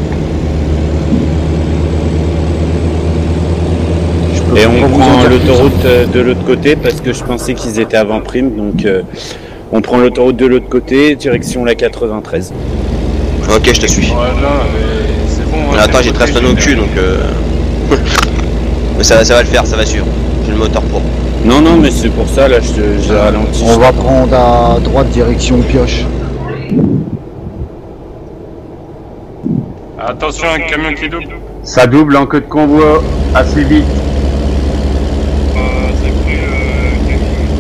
A: Je peux
K: Et
A: pas
K: on
A: vous en
K: prend
A: dire plus.
K: l'autoroute euh, de l'autre côté parce que je pensais qu'ils étaient avant prime. Donc euh, on prend l'autoroute de l'autre côté, direction la quatre-vingt-treize.
J: Ok, je te suis.
Q: Voilà, mais c'est bon.
J: Mais
Q: hein,
J: attends,
Q: t'es
J: j'ai
Q: protégé,
J: Traston au cul,
Q: merde.
J: donc euh... Mais ça, ça va le faire, ça va sûr. J'ai le moteur pour.
K: Non, non, mais c'est pour ça, là, je, te- je ralentis.
A: On va prendre à droite direction Pioche.
Q: Attention, un camion qui double.
G: Ça double en queue de convoi assez vite.
Q: Euh, c'est pris, euh,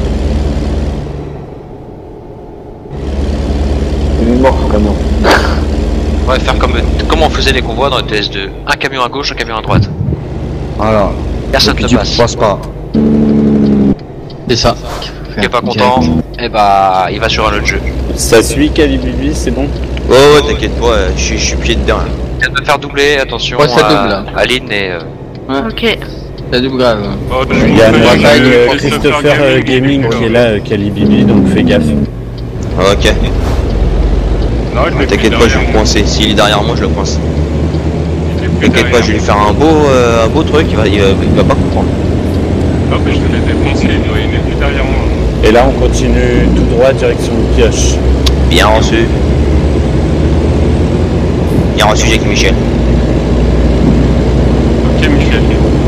H: Il est mort vraiment.
C: On va faire comme, comme on faisait les convois dans le T S deux. Un camion à gauche, un camion à droite.
A: Voilà.
C: Personne
A: Et
C: ne
A: puis, tu
C: passe.
A: passes pas.
B: C'est ça.
C: Qui est pas content, et bah il va sur un autre jeu.
K: Ça suit Calibibi, c'est bon?
J: Oh, ouais, t'inquiète pas, je suis- je suis pied dedans. Là.
C: Il vient de me faire doubler, attention
B: Ouais, ça
C: à,
B: double, là.
C: à Lynn et... euh,
B: Ouais,
I: Ok.
B: ça double grave.
Q: Oh, je
K: Il y a
Q: vous
K: notre
Q: fais
K: ami,
Q: du
K: euh,
Q: Christopher
K: Christopher euh, Gaming qui est là, euh, Calibibi, donc fais gaffe.
J: Ok.
Q: Non, je l'ai pris
J: T'inquiète pas, je vais
Q: derrière
J: le coincer. S'il est derrière moi, je le coince.
Q: Je l'ai pris
J: T'inquiète pas,
Q: derrière.
J: je vais lui faire un beau, euh, un beau truc, il va, il, va- il va pas comprendre.
Q: Non, mais je l'ai défoncé, il doit- il est plus derrière moi.
K: Et là, on continue tout droit, direction Pioche.
J: Bien reçu. Bien reçu, Jacques Michel.
Q: Ok, Michel.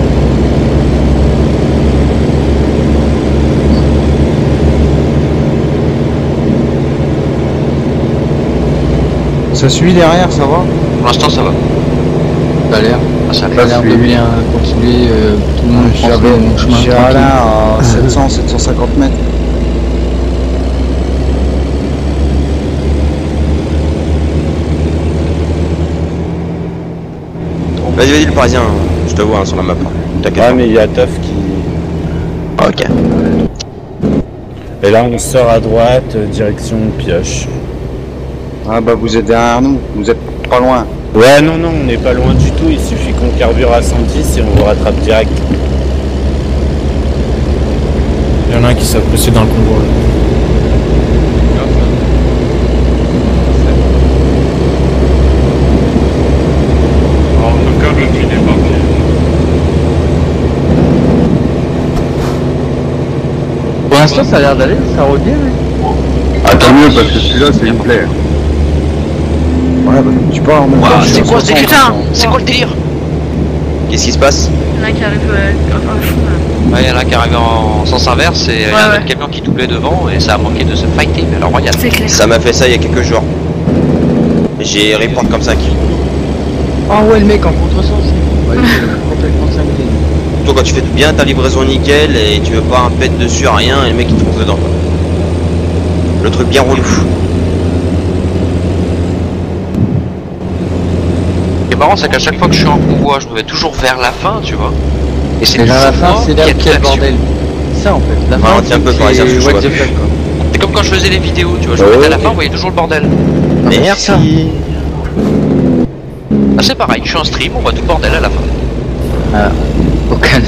A: Ça suit derrière, ça va?
C: Pour l'instant ça va.
B: Ça a l'air.
C: Ah, ça
B: Ça a l'air de bien continuer. euh, tout le monde prend
A: J'avais
B: son chemin
A: j'ai
B: tranquille.
A: Alain à sept cents, sept cent cinquante mètres.
J: Vas-y, vas-y, le parisien, je te vois hein, sur la map. T'inquiète
K: Ah,
J: pas.
K: mais il y a Toff qui...
J: Ok.
K: Et là, on sort à droite, euh, direction Pioche.
A: Ah bah vous êtes derrière nous, vous êtes pas loin.
K: Ouais, non, non, on n'est pas loin du tout. Il suffit qu'on carbure à cent dix et on vous rattrape direct.
F: Il y en a un qui s'est poussé dans le convoi. là.
Q: En tout cas, le fil est parti.
B: Pour l'instant, ça a l'air d'aller, ça roule bien. oui.
G: Ah, tant mieux, parce que celui-là, c'est une plaie.
A: Ouais bah tu pars en même temps.
C: Ouah,
A: je suis
C: c'est
A: à
C: quoi ce
A: soixante,
C: putain?
A: donc.
C: C'est quoi le délire?
J: Qu'est-ce qui se passe?
I: Il y en a qui arrivent euh, enfin, au fond là.
C: Ouais, il y en a un qui arrive en sens inverse et il y a
I: Ouais,
C: un
I: ouais.
C: autre camion qui doublait devant et ça a manqué de se fighter, mais alors royal.
I: C'est clair.
J: Ça m'a fait ça il y a quelques jours. J'ai report comme ça.
B: Ah ouais, le mec en contresens. Ouais, il est complètement cinglé.
J: Toi, quand tu fais bien ta livraison nickel et tu veux pas un pet dessus, rien, et le mec il te fonce dedans. Quoi. Le truc bien relou.
C: Ce qui est marrant, c'est qu'à chaque fois que je suis en convoi, je me vais toujours vers la fin, tu vois. Et c'est
B: Et vers la
C: toujours
B: fin,
C: moi
B: c'est
C: qui
B: là
C: ai
B: où il y a le
C: de l'action.
B: bordel. C'est ça en fait. La
J: Ouais,
B: fin,
J: on tient un peu
B: c'est
J: par exemple, je
B: what
J: vois
B: the
J: plus.
B: fuck quoi.
C: C'est comme quand je faisais les vidéos, tu vois. Je
K: Ouais,
C: me mettais à la
K: ouais.
C: fin, vous voyez toujours le bordel.
J: Merci.
C: Ah, c'est pareil, je suis en stream, on voit tout le bordel à la fin.
B: Ah, au calme.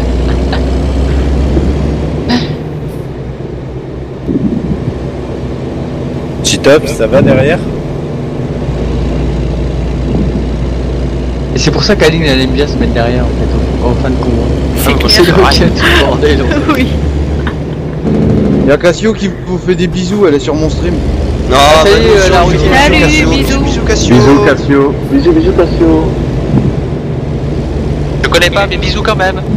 K: Chitop, ça va derrière?
B: Et c'est pour ça qu'Aline elle aime bien se mettre derrière en fait, en fin de convoi.
C: Ah, moi,
B: C'est
C: c'est
B: là où
C: pareil.
B: il y a tout le bordel. en fait.
I: Oui.
A: Il y a Cassio qui vous fait des bisous, elle est sur mon stream.
J: Non,
B: Salut,
J: bah,
B: euh, la
J: bisous,
B: routière.
I: Salut,
J: Cassio,
I: bisous.
J: bisous Cassio.
E: Bisous Cassio. Bisous, bisous Cassio.
C: Je connais pas, mais bisous quand même.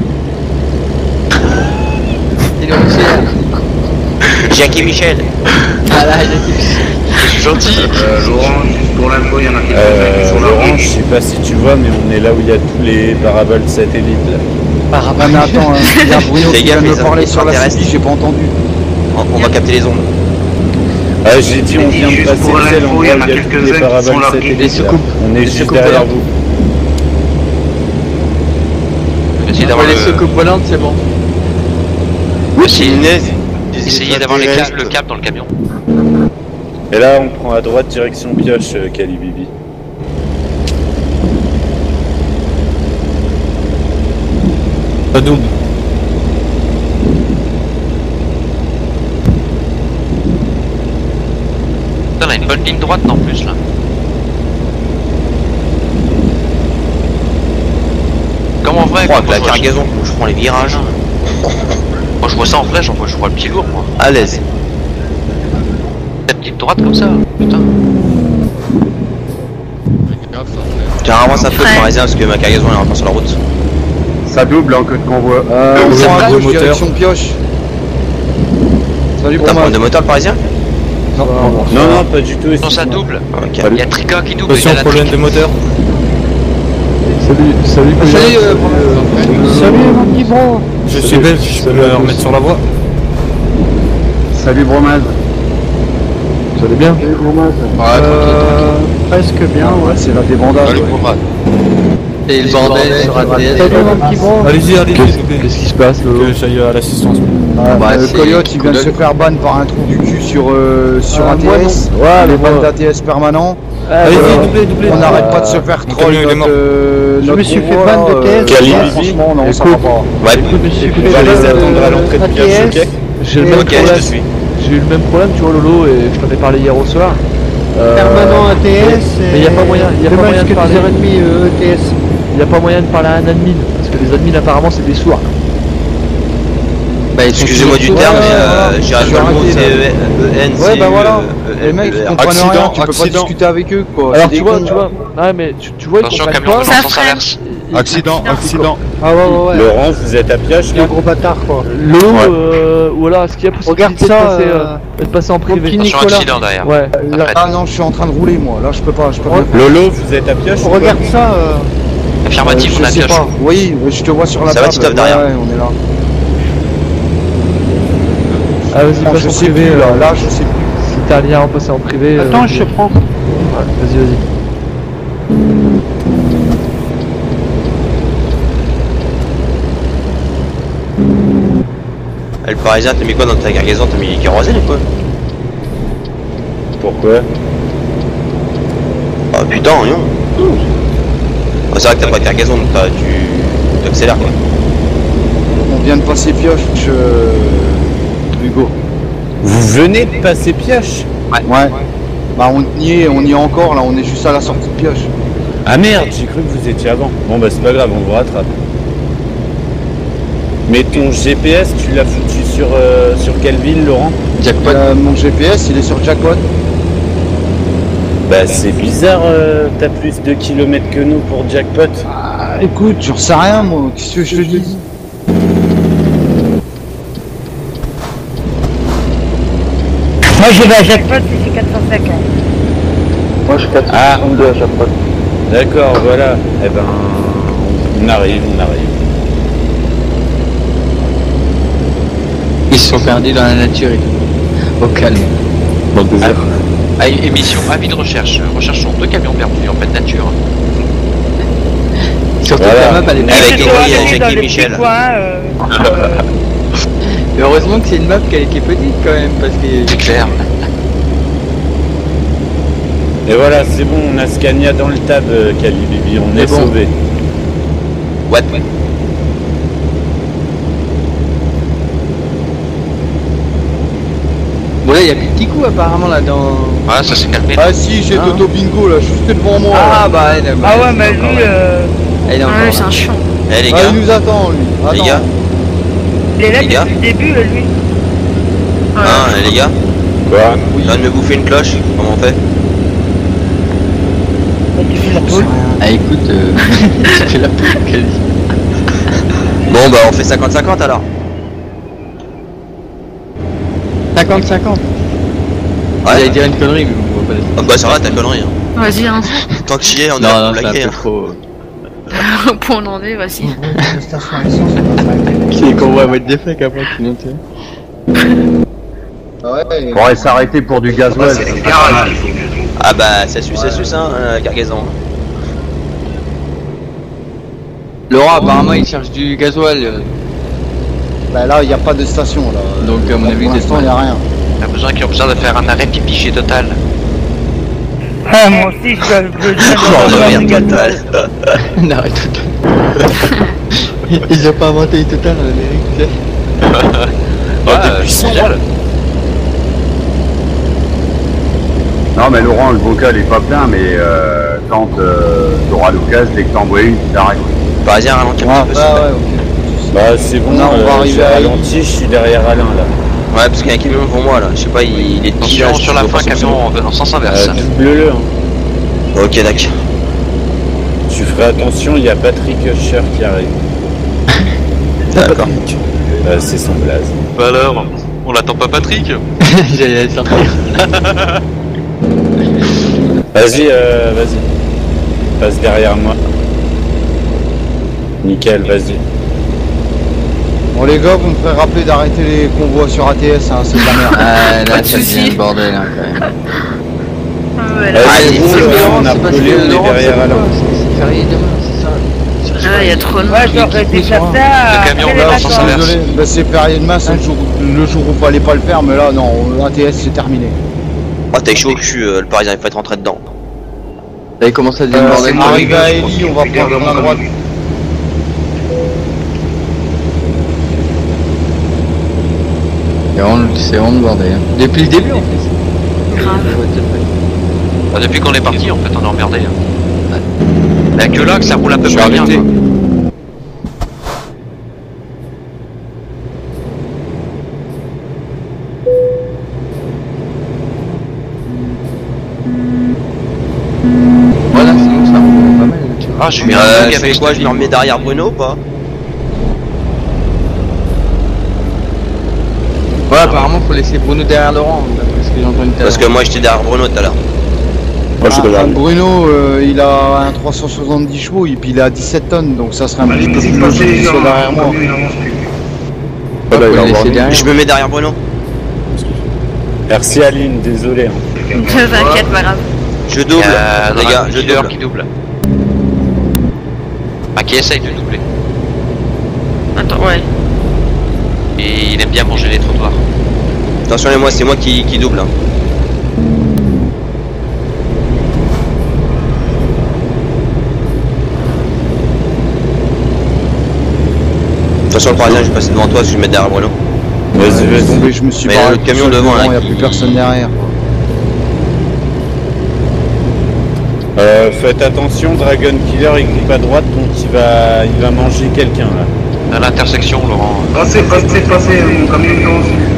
B: C'est le routier.
J: Jackie Michel.
B: Ah là, il y a qui-
C: Je suis gentil.
M: Euh, Laurent, juste pour l'info, il y en a quelques-uns qui
K: Euh,
M: sont là.
K: Laurent, je sais pas si tu vois, mais on est là où il y a tous les paraboles satellites là.
A: Ah mais attends, hein, il y a Bruno
J: Fais
A: qui vient
J: gaffe,
A: de me
J: les
A: parler sur la
J: extraterrestres.
A: C D, j'ai pas entendu.
J: On, on va capter les ondes.
K: Ah, j'ai dit, on vient de
M: Juste
K: passer
M: pour
K: le ciel,
M: l'info,
K: on
M: il y
K: voit
M: en a
K: il y a toutes
M: quelques-uns
K: les
M: qui sont
K: paraboles
M: là.
K: satellites
B: Les
K: là.
B: soucoupes.
K: On est
B: Les
K: juste
B: soucoupes
K: derrière
B: volantes.
K: vous.
C: Essayez
B: Pour
C: d'avoir
B: les
C: le...
B: secoupes volantes, c'est bon.
C: Essayez,
J: Punaise.
C: essayez d'avoir les câbles, le câble dans le camion.
K: Et là, on prend à droite direction Pioche, euh, Calibibi.
F: Pas double.
C: Putain, on a une bonne ligne droite en plus là. Comme en vrai,
J: Oh,
C: quoi,
J: avec
C: moi,
J: la
C: je vois-
J: cargaison, je prends les virages.
C: Moi je vois ça en vrai, j'en vois, je vois le pied lourd moi.
J: À l'aise.
C: Cette ligne droite comme ça, putain.
J: Tiens, avance un peu le parisien parce que ma cargaison elle est encore sur la route.
E: Ça double en queue de convoi.
A: Euh,
F: on
A: on
F: prend
A: prend
F: un
A: à gauche,
F: moteur.
A: direction Pioche. Salut
J: T'as
A: pour
J: un
A: moi.
J: problème de moteur le parisien?
A: Non,
K: Non, non, pas du tout.
C: Non, ça double.
J: Ok.
C: Il y a Trica qui double.
F: Attention,
C: il y a la
F: problème
C: Trica.
F: de moteur.
E: Salut, salut.
B: Salut, euh,
D: Salut mon petit bro.
F: Je suis belge, je peux me remettre sur la voie.
E: Salut Bromaz. Vous allez bien? Salut Bromaz.
D: Euh, presque bien, ouais.
A: c'est la débandade. ouais.
B: Et le bordel sur A T S.
D: Salut mon petit bro.
F: Allez-y, allez-y, s'il vous plaît.
E: Qu'est-ce qui se passe Lolo?
F: Que j'aille à l'assistance.
A: Ah,
B: Bah,
A: le
B: c'est
A: Coyote il vient de
B: coup
A: se
B: d'œil.
A: faire ban par un trou du cul sur, euh, sur
E: Ah,
A: A T
E: moi,
A: S.
E: non. Ouais,
A: les
E: mais
A: bandes
E: moi-
A: d'A T S permanents.
F: Allez-y,
A: Euh,
F: doublez, doublez.
A: On
F: Euh,
A: n'arrête pas de se faire
F: mon
A: troll
F: camion, il est
A: notre,
F: mort.
A: euh,
D: Je
A: notre
D: me suis fait
A: convoi,
D: ban de
A: euh,
D: T S.
K: Calibibi.
A: Franchement, non, ça va
E: Écoute.
A: pas.
J: Ouais,
D: Je me suis fait
K: On va
D: ban
K: les
D: de
K: attendre à l'entrée de Pioche, ok?
E: J'ai le même
J: ok, je te
E: problème.
J: suis.
E: J'ai eu le même problème, tu vois Lolo, et je t'en ai parlé hier au soir. Euh,
D: Permanent A T S.
E: mais il n'y a pas moyen, il y a pas moyen de parler.
D: dix heures trente euh, E T S.
E: Il n'y a pas moyen de parler à un admin, parce que les admins apparemment c'est des sourds.
B: Bah, ils sont
J: Excusez-moi du
B: toujours
J: terme,
A: Ouais,
J: mais euh,
A: voilà.
J: j'ai arrêté
A: Je
J: le
A: vais
J: mot,
A: arrêter,
J: c'est
A: là.
J: E N,
A: Ouais, bah voilà.
J: c'est
A: Les mecs, ils
J: E
A: comprennent
F: Accident,
A: rien, tu peux pas
F: accident.
A: discuter avec eux, quoi.
E: Alors
A: C'est
E: tu
A: des
E: vois,
A: cons.
E: tu vois, ouais mais tu, tu vois ils
C: Attention,
E: comprennent
C: camion
E: pas.
C: de
I: Ça
C: sens
I: freine.
C: inverse.
L: Accident, accident.
D: Ah ouais, ouais, ouais.
K: Laurent, vous êtes à Pioche
D: Le
K: là?
D: gros bâtard quoi.
E: Lolo, euh, ou alors est-ce qu'il y a possibilité
D: Regarde
E: de
D: ça,
E: passer,
D: euh,
E: euh, de passer en privé?
D: petit
C: Attention,
D: Nicolas.
C: accident derrière.
E: Ouais.
A: Là,
C: Après.
A: ah non, je suis en train de rouler, moi. Là, je peux pas. Je peux pas.
K: Lolo, vous êtes à Pioche? ou
D: Regarde
K: pas?
D: ça. euh,
C: Affirmatif,
A: Euh,
C: on a
A: je sais
C: Pioche.
A: pas. Oui, je te vois sur la
J: Ça va,
A: table.
J: Titoff, derrière?
A: Ouais, on est là.
E: Ah vas-y,
A: Non,
E: passe
A: je
E: en
A: sais
E: privé.
A: plus, là.
E: euh,
A: Là, je sais plus.
E: Si t'as un lien à passer en privé.
D: Attends,
E: euh,
D: je te prends.
E: Ouais, vas-y, vas-y.
J: Le parisien, t'as mis quoi dans ta cargaison? T'as mis kérosène ou quoi?
K: Pourquoi?
J: Ah putain, non. Ah, c'est vrai que t'as pas de cargaison, donc t'as- tu t'accélères quoi.
A: On vient de passer Pioche, euh, Hugo.
K: Vous venez de passer Pioche?
A: Ouais. Bah, on y est, on y est encore, là. On est juste à la sortie de Pioche.
K: Ah merde, j'ai cru que vous étiez avant. Bon bah c'est pas grave, on vous rattrape. Mais ton G P S, tu l'as foutu sur, euh, sur quelle ville, Laurent?
B: Jackpot.
A: Euh, mon G P S, il est sur Jackpot.
K: Bah c'est bizarre, euh, t'as plus de kilomètres que nous pour Jackpot.
A: Ah, écoute, j'en sais rien, moi. Qu'est-ce que je te dis?
O: Moi je vais à Jackpot et c'est quatre cent cinquante.
H: Moi je suis quatre cent soixante-deux à chaque fois.
K: D'accord, voilà. Eh ben, on arrive, on arrive.
B: Ils se sont perdus dans la nature et tout. Au calme.
L: Dans le désert.
C: Ah, émission avis de recherche. Recherchons deux camions perdus en pleine nature.
B: Surtout
C: Voilà.
B: que la map elle est
C: Avec
B: magnifique.
C: Émilie et
O: Dans
C: Jackie
O: les
C: Michel.
O: petits coins, euh, euh,
B: Et heureusement que c'est une map qui est, qui est petite quand même parce que.
C: C'est clair.
K: Et voilà, c'est bon, on a Scania dans le tab, euh, Calibibi, on est
B: bon.
K: sauvé.
C: Ouais.
B: Bon là il y a plus de petits coups apparemment là dans.
C: Ouais, ça s'est calmé.
A: Ah si, j'ai
B: Hein
A: Toto Bingo là, juste devant moi.
B: Ah
A: là.
B: bah elle est-
O: Ah ouais, mais lui, euh,
B: Elle est encore
I: Ouais,
B: là.
I: c'est un chiant.
C: Eh les
A: Ah,
C: gars,
A: il nous attend lui.
C: les
A: Attends.
C: gars,
O: il est là
C: Les gars.
O: depuis le début, euh, lui.
C: hein, les gars,
K: Quoi?
C: je viens de me bouffer une cloche, comment on fait?
B: Ah écoute, euh... c'est la poule qu'elle dit.
C: Bon bah on fait cinquante cinquante alors.
B: cinquante cinquante.
C: Ouais.
B: J'allais dire une connerie mais on va pas
C: Ah bah ça va ta connerie hein.
I: Vas-y, hein.
C: Tant que tu y es, on est
B: Non,
C: là
B: non,
C: pour
B: c'est un
C: blaguer
B: peu
C: hein.
B: trop.
I: Au point où on en est, vas-y.
N: La station à essence, on va s'arrêter.
B: Qui est qu'on voit what the fuck après sinon tu sais.
A: Ah ouais.
G: Faudrait s'arrêter pour du gasoil.
M: C'est les garages qu'il faut mieux.
C: Ah bah ça suce, ça suce hein, la cargaison.
B: Laurent apparemment il cherche du gasoil. euh,
A: Bah là, il n'y a pas de station là.
B: Donc à mon
A: Là,
B: avis
A: pour
B: c'est
A: l'instant, il n'y a rien.
C: On a besoin qui ont besoin de faire un arrêt pipi chez Total.
O: Ah, moi aussi, je dois je dois- je dois-
C: Total.
B: Non, arrête Total. Ils ont pas inventé Total en Amérique, tu sais.
C: Ouais, depuis cent ans.
G: Non mais Laurent, le bocal est pas plein, mais euh, quand euh, t'auras l'occasion, dès que t'en bois une, tu t'arrêtes.
C: Parisien ralentit un
A: Ah,
C: petit peu.
A: bah
C: s'il te
A: ouais,
C: plaît.
A: ok.
K: Bah c'est bon,
A: Non, on va
K: euh,
A: arriver
K: j'ai
A: à-
K: ralenti, je suis derrière Alain là.
C: Ouais parce qu'il y a un camion devant moi là, je sais pas, il, il est
L: Attention sur la fin, camion en, en sens inverse.
K: Euh, double-le. Hein.
C: Ok d'accord.
K: Tu ferais attention, il y a Patrick Scher qui arrive.
C: D'accord.
K: Euh, c'est son blaze.
L: Bah alors, on l'attend pas Patrick.
B: J'allais la sortir.
K: Vas-y, euh, vas-y. Passe derrière moi. Nickel, vas-y.
A: Bon les gars, vous me ferez rappeler d'arrêter les convois sur A T S, hein, c'est de la merde.
B: Ah
I: Pas
B: là
I: de
B: ça
I: soucis.
B: devient le bordel hein, quand même.
I: Ah ouais, là,
K: Vas-y,
B: Ah,
K: c'est bon,
B: c'est
K: Laurent, on a
B: c'est parce
K: brûlé,
B: que
K: on est
B: Laurent,
K: derrière
B: c'est
K: Alain.
B: quoi C'est c'est férié demain, c'est ça.
I: Ah, il y a trop de
O: Ouais, j'aurais dû faire ça.
L: Le camion,
O: après
L: là,
O: les
L: en sens
O: vacances.
L: inverse.
A: Désolé, bah, c'est férié demain, c'est le jour, le jour où fallait pas le faire, mais là non, A T S c'est terminé.
C: Ah t'es chaud au cul, euh, le Parisien il faut être rentré dedans.
B: Là il commence à devenir
A: Euh,
B: bordel.
A: arrivé à Eli, on va
M: Regarde
A: prendre
M: mon
A: la droite.
M: conduite.
B: C'est vraiment, c'est vraiment le bordel. Hein. Depuis le début en plus.
I: grave.
L: Bah, depuis qu'on est parti, en fait, on est emmerdé. Hein. Y'a que là que ça roule à peu près bien.
B: arrêté.
L: quoi.
B: Voilà, sinon ça roule pas mal. Tu vois.
L: Ah, je suis un
C: Euh,
L: bug
C: je
L: avec
C: fais quoi, je me
L: cette
C: remets derrière Bruno ou pas?
B: Ouais, apparemment faut laisser Bruno derrière Laurent, d'après ce que j'ai entendu tout à l'heure.
C: Parce que moi j'étais derrière Bruno tout à l'heure.
L: Moi, je suis
A: Ah,
L: derrière lui.
A: Bruno, euh, il a un trois cent soixante-dix chevaux et puis il a dix-sept tonnes, donc ça serait un petit peu
M: Vas-y,
A: plus logique qu'il soit derrière moi.
M: il avance plus.
B: Faut
L: Voilà, il
B: le
L: va
B: laisser
L: avoir-
B: derrière.
C: Je me mets derrière Bruno.
K: Merci Aline, désolé. Hein.
I: T'inquiète, pas grave.
C: Je double,
L: Il y a
C: les gars, je
L: Killer
C: double.
L: qui double. Ah, qui essaye de doubler.
I: Attends, ouais.
L: Et il aime bien manger les trottoirs.
C: Attention les moi, c'est moi qui, qui double. Hein. Attention le Parisien, je vais passer devant toi si je vais me mettre derrière Bruno.
K: Vas-y, vas-y.
A: Tombé, je me suis
C: Mais
A: barré
C: le
A: tout
C: camion
A: seul
C: devant, là,
A: il n'y a
C: qui-
A: plus personne derrière.
K: Euh, faites attention, Dragon Killer il grippe à droite donc il va, il va manger quelqu'un là.
L: À l'intersection, Laurent.
M: Passez, passez, passez, mon camion est en dessus.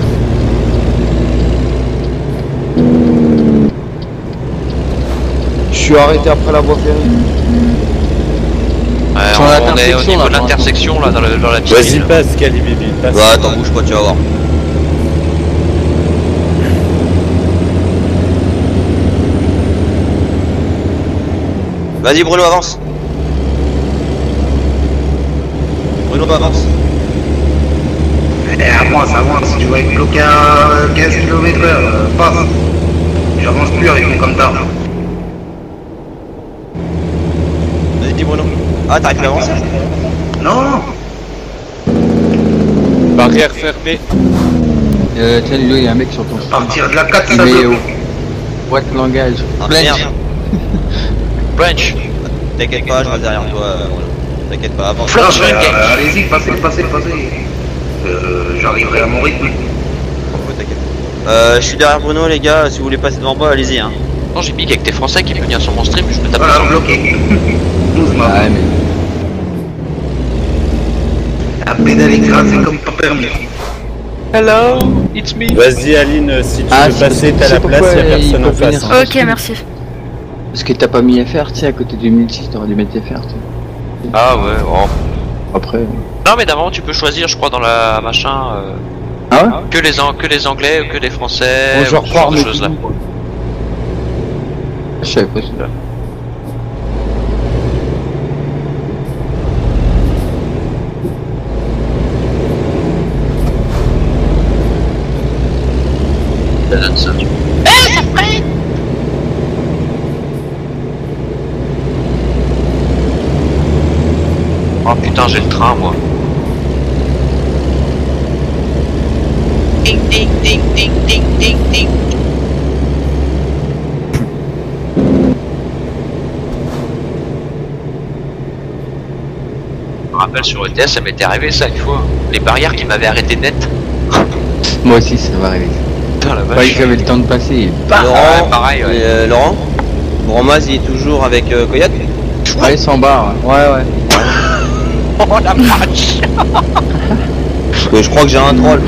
A: Je suis arrêté après la voie ferrée.
L: Ouais,
B: Sur
L: on, on est au
B: l'intersection,
L: niveau
B: là,
L: de
B: pour
L: l'intersection, là, dans, le, dans la petite
K: Vas-y,
L: ville.
K: passe Calibibi, passe.
C: Ouais, attends, bouge pas, tu vas voir. Vas-y Bruno, avance. Bruno, avance.
M: Eh, avance, avance, tu vas être bloqué à quinze kilomètres heure, euh, passe. J'avance plus avec mon compteur.
J: Vas-y, dis Bruno. Ah, t'arrives plus à avancer?
M: Non.
K: Barrière fermée.
B: Euh, tiens, Ludo, il y a un mec sur ton stream.
M: Partir de la quatre,
B: Il
M: ça
B: met
M: bloque.
B: au boîte langage.
J: Ah,
B: Blanche.
J: merde.
C: Branch.
J: T'inquiète pas, je reste derrière toi. euh, Bruno. T'inquiète pas, avance.
M: Non, mais, euh, allez-y, passez, passez, passez. Euh, j'arriverai à mon rythme.
J: Ouais, t'inquiète. Euh, je suis derrière Bruno, les gars. Si vous voulez passer devant moi, allez-y. Hein.
C: Non, j'ai piqué avec tes français qui peut venir sur mon stream, je peux taper
M: Voilà,
C: sur
M: bloqué. Doucement.
B: Ouais, mais.
M: La pédale écrasée comme pas permis.
C: Hello, it's me.
K: Vas-y Aline, si tu
B: Ah,
K: veux
B: c'est-
K: passer, t'as
B: c'est
K: la
B: pourquoi
K: place, y'a
B: il
K: personne
B: peut
K: en face.
B: venir
K: hein.
I: Ok, merci.
B: Parce que t'as pas mis F R, tu sais, à côté du multi, t'aurais dû mettre F R, tu sais.
C: Ah ouais, oh.
B: Après.
C: Non mais d'avant tu peux choisir, je crois, dans la machin, euh,
B: Ah ouais?
C: que les an que les anglais ou que les français,
A: Bon, je
C: ou ce genre
A: repars
C: de
A: mes
C: choses là.
A: coups, quoi.
B: Je savais pas celui-là.
C: Ça donne ça. Oh putain, j'ai le train moi. Ding ding ding ding ding ding ding. Je me rappelle sur E T S, ça m'était arrivé ça une fois. Les barrières qui m'avaient arrêté net.
B: Moi aussi, ça va arriver.
C: Putain la
B: Pas
C: vache.
B: que j'avais le temps de passer. et bam.
J: Laurent,
C: ouais, pareil, ouais.
J: et, euh, Laurent Bromaz, il est toujours avec euh, Coyote?
B: Ouais, sans barre. Ouais, ouais.
C: Oh la vache.
J: Parce que je crois que j'ai un troll.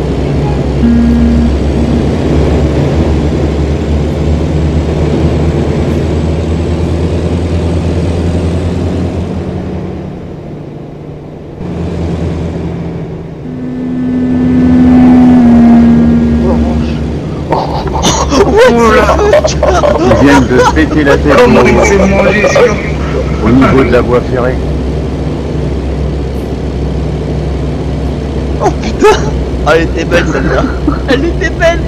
G: Ils viennent de se péter la tête
M: Comment il
G: au,
M: s'est mangé sur...
G: au niveau de la voie ferrée.
J: Oh putain. Ah, elle était belle celle-là. Elle était belle.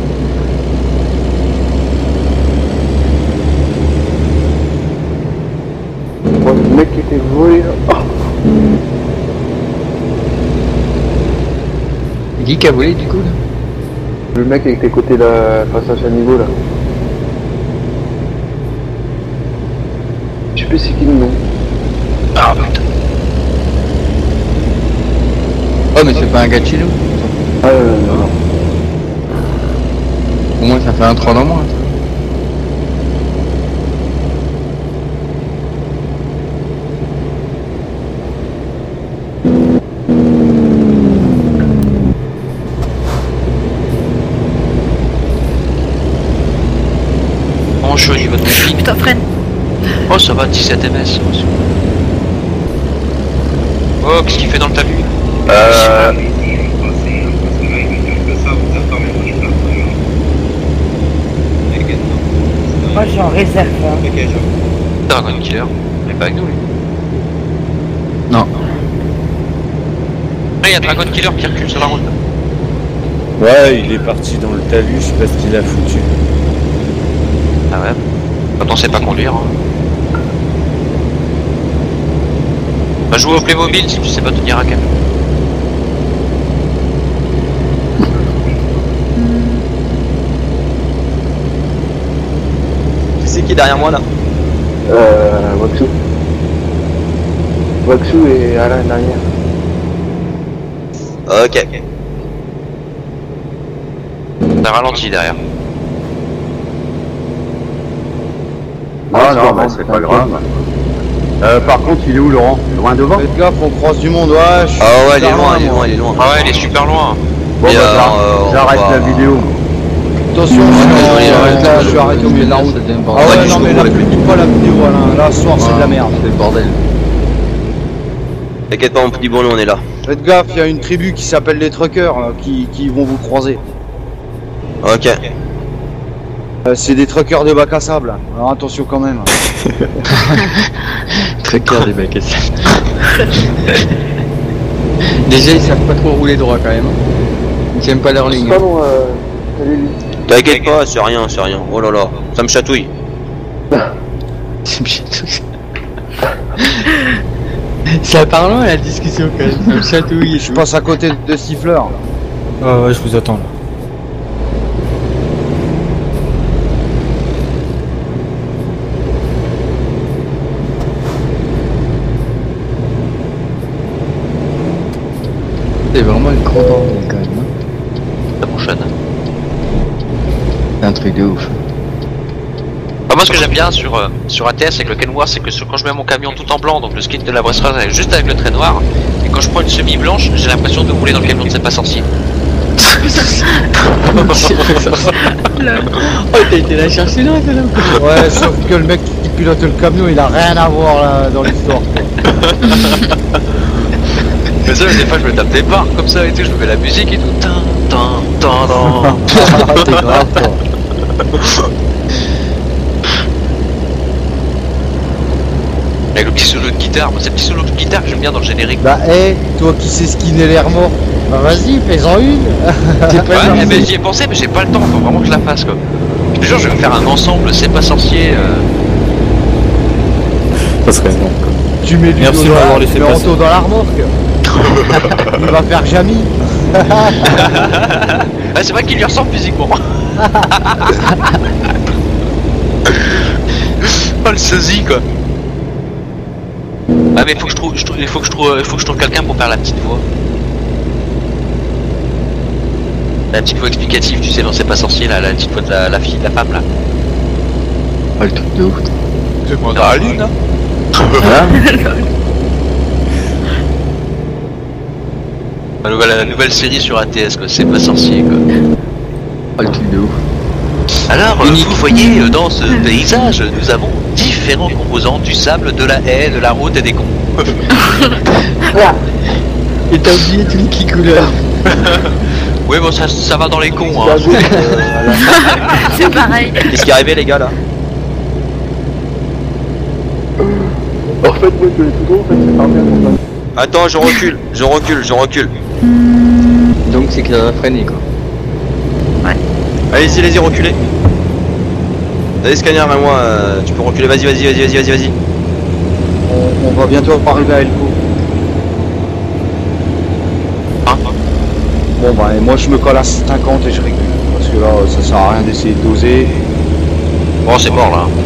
H: Oh, le mec qui était volé là. Oh.
B: Qui qui a volé du coup là?
H: Le mec avec les côtés de la passage à niveau là. Je sais plus c'est qui le nom.
C: Ah putain.
B: Oh, mais c'est pas un gars de chez nous.
H: Ah euh, non, non.
B: Au moins, ça fait un troll en moins. ça.
C: Comment je suis au niveau de mon flic?
I: Putain, freine.
C: Oh ça va, dix-sept M S. Oh, qu'est-ce qu'il fait dans le talus?
G: Euh,
O: Moi, je suis en réserve. Hein.
C: Dragon Killer, il est pas avec nous lui.
B: Non.
C: Ah, il y a Dragon Killer qui recule sur la route.
K: Ouais, il est parti dans le talus, je sais pas ce qu'il a foutu.
C: Ah ouais. Quand on sait pas conduire. Hein. Va jouer au Playmobil si tu sais pas tenir un camion.
J: Qui c'est qui est derrière moi là?
H: Euh, Waxu. Waxu et Alain derrière.
J: Ok.
C: T'as ralenti derrière.
G: non, non, bah, c'est pas grave. Euh, par contre, il est où Laurent? Loin devant?
A: Faites gaffe, on croise du monde, ouais. je suis
J: Ah ouais, il est
A: super
J: loin, il est
A: moi.
J: loin, il est loin.
C: Ah ouais, il est super loin.
G: Bon,
J: Et,
G: bah,
J: euh,
G: j'arrête-
J: euh, on
G: j'arrête
J: va-
G: la vidéo.
A: Attention,
J: Ouais,
A: sinon,
J: désolé,
A: euh,
J: ouais,
A: là,
J: ouais,
A: je suis
J: ouais,
A: arrêté au milieu de la route.
B: Ça devient le
A: Ah
B: bordel.
A: ouais,
J: Ouais,
A: non,
J: je
A: mais
J: comprends.
A: là, publie pas la vidéo, Alain. Là, ce soir, c'est de la merde.
B: C'est le bordel.
J: T'inquiète pas, mon petit bon, nous on est là.
A: Faites gaffe, il y a une tribu qui s'appelle les truckers là, qui, qui vont vous croiser.
J: Ok.
A: Euh, c'est des truckers de bac à sable. Alors attention quand même.
B: Très clair des bacs à sable. Déjà, ils savent pas trop rouler droit quand même. Ils tiennent pas leur ligne.
H: C'est pas bon, euh, salut lui.
J: T'inquiète pas, c'est rien, c'est rien. Oh là là, ça me chatouille.
B: Ça me chatouille. C'est parlant la discussion quand même, ça me chatouille.
A: Je passe à côté de siffleur.
F: Ah ouais, je vous attends là.
B: C'est vraiment une grande bordel quand même. Hein.
C: La prochaine.
B: C'est un truc de ouf.
C: Ah, moi ce que j'aime bien sur, euh, sur A T S avec le Kenworth, c'est que sur, quand je mets mon camion tout en blanc, donc le skid de la Bressoise est juste avec le trait noir, et quand je prends une semi blanche, j'ai l'impression de rouler dans le camion de C'est pas sorcier.
B: Oh t'as été la chercher là, t'es là.
A: Ouais, sauf que le mec qui pilote le camion, il a rien à voir là dans l'histoire.
C: Mais ça, des fois je me tape des barres comme ça et tout, je me mets la musique et tout. Tin, tin, tin, tin.
A: T'es grave toi.
C: Avec le petit solo de guitare, moi c'est le petit solo de guitare que j'aime bien dans le générique.
A: Bah hé, hey, toi qui sais skinner l'air mort, bah vas-y, fais-en une.
C: Ouais, eh ben, j'y ai pensé mais j'ai pas le temps, faut vraiment que je la fasse quoi. Je te jure, je vais me faire un ensemble, C'est pas sorcier. Euh...
F: Ça serait bon.
A: Tu mets du
F: Merci
A: dos
F: d'avoir
A: dans,
F: laissé
A: mets
F: passer.
A: Anto dans la remorque. Il va faire Jamy.
C: Ah, c'est vrai qu'il lui ressemble physiquement. Oh le sosie quoi. Ah mais faut que je trouve, je trouve, il faut que je trouve, il faut que je trouve quelqu'un pour faire la petite voix. La petite voix explicative, tu sais, non c'est pas sorcier là, la petite voix de la, la fille, de la femme là.
B: Oh le truc de ouf.
C: C'est moi dans la lune hein. La nouvelle, la nouvelle série sur A T S quoi, C'est pas sorcier quoi.
B: Oh le truc de ouf.
C: Alors, euh, vous voyez, euh, dans ce paysage, nous avons différents composants du sable, de la haie, de la route et des cons.
B: Et t'as oublié tous les qui couleurs.
C: Oui, bon, ça, ça va dans les cons, hein.
I: C'est pareil.
J: Qu'est-ce qui est arrivé, les gars, là?
H: En fait, moi je l'ai tout droit, en fait, c'est pas bien pour ça.
J: Attends, je recule, je recule, je recule.
B: Donc c'est que ça va freiner quoi.
J: Allez-y, allez-y, reculez. Allez, scanner, mais moi, euh, tu peux reculer, vas-y, vas-y, vas-y, vas-y, vas-y, vas-y.
A: On, on va bientôt arriver à Elko.
C: Hein?
A: Bon bah, et moi je me colle à cinquante et je recule. Parce que là, ça sert à rien d'essayer de doser.
C: Bon, c'est mort là.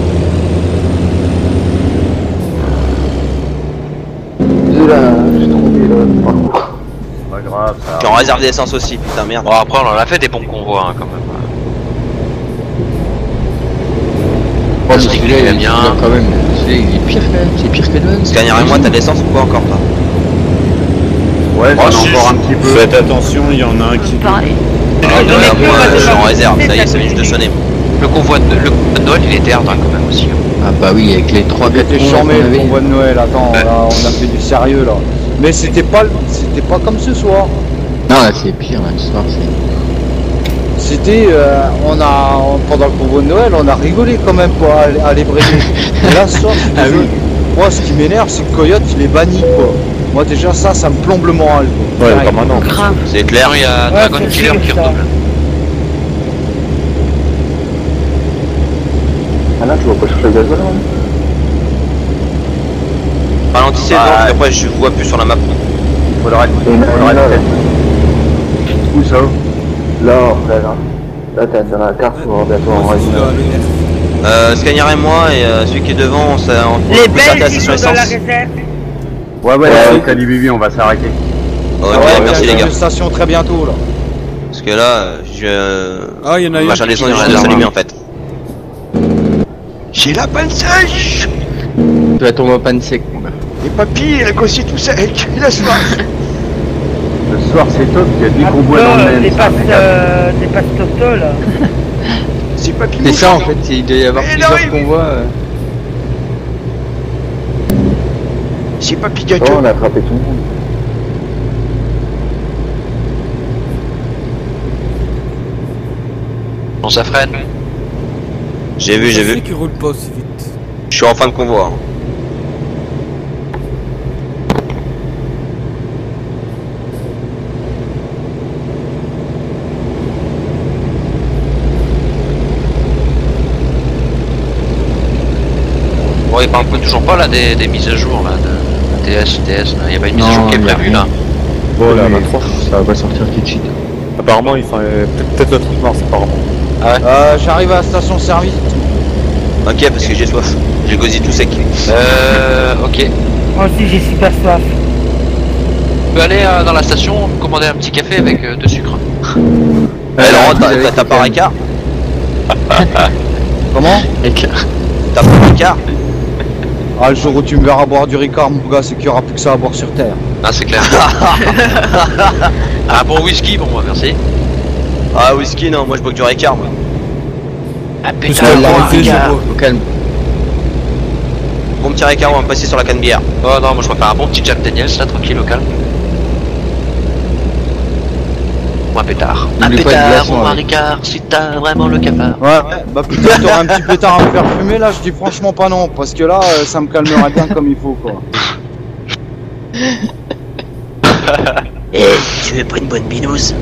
H: Là, j'ai tombé là.
G: Pas grave, ça.
J: Tu en réserve d'essence aussi, putain, merde.
C: Bon, après, on en a fait des bons convois hein, quand même.
B: Oh,
C: celui-là, il est
B: celui-là,
C: bien.
B: quand même. Celui-là, il est pire quand même. C'est pire que le
J: Scanner et moi, t'as de l'essence ou pas encore, toi?
G: Ouais, j'en
C: Oh,
G: ai
C: si,
G: encore
C: si.
G: un petit peu.
K: Faites attention, il y en a un qui.
I: Pareil.
J: Ah, ouais, moi, je suis en réserve, ça y est, ça vient juste de sonner.
C: Le convoi de, le convoi de Noël, il était hard hein, quand même aussi.
B: Ah bah oui, avec les trois
A: Il était
B: cons
A: charmé
B: qu'on
A: le
B: avait.
A: convoi de Noël, attends,
C: Ouais.
A: là on a fait du sérieux là. Mais c'était pas, c'était pas comme ce soir.
B: Non là c'est pire là, ce soir c'est...
A: C'était, euh, on a, pendant le convoi de Noël, on a rigolé quand même pour aller, aller brailler. Et là ce soir, je suis
B: Ah
A: désolé.
B: oui.
A: Moi ce qui m'énerve c'est que Coyote il est banni quoi. Moi déjà ça, ça me plombe le moral quoi.
F: Ouais,
A: Direct.
F: pas maintenant.
I: Grave.
C: C'est clair, il y a
O: Ouais,
C: Dragon
O: c'est
C: Killer
O: sûr,
C: qui
O: ça.
C: redouble.
H: Ah là, tu vas pas chercher le gasoil là?
J: Ralentissez
G: Ah,
J: devant, parce
G: ouais.
J: qu'après je vois plus sur la map.
G: Faudra être.
H: Et là,
G: Faudra
H: là,
G: être
H: là.
G: tête. Où ça?
H: Là, là, là. Là, t'as dans la carte pour bientôt en région.
J: Euh, Scanner et moi, et euh, celui qui est devant, on, s'est- on,
O: Les
J: on peut s'arrêter à la
O: Belges, ils
J: station
O: sont dans la
J: essence.
O: réserve.
G: Ouais, ouais,
H: Ouais.
G: Cali Bibi, on va s'arrêter.
J: Ok,
A: Ah ouais,
J: merci
A: il y a
J: les gars.
A: une station très bientôt là.
J: Parce que là, je.
F: Ah, il y en a une.
J: Machin des sons,
F: qui-
J: il vient de s'allumer en fait.
M: J'ai la panne sèche.
B: Tu vas tomber en panne sec mon gars.
M: Les papilles, le gossier tout sec. La soif.
G: Ce soir, c'est top, il y a dix
O: Ah,
G: convois dans le
O: putain,
G: même.
O: Dépasse,
G: ça, impeccable.
O: euh, dépasse Toto là.
M: C'est papy
B: C'est ça en fait, il doit y avoir
M: Mais
B: plusieurs
M: non, il-
B: convois. euh.
M: C'est papy
H: Oh,
M: gâteau.
H: on a attrapé tout le monde.
C: Bon, ça freine.
J: J'ai vu, j'ai vu.
F: qui roule pas aussi vite.
J: Je suis en fin de convoi. hein.
C: il parle toujours pas là des, des mises à jour là, de T S, T S, il n'y a pas une mise à jour qui est prévue là.
F: Bon, là, vingt-trois, ça va pas sortir tout de suite. Apparemment, ils sont euh, peut-être le trente mars, apparemment.
C: Ah ouais.
A: Euh, j'arrive à la station service.
J: Ok, parce que j'ai soif. J'ai gosé tout sec.
C: Euh, ok.
O: Moi aussi j'ai super soif.
C: Tu peux aller euh, dans la station, commander un petit café avec euh, deux sucres.
J: Euh, Laurent, t'as t'as pas Ricard?
A: Comment?
J: T'as pas Ricard?
A: Ah, le jour où tu me verras boire du Ricard, mon gars, c'est qu'il y aura plus que ça à boire sur Terre.
C: Ah, c'est clair. Un bon whisky pour moi, merci.
J: Ah, whisky, non, moi je bois que du Ricard, moi.
C: Ah
A: putain,
C: un
A: Ricard.
B: Au calme.
J: Bon petit Ricard, on va passer sur la canne bière.
C: Oh non, moi je préfère un bon petit Jack Daniels là, tranquille, au calme. Ou un pétard. Un pétard ou un Ricard, si t'as vraiment le cafard.
A: Ouais, bah peut-être t'auras un petit pétard à me faire fumer là, je dis franchement pas non, parce que là, euh, ça me calmera bien comme il faut quoi.
J: Eh, tu veux pas une bonne binouse?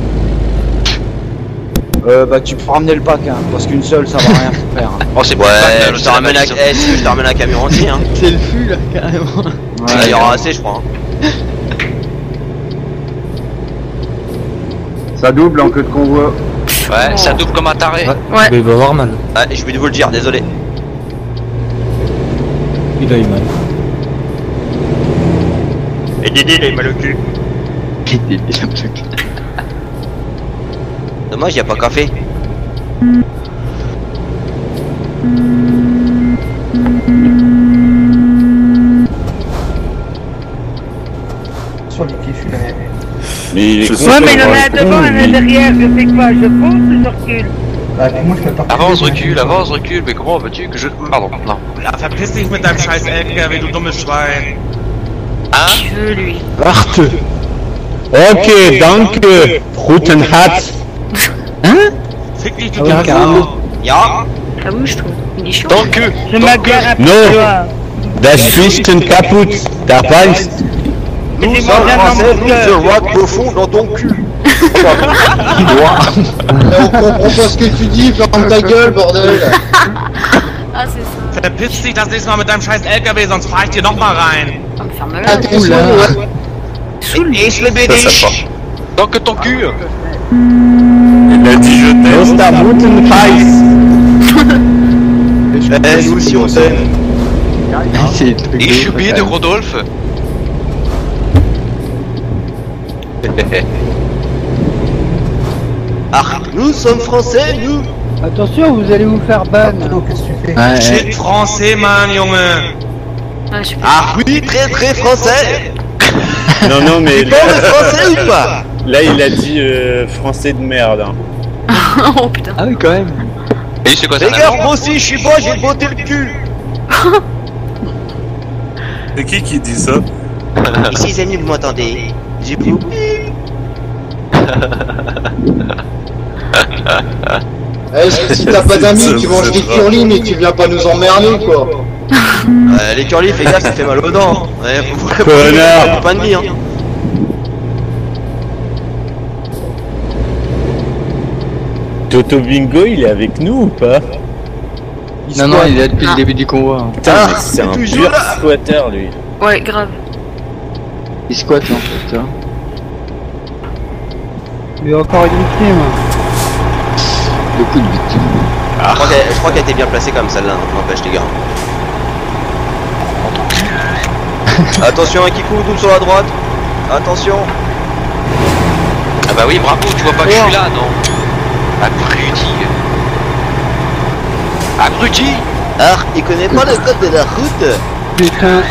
A: Euh, bah tu peux ramener le pack, hein, parce qu'une seule ça va rien faire. Hein.
C: Oh c'est
J: ouais, je te ramène un, eh, si je te ramène un camion entier hein.
B: C'est le fût là, carrément.
J: Ouais, il y aura assez je crois. Hein.
G: Ça double en queue de convoi.
C: Ouais, ça double comme un taré.
B: Ouais.
F: Mais il va avoir mal.
J: Ah, je vais vous le dire, désolé.
F: Il a eu mal.
J: Et Dédé il a eu mal au cul. Dommage, y'a pas café.
N: Sur les pieds, je suis là.
K: Mais il est con.
O: Ouais, mais il y en a devant, il y en a derrière, je fais quoi? Je fonce ou je recule?
N: Ah, puis moi je peux pas.
C: Avance, recule, avance, recule, mais comment veux-tu que je... Pardon, non.
R: Ja, verpiss dich mit deinem scheiß L K W, du dummes Schwein.
C: Hein?
I: Je veux lui.
K: Warte. Ok, danke. Guten Hat.
B: Hein?
R: Fick dich, du
B: Ah ouais,
R: dummes
B: carrément.
R: Sau.
J: Ja.
I: Ah oui, je trouve. Il est chiant.
C: Tant que...
O: Je m'agarre un peu.
K: No.
O: toi.
K: Das Fichten kaputt. Da weißt.
J: Nous
O: Mettez-moi
J: sommes
O: bien dans
J: français,
O: mon
J: nous
O: cœur.
J: te rock profond dans ton cul.
A: On comprend pas ce que tu dis, ferme ta gueule, bordel.
I: Ah, c'est ça.
R: Verpiss dich das nächste Mal mit deinem scheiß L K W, sonst fahr ich dir nochmal rein.
I: Oh, mais ferme-la.
A: Attention, ouais.
R: Ich liebe dich.
C: Tant que ton cul.
K: Il a dit je t'aime. Da guten
J: Eh, nous aussi on t'aime.
B: C'est le truc.
C: Ich bin de Rodolphe.
J: Ah, nous sommes français, nous.
D: Attention, vous allez vous faire ban.
N: Qu'est-ce que tu fais?
B: Ouais, ouais.
R: Shit français, Mann, Junge.
I: Ouais, je suis
J: Ah oui, très très français.
K: Non, non, mais
J: Tu parles français ou pas?
K: là, il a dit euh, français de merde. Hein.
I: Oh putain.
B: Ah oui, quand même.
C: Et c'est quoi ça?
J: Les gars, moi aussi je suis beau, j'ai botté le cul.
Q: C'est qui qui dit ça?
J: Ici les amis, vous m'entendez? J'ai plus oublié.
A: Eh, si t'as pas d'amis, tu manges des curly, mais tu viens pas nous emmerder quoi.
J: Euh, les curly, fais gaffe, ça fait mal aux dents. Ouais, faut faut-
K: Connard.
J: faut pas de mie, hein.
K: Toto Bingo, il est avec nous ou pas?
B: Non, non, il est là depuis le début du convoi.
K: Putain,
J: Ah,
K: mais c'est un
J: toujours
K: pur
J: là.
K: squatter lui.
I: Ouais, grave.
B: Il squatte en fait, tu vois.
D: Il y a encore une victime.
B: Beaucoup de victimes.
J: Je crois qu'elle je crois qu'elle était bien placée comme celle-là, n'empêche les gars. Attention, un kikou double sur la droite. Attention.
C: Ah bah oui, bravo, tu vois pas que je suis là, non? Abruti. Abruti.
J: Ah, il connaît pas le code de la route.
D: Putain.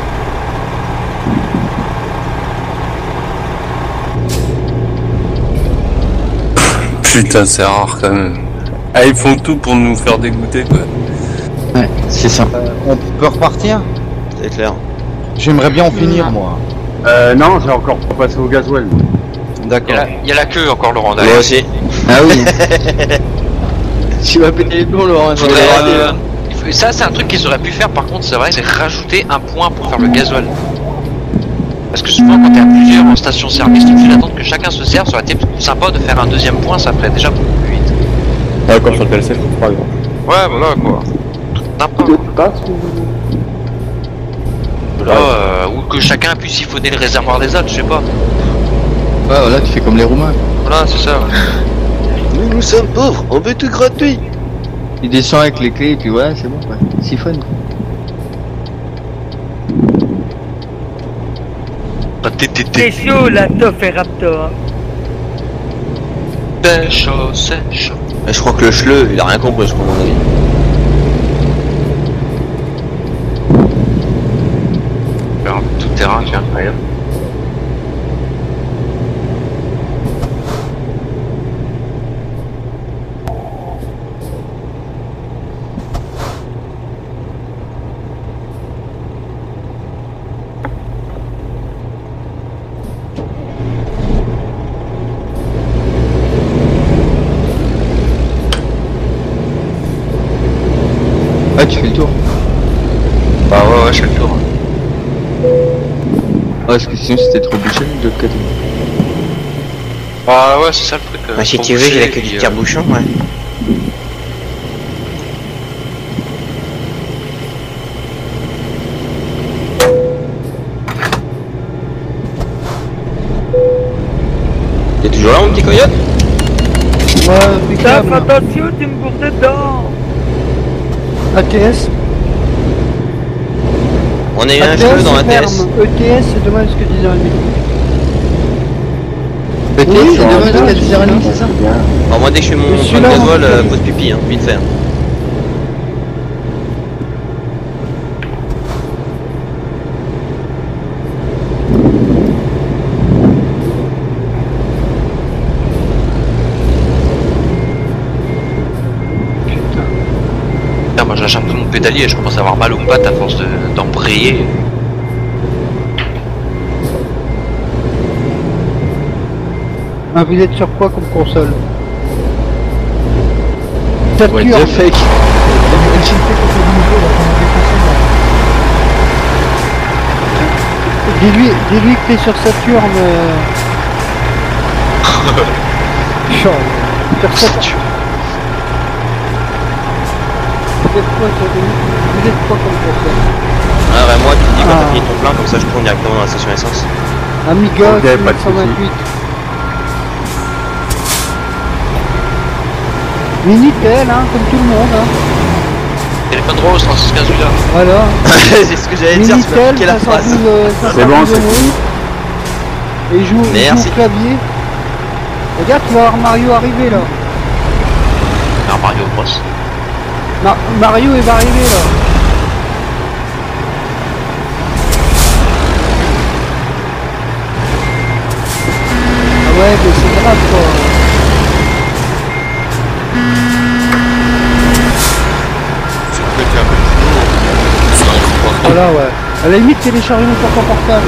Q: Putain, c'est rare quand même. Ah, ils font tout pour nous faire dégoûter quoi.
B: Ouais, c'est ça.
A: Euh, on peut repartir?
J: C'est clair.
A: J'aimerais bien en finir moi.
G: Euh, non, j'ai encore pas passé au gasoil.
C: Il y,
A: D'accord.
C: a la- il y a la queue encore, Laurent.
J: Moi
C: derrière.
J: aussi.
B: Ah oui. Tu vas péter les plombs, Laurent.
C: Faudrait,
B: ça va
C: euh,
B: rater,
C: il faut- ça, c'est un truc qu'ils auraient pu faire par contre, c'est vrai, c'est rajouter un point pour faire le gasoil. Parce que souvent, quand t'es à plusieurs en station-service, tu es obligé d'attendre que chacun se serve. Ça aurait été plus sympa de faire un deuxième point, ça ferait déjà beaucoup plus vite.
F: Ouais, comme sur le P L C, je comprends pas.
C: Ouais, voilà quoi. N'importe quoi. là, euh, ou que chacun puisse siphonner le réservoir des autres, je sais pas.
B: Ouais, voilà, tu fais comme les Roumains.
C: Voilà, c'est ça.
J: Nous, nous sommes pauvres, on veut tout gratuit.
B: Il descend avec les clés et puis ouais, c'est bon, quoi. Siphonne.
O: C'est chaud la Toff et Raptor.
C: C'est chaud, c'est chaud.
J: Mais je crois que le chleu, il a rien compris, je crois, à mon avis.
C: Faire un tout terrain, tiens, regarde.
B: Ouais, tu fais le tour.
C: Bah ouais, ouais, je fais le tour.
B: Ouais, parce que sinon c'était trop bouché de l'autre côté.
C: Bah ouais, c'est ça le truc. Euh,
J: Bah, si
C: trop
J: tu veux,
C: bouché,
J: il a que
C: et
J: du
C: puis,
J: tire-bouchon, ouais. T'es toujours là, mon petit coyote?
D: Ouais,
O: Fais
D: impeccable.
O: attention, tu me bourres dedans.
D: A T S.
J: On a eu un chleu dans la T S.
D: E T S, c'est dommage ce que disait Rémi.
B: E T S, c'est dommage jusqu'à dix heures trente, c'est ça?
J: Alors moi dès que je fais mon
D: Je suis
J: point de
D: là,
J: gasoil,
D: moi.
J: euh, pause pipi, hein, vite fait. hein.
C: Putain, moi j'achète tout mon pédalier et je commence à avoir mal aux pattes à force de- d'embrayer.
D: Ah, vous êtes sur quoi comme console?
B: Ouais,
D: Saturn.
B: déjà fake.
D: Dis-lui, dis-lui que t'es sur Saturn. Euh... Sur sur Saturn. Vous êtes quoi, sur des- vous êtes quoi comme console?
J: Ah ouais, moi tu me dis quand
D: Ah.
J: t'as fini ton plein, comme ça je tourne directement dans la station essence.
D: Amiga
G: Ok, pas de
D: cent vingt-huit. Minitel, hein, comme tout le monde. Hein.
C: Téléphone rose, trente-six quinze là.
D: Voilà.
J: C'est ce que j'allais dire, tu m'as
D: Minitel,
J: piqué la phrase.
D: cinq cent douze, euh,
G: C'est bon, c'est
D: cinq cent douze
G: fini.
D: Et il joue, il joue
J: Merci.
D: au clavier. Regarde, tu vas voir Mario arriver là.
C: Un Mario Bros.
D: Ma- Mario il va arriver là. Ah ouais, mais c'est grave quoi. Voilà, ouais. À la limite, télécharger une porte portable.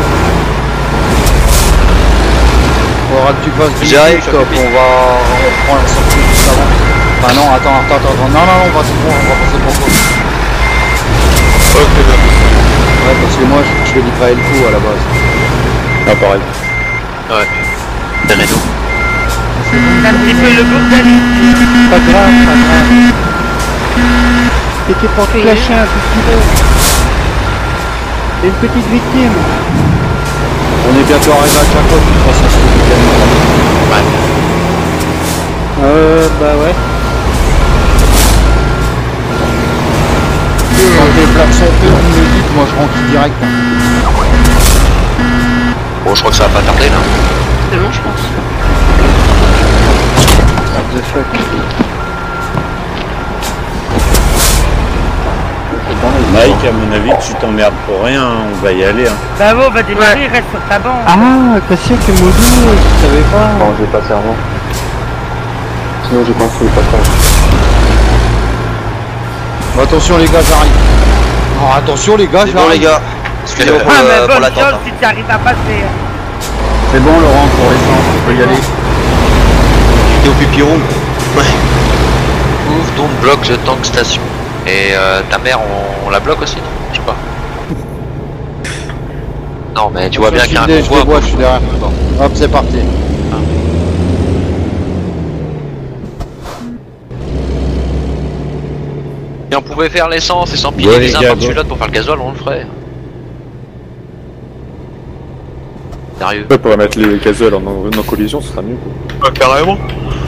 A: Faudra que tu fasses du
J: J'arrive,
A: top,
J: copie.
A: on va on prend la sortie juste avant. Enfin non, attends, attends, attends, attends. non, non, non, on va, on va passer pour toi. Ouais, parce que moi, je, je vais livrer le coup à la base.
F: Ah, pareil.
C: Ouais. Des Renault.
O: C'est un petit peu le bordel.
D: Pas grave, pas grave. C'était pour te lâcher un petit peu. C'est une petite victime.
A: On est bientôt arrivé à Jacob, de toute façon, c'est le week-end.
C: Ouais.
D: Euh, bah ouais.
A: Quand les plaques sont faites, vous me le dites, moi je rentre direct. hein.
C: Bon, je crois que ça va pas tarder là.
I: C'est bon, je pense.
A: What the fuck.
K: Mike, à mon avis, tu t'emmerdes pour rien, hein, on va y aller. Hein.
O: Bah bon, va démarrer, reste sur ta bande.
D: Ah, Cassien, que Modou, je savais pas.
E: Non, j'ai pas servant. Sinon, j'ai construit le passage.
A: Bon, attention les gars, j'arrive. Oh, attention les gars,
J: C'est bon
A: j'arrive.
J: les gars, excusez-moi pour,
O: Ah,
J: le-
O: mais
J: pour
O: bonne
J: l'attente.
O: chance
J: hein.
O: si tu arrives à passer. hein.
G: C'est bon, Laurent, pour l'essence, on peut y aller.
J: T'es au pipi room. Ouais.
C: Ouvre donc bloque de tank station. Et euh, ta mère, on, on la bloque aussi, non? Je sais pas. Non, mais tu vois bien qu'il y a un
A: Je les
C: convoi.
A: vois, je suis derrière. Hop, c'est parti.
C: Si on pouvait faire l'essence et s'empiler
K: Ouais,
C: les
K: les
C: uns
K: gars,
C: par-dessus
K: bon.
C: l'autre pour faire le gasoil, on le ferait. Sérieux.
F: On pourrait mettre les casuels en, en collision, ce sera mieux quoi.
C: Ah, carrément.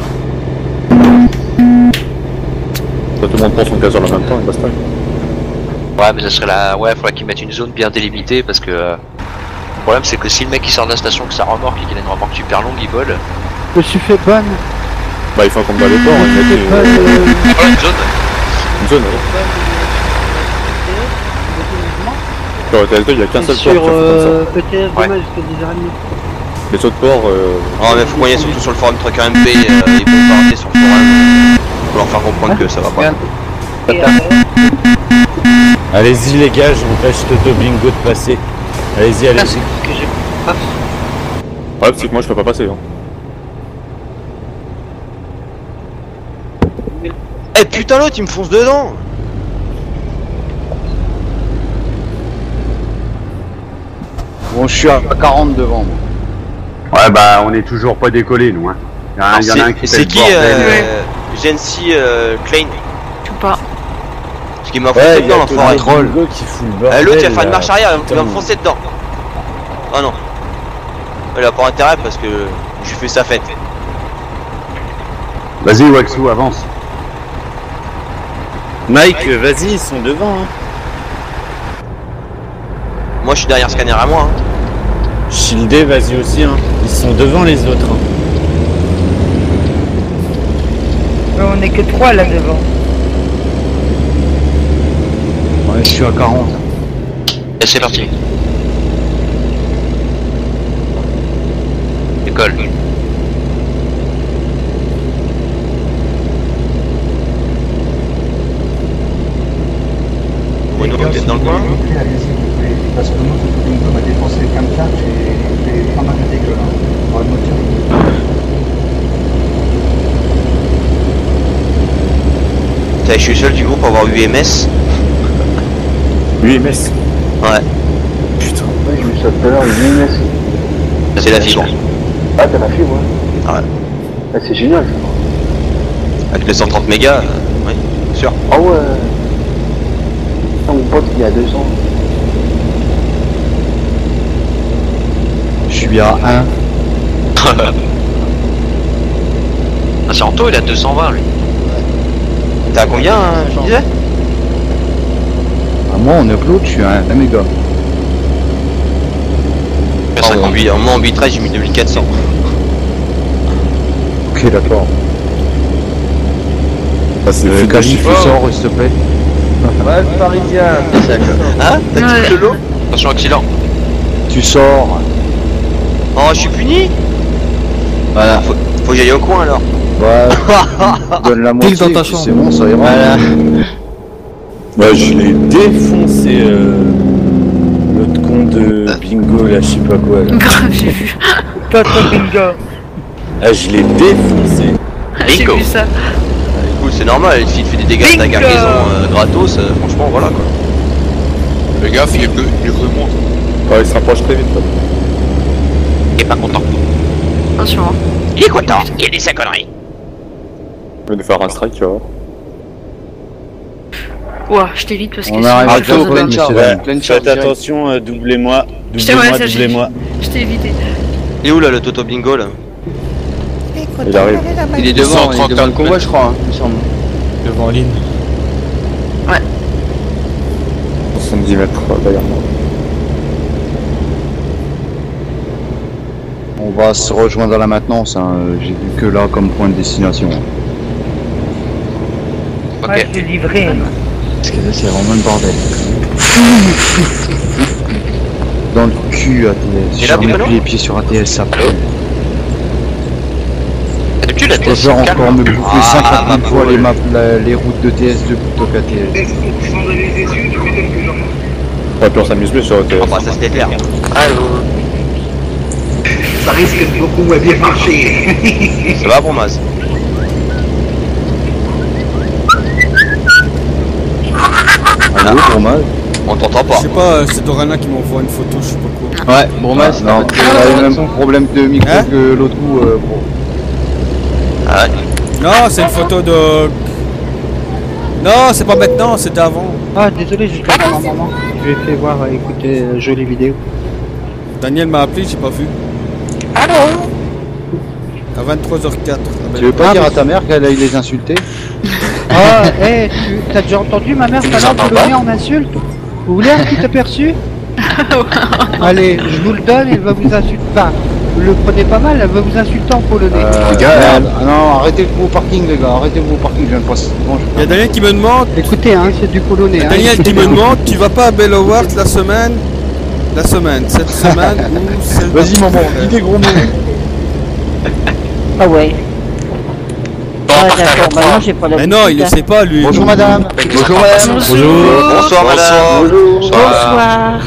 F: Tout le monde prend son casuel en même temps et basta.
C: Ouais, mais ça serait la. Ouais, faudrait qu'ils mettent une zone bien délimitée parce que. Euh... Le problème, c'est que si le mec il sort de la station, que ça remorque et qu'il a une remorque super longue, il vole.
D: Je me suis fait ban.
F: Bah, il faut comme dans les ports, ils mettent une...
C: Ouais, une zone.
F: Une zone, ouais. Sur le T S deux, il y a qu'un seul port qui
D: Sur
F: fait
D: euh,
F: comme
D: P T S
C: Ouais.
D: demain jusqu'à dix heures trente.
F: ça. Les autres ports, euh...
J: Non mais faut qu'on y aille surtout sur le forum Trucker M P, euh, ils vont parler sur le forum. Faut leur faire comprendre que ça va pas.
K: Allez-y les gars, j'empêche Toto Bingo de passer. Allez-y, allez-y.
F: Ouais, c'est que moi je peux pas passer. Hein.
J: Eh putain l'autre il me fonce dedans.
A: Bon, je suis à quarante devant moi.
G: Ouais, bah, on est toujours pas décollé, nous, hein. Il y, a un-
J: Alors,
G: y en a un
J: c'est-
G: qui fait
J: C'est
G: le
J: qui
G: bordel.
J: euh, Gency euh, Klein?
I: Tout pas.
J: Parce qu'il m'a
K: Ouais,
J: foncé
K: il y
J: dedans
K: a
J: l'enfoiré.
K: Toto Bingo qui fout le
J: Euh,
K: bordel.
J: L'autre il va faire une
K: là.
J: marche arrière, il va
K: Putain.
J: me foncer dedans. Oh non. Il a pas intérêt parce que je fais sa fête.
G: Vas-y, Waxou, avance.
K: Mike, euh, vas-y, ils sont devant. Hein.
J: Moi je suis derrière Scanner à moi. Hein.
K: Shieldé, vas-y aussi. Hein. Ils sont devant les autres. Hein.
O: Mais on est que trois là devant.
A: Ouais, je suis à quarante.
C: Et c'est parti. École.
J: Bruno, peut-être dans le coin.
N: Allez-y, vous pouvez, parce que moi, tout le monde m'a dépensé le camcat, j'ai fait pas mal de dégâts là. Dans le moteur.
J: Putain, je suis seul du groupe à avoir U M S.
F: U M S.
J: Ouais,
E: Putain. Ouais, j'ai vu ça tout à l'heure, une U M S.
J: c'est la fibre.
E: Ah, t'as la fibre, ouais.
J: Ah ouais.
E: Ah, c'est génial, ça.
J: Avec les cent trente mégas, euh, oui, sûr.
E: Ah ouais. Putain, mon pote, il y a deux ans.
A: Je suis à un.
C: Ah, c'est Anto, il a deux cent vingt lui.
J: T'as combien, hein, je disais?
A: À moi, en upload, je suis à un méga.
J: Ah, en huit- Moi en huit treize j'ai mis deux mille quatre cents.
A: Ok, d'accord.
F: Ah, c'est
A: Euh,
F: le
A: Calif,
F: chiffre.
A: sors, s'il te plaît.
P: Ouais, parisien.
J: Hein? T'as
I: Ouais.
J: quitté le lot?
C: Attention, accident.
A: Tu sors.
J: Oh, je suis puni?
A: Voilà.
J: Faut, faut que j'aille au coin alors.
A: Ouais. Donne la moitié.
S: dans ta
A: puis
S: chambre.
A: C'est bon, ça ira.
K: Voilà. Ouais, je l'ai défoncé. Euh... L'autre con de Bingo, là, je sais pas quoi. Là.
I: Grave, j'ai vu.
O: Toto Bingo.
K: Ah, je l'ai défoncé.
I: J'ai
J: Bingo.
I: vu ça.
J: Écoute, c'est normal, s'il te fait des dégâts de la
O: Bingo.
J: garnison euh, gratos, euh, franchement, voilà quoi.
L: Fais gaffe, il est bleu, il est bleu monte.
F: Ouais, il se rapproche très vite. Là.
C: Il est pas content.
I: Attention. hein.
C: Il est content, il dit sa connerie.
F: Je vais nous faire un strike, tu vois.
I: Ouah, je t'évite parce que
A: On
I: sinon,
A: arrive
I: je
A: à
I: vais
A: tout,
I: faire
A: plein
I: ça.
A: de charge.
K: Ouais,
A: Pleine charge
K: faites
A: directe.
K: attention, euh, doublez-moi.
I: Je t'ai- ouais,
K: Doublez-moi,
I: ça, j'ai-
K: doublez-moi.
I: Je t'ai évité.
J: Il est où là le Toto Bingo là?
F: Il arrive.
B: Il est devant, il est devant le convoi, je crois, hein, il me semble.
S: Devant Lynn.
F: soixante-dix mètres euh, derrière moi.
A: On va se rejoindre à la maintenance, hein. J'ai vu que là comme point de destination.
C: Ok.
O: Ouais, je l'ai livré.
A: Parce que là c'est vraiment le bordel. Dans le cul A T S.
J: Et là,
A: Je remets
J: Bruno
A: plus les pieds sur A T S, ça pue.
C: D'habitude, la
A: Je
C: T S,
A: préfère
C: c'est calme.
A: encore me bouffer
J: Ah,
A: cinquante mille
J: bah,
A: fois
J: ouais.
A: les, maps, la- les routes de T S deux plutôt qu'A T S.
F: Ouais, puis on s'amuse plus sur O T S.
J: Ah bah ça c'était clair.
M: Ça risque de beaucoup moins bien marcher.
J: Ça va pour Maz.
A: Allô, pour mal.
J: On t'entend pas.
S: Je sais pas, euh, c'est Dorana qui m'envoie une photo, je sais pas quoi.
B: Ouais, bon, bah, c'est
A: Non, on a le même problème de micro
S: Hein
A: que l'autre coup. Euh, bon.
J: Ah ouais.
S: Non, c'est une photo de. Non, c'est pas maintenant, c'était avant.
D: Ah, désolé, j'ai pas ma maman. Je lui ai fait voir, euh, écouter euh, jolie vidéo.
S: Daniel m'a appelé, j'ai pas vu.
O: Allô?
S: À vingt-trois heures quatre.
A: Tu veux pas dire à ta mère qu'elle aille les insulter?
D: Ah, hé, tu t'as déjà entendu ma mère tout à l'heure boulonner en insulte? Vous voulez un petit aperçu? Allez, je vous le donne, elle va vous insulter. Enfin, vous le prenez pas mal, elle va vous insulter en polonais.
A: Euh, merde. Ah non, arrêtez le au parking, les gars, arrêtez le au parking, je viens de passer. Bon,
S: Il y a Daniel qui me demande.
D: Écoutez, hein, c'est du polonais. Hein,
S: Daniel qui me demande, tu vas pas à Bellowart la semaine? La semaine, cette semaine ou celle
A: Vas-y, maman, dis des gros mots.
O: Ah ouais. Ah d'accord, bah non j'ai pas la
S: Mais non, il le sait pas lui.
A: Bonjour madame.
J: Bonjour madame.
C: Bonjour.
J: Bonsoir madame.
O: Bonsoir.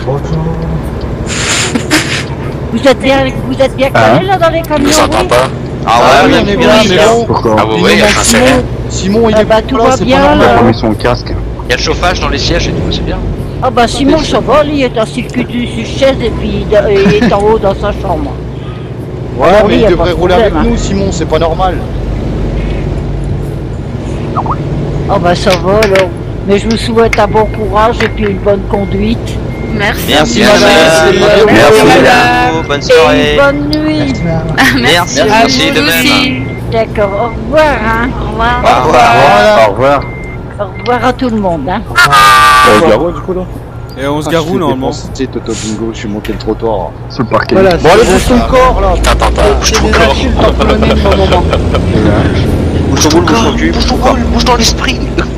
O: Vous êtes bien, vous êtes bien calés là dans les camions?
C: Je vous entends
O: Oui.
C: pas.
J: Ah ouais,
A: oui,
J: oui,
A: on est
J: oui,
A: bien,
J: oui,
A: c'est
J: bien.
A: bon.
H: Pourquoi?
C: Ah ouais, ouais, il y a un serré.
A: Simon, il
O: Ah
A: est
O: bah tout
A: là,
O: va
A: c'est
O: bien,
A: pas normal.
O: là.
H: Il a mis son casque.
C: Il y a le chauffage dans les sièges et tout, c'est bien.
O: Ah bah Simon ça va, lui il est assis le cul dessus sur une chaise et puis il il est en haut dans sa chambre.
A: Ouais,
O: Alors,
A: mais
O: lui, y
A: il
O: a pas
A: devrait
O: de
A: rouler
O: problème,
A: avec
O: hein.
A: nous, Simon, c'est pas normal.
O: Ah bah ça va alors. Mais je vous souhaite un bon courage et puis une bonne conduite.
I: Merci.
J: Merci
I: Merci.
J: madame.
I: Merci,
J: Merci
I: madame.
J: madame. Bonne
O: Et
J: soirée.
O: une bonne nuit.
J: Merci.
I: À
C: Merci
I: vous
C: de
I: aussi.
C: même.
O: D'accord, au revoir hein. Au revoir.
J: Au revoir.
H: Au revoir.
O: Au revoir à tout le monde hein.
H: On se garou du coup là?
S: Et on se
A: Ah,
S: garoue normalement.
A: C'est Toto Bingo, je suis monté le trottoir.
H: Sur le parking.
D: Voilà,
A: Bon, allez, bouge ton corps là.
C: Attends, attends, bouge
D: c'est
C: ton
D: des
C: corps.
D: insultes en polonais pour le moment.
J: Bouge ton boule, bouge ton cul.
C: Bouge ton boule, bouge dans l'esprit.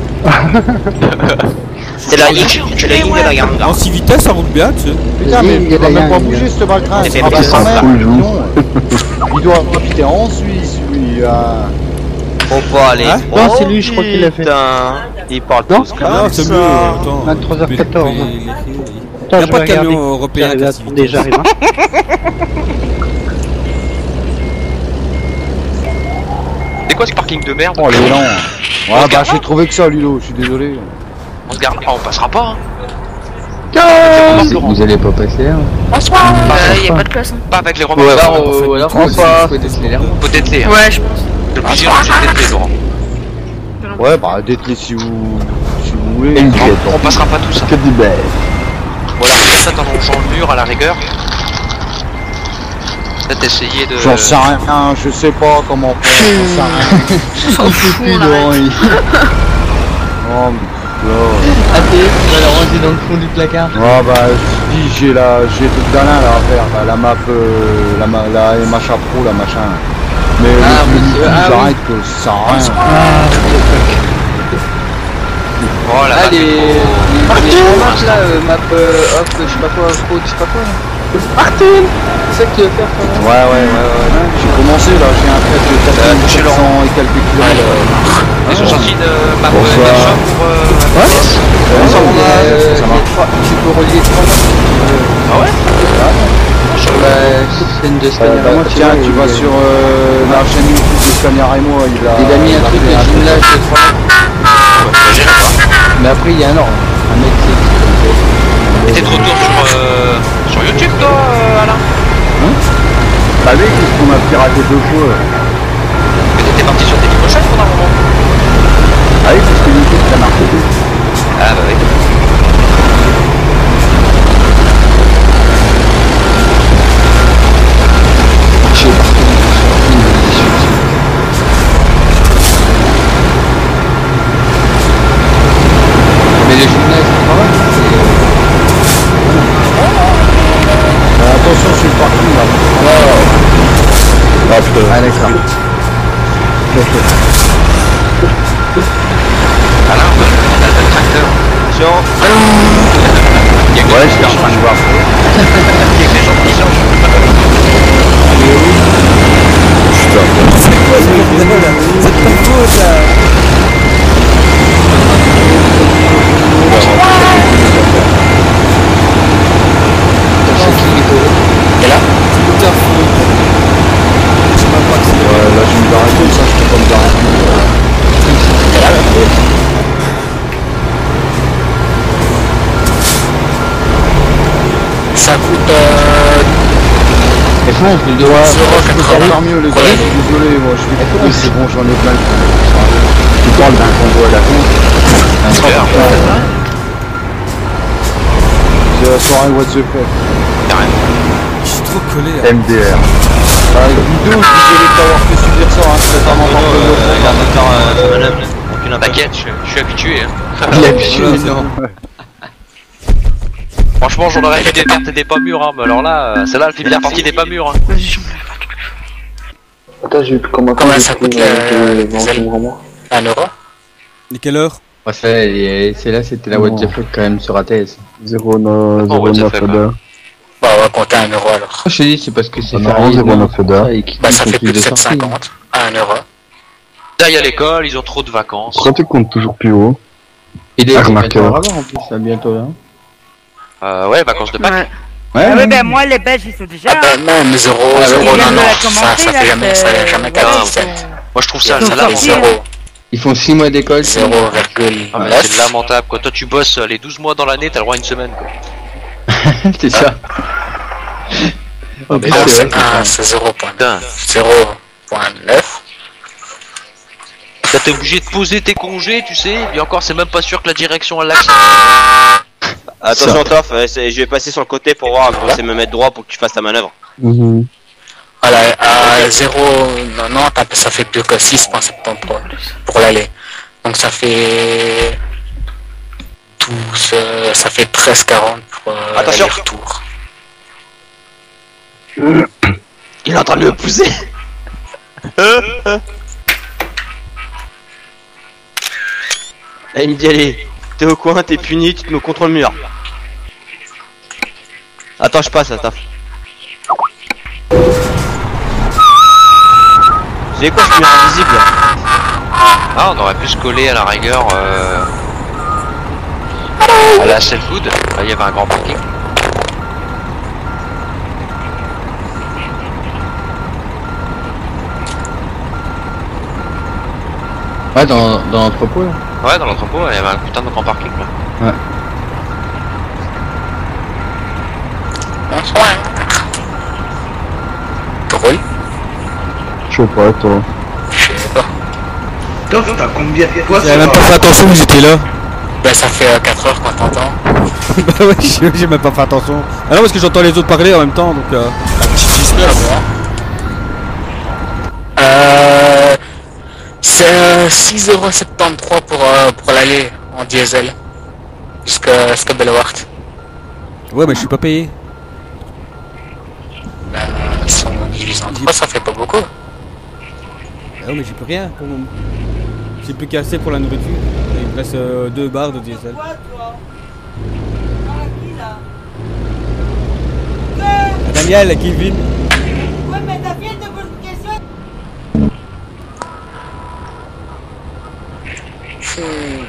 J: C'est la ligne, c'est la ligne de la gare.
S: En six vitesses, ça roule bien, tu sais.
A: Putain, mais
D: Il y a
A: il va
D: rien,
A: même pas
D: il y a-
A: bouger ce baltrin.
J: Il
A: Il
J: fait
A: sera
J: pas
A: pas
J: ça,
A: cent
J: ça.
A: mètres. Non. Il doit habiter en Suisse, lui. euh.
J: Faut pas aller
S: Hein
J: trop
D: Non, c'est lui, je crois qu'il l'a fait.
J: putain. Il parle
D: Non,
J: tous comme
S: Non, c'est
J: ça.
S: mieux. Attends.
D: vingt-trois heures quatorze.
S: Il
D: Attends,
S: n'y a
D: je
S: pas
D: vais
S: de
D: regarder.
S: camion européen.
D: J'arrive,
S: à six
D: attendez,
S: vitesses.
D: j'arrive. hein.
C: C'est quoi ce parking de merde?
A: Oh, les lents.
C: On
A: Ouais,
C: se
A: bah,
C: gare
A: j'ai trouvé que ça, Ludo, je suis désolé.
C: On se garde. Ah, on passera pas. Hein.
B: Vous allez pas passer hein?
O: Bonsoir.
I: Il y a pas de place. Hein.
C: Pas avec les
B: Ou
C: remorques.
B: alors, euh, ou alors faut, faut déceler l'air.
C: Faut dételer. Hein.
I: Ouais, je pense.
C: Le plus sûr, c'est dételer, Laurent.
A: Ouais, bah, dételez si vous, si vous voulez.
C: On passera pas tous. Hein.
H: Que du bête.
C: Voilà, peut-être en longeant le mur à la rigueur. Peut-être essayer de.
A: J'en sais rien, je sais pas comment faire, j'en sais rien.
I: On s'en fout, on arrête.
A: Oh, mais là.
B: Attends, tu vas la ranger dans le fond du placard.
A: Ouais, bah, je dis, j'ai la, j'ai tout d'Alain là à faire, là, la map, euh, la, ma- la M H A Pro, la machin. Mais
B: Ah,
A: le,
B: monsieur,
A: le,
B: ah,
A: j'arrête que ça sert à rien.
C: Oh la
B: Ah,
C: map
B: les,
C: est
B: les,
C: trop-
B: les remarques là, euh, map euh, off, je sais pas quoi, pro, je sais pas quoi. Martin, c'est ça que tu veux faire toi,
A: Ouais, ouais, ouais, ouais. J'ai commencé là, j'ai un trait de quatre mille sept cents et quelques kilomètres.
C: Ils sont sortis de map
A: Bonsoir.
C: Dead Shop pour. euh,
A: Ouais.
C: F P S.
A: Ouais, ça, on a-
B: Euh,
A: ça marche.
B: les trois- tu peux relier trois maps.
C: Ah ouais?
B: Sur la scène de
A: Euh,
B: Scania.
A: bah, tiens, tu vas sur euh, la chaîne YouTube de Scania Remo, il a.
B: Il a mis un truc de jumelage de trois maps. Mais après, il y a un ordre. Un mec qui
C: Et t'es de retour sur, euh, sur YouTube toi, euh, Alain?
G: Bah oui, qu'est-ce qu'on a piraté deux fois.
C: Mais t'étais parti sur Dailymotion pendant un moment.
G: Ah oui, parce que YouTube ça marche plus.
C: Ah bah oui.
B: Mais les jumelages de trois maps,
A: Euh, attention sur le parking là.
H: Ah putain.
A: Ah d'accord.
C: Alain, on a le tracteur.
J: Attention.
C: Il y a que
G: Ouais,
C: des
G: j'étais en
C: gens
G: train de voir.
C: Il y a que les gens qui changent.
S: C'est pas faux ça.
C: Et là?
S: Putain, faux. Je sais même pas que c'est.
A: Ouais, là je me arrêter, ça je peux pas me arrêter.
C: Ça coûte. Euh...
B: Et France, je dois.
A: Je peux pas faire mieux les gars, je suis désolé, moi je vais couper, c'est bon, j'en ai plein. Tu parles d'un convoi à la con. C'est la soirée what the fuck.
C: Carrément.
S: trop collé. Hein.
G: M D R.
A: Bah, Guido, je disais pas avoir fait subir ça, hein, c'est pas vraiment
C: Aucune T'inquiète, je, je suis habitué. Hein.
B: Il est habitué, non.
C: Franchement, j'en aurais fait des pertes et des pas mûres, hein, mais alors là, celle-là, elle fait bien partie des pas mûres. Hein.
E: Attends, j'ai eu comment
T: Combien ça coûte le diesel? Un euro?
S: Et quelle heure?
B: Ouais, c'est là, c'était la what the fuck quand même sur A T S.
H: zéro neuf Feda.
T: Bah, on va compter un euro alors.
B: Je te dis, c'est parce que c'est
H: zéro neuf Feda.
T: Bah, ça fait plus de sept cinquante à un euro.
C: Là, il y a l'école, ils ont trop de vacances.
H: Pourquoi tu comptes toujours plus haut?
B: Et des
H: remarqueurs
B: en plus, ça bientôt là.
C: Euh, ouais, vacances de Pâques.
O: Ouais. Ouais, ah ouais, ben moi les Belges ils sont déjà.
T: Ah ben même zéro, zéro, non, non, ça, ça fait jamais, ça n'a jamais quarante-sept.
C: Moi je trouve ça, ça lamentable.
B: Ils font six mois d'école.
T: zéro virgule
C: ah, mais c'est lamentable quoi. Toi tu bosses les douze mois dans l'année, t'as le droit à une semaine quoi.
B: C'est ça.
T: Oh, mais non, c'est zéro virgule neuf.
C: Là t'es obligé de poser tes congés, tu sais, et encore c'est même pas sûr que la direction elle l'accepte.
J: Attention Toff, je vais passer sur le côté pour voir, c'est me mettre droit pour que tu fasses ta manœuvre.
T: Mmh. Voilà, à zéro, non, non, ça fait plus que six virgule soixante-treize pour l'aller. Donc ça fait douze, ça fait treize virgule quarante pour euh, l'aller-retour.
J: Il est en train de le pousser. Là il me dit allez, t'es au coin, t'es puni, tu te mets contre le mur. Attends, je passe, attends. Vous savez quoi, je suis mur invisible.
C: Ah, on aurait pu se coller à la rigueur euh... à la Self-Food. Là, il y avait un grand parking.
B: Ouais, dans, dans l'entrepôt là.
C: Ouais, dans l'entrepôt, il y avait un putain de grand parking là.
B: Ouais.
T: Drôle.
H: Je sais pas, toi.
T: Je sais pas.
M: Toff, t'as combien de fois?
S: J'avais même pas fait attention que j'étais là.
T: Bah, ça fait euh, quatre heures qu'on t'entend.
S: Bah, ouais, j'ai même pas fait attention. Ah non, parce que j'entends les autres parler en même temps donc. Euh...
T: Euh. C'est euh, six euros soixante-treize pour, euh, pour l'aller en diesel. Jusqu'à jusqu'à Bellewaert.
S: Ouais, mais je suis pas payé.
T: Bah, si on divise en trois, ça fait pas beaucoup.
S: Ah ouais, mais j'ai plus rien pour le moment. J'ai plus qu'assez pour la nourriture. Il me reste euh, deux barres de diesel. Ah, Daniel, Kevin.
O: Ouais, mais ta fille te pose une question.
T: Hmm.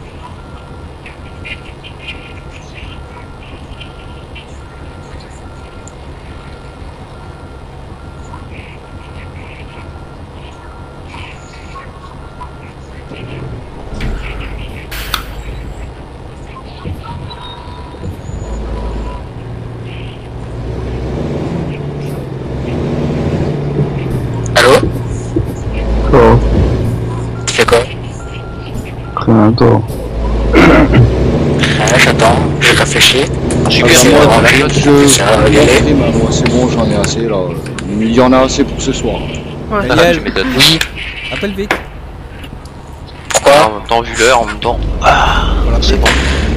T: Allô?
H: Oh.
T: Tu fais quoi?
H: Rien, toi.
T: Ouais, j'attends, je réfléchis.
A: Je suis bien, moi, moi c'est bon, j'en ai assez là. Il y en a assez pour ce soir.
C: Ouais,
S: Daniel,
C: tu m'étonnes.
S: oui. Appelle vite.
T: Pourquoi?
C: En même temps, vu l'heure, en même temps. Ah, voilà, c'est bon.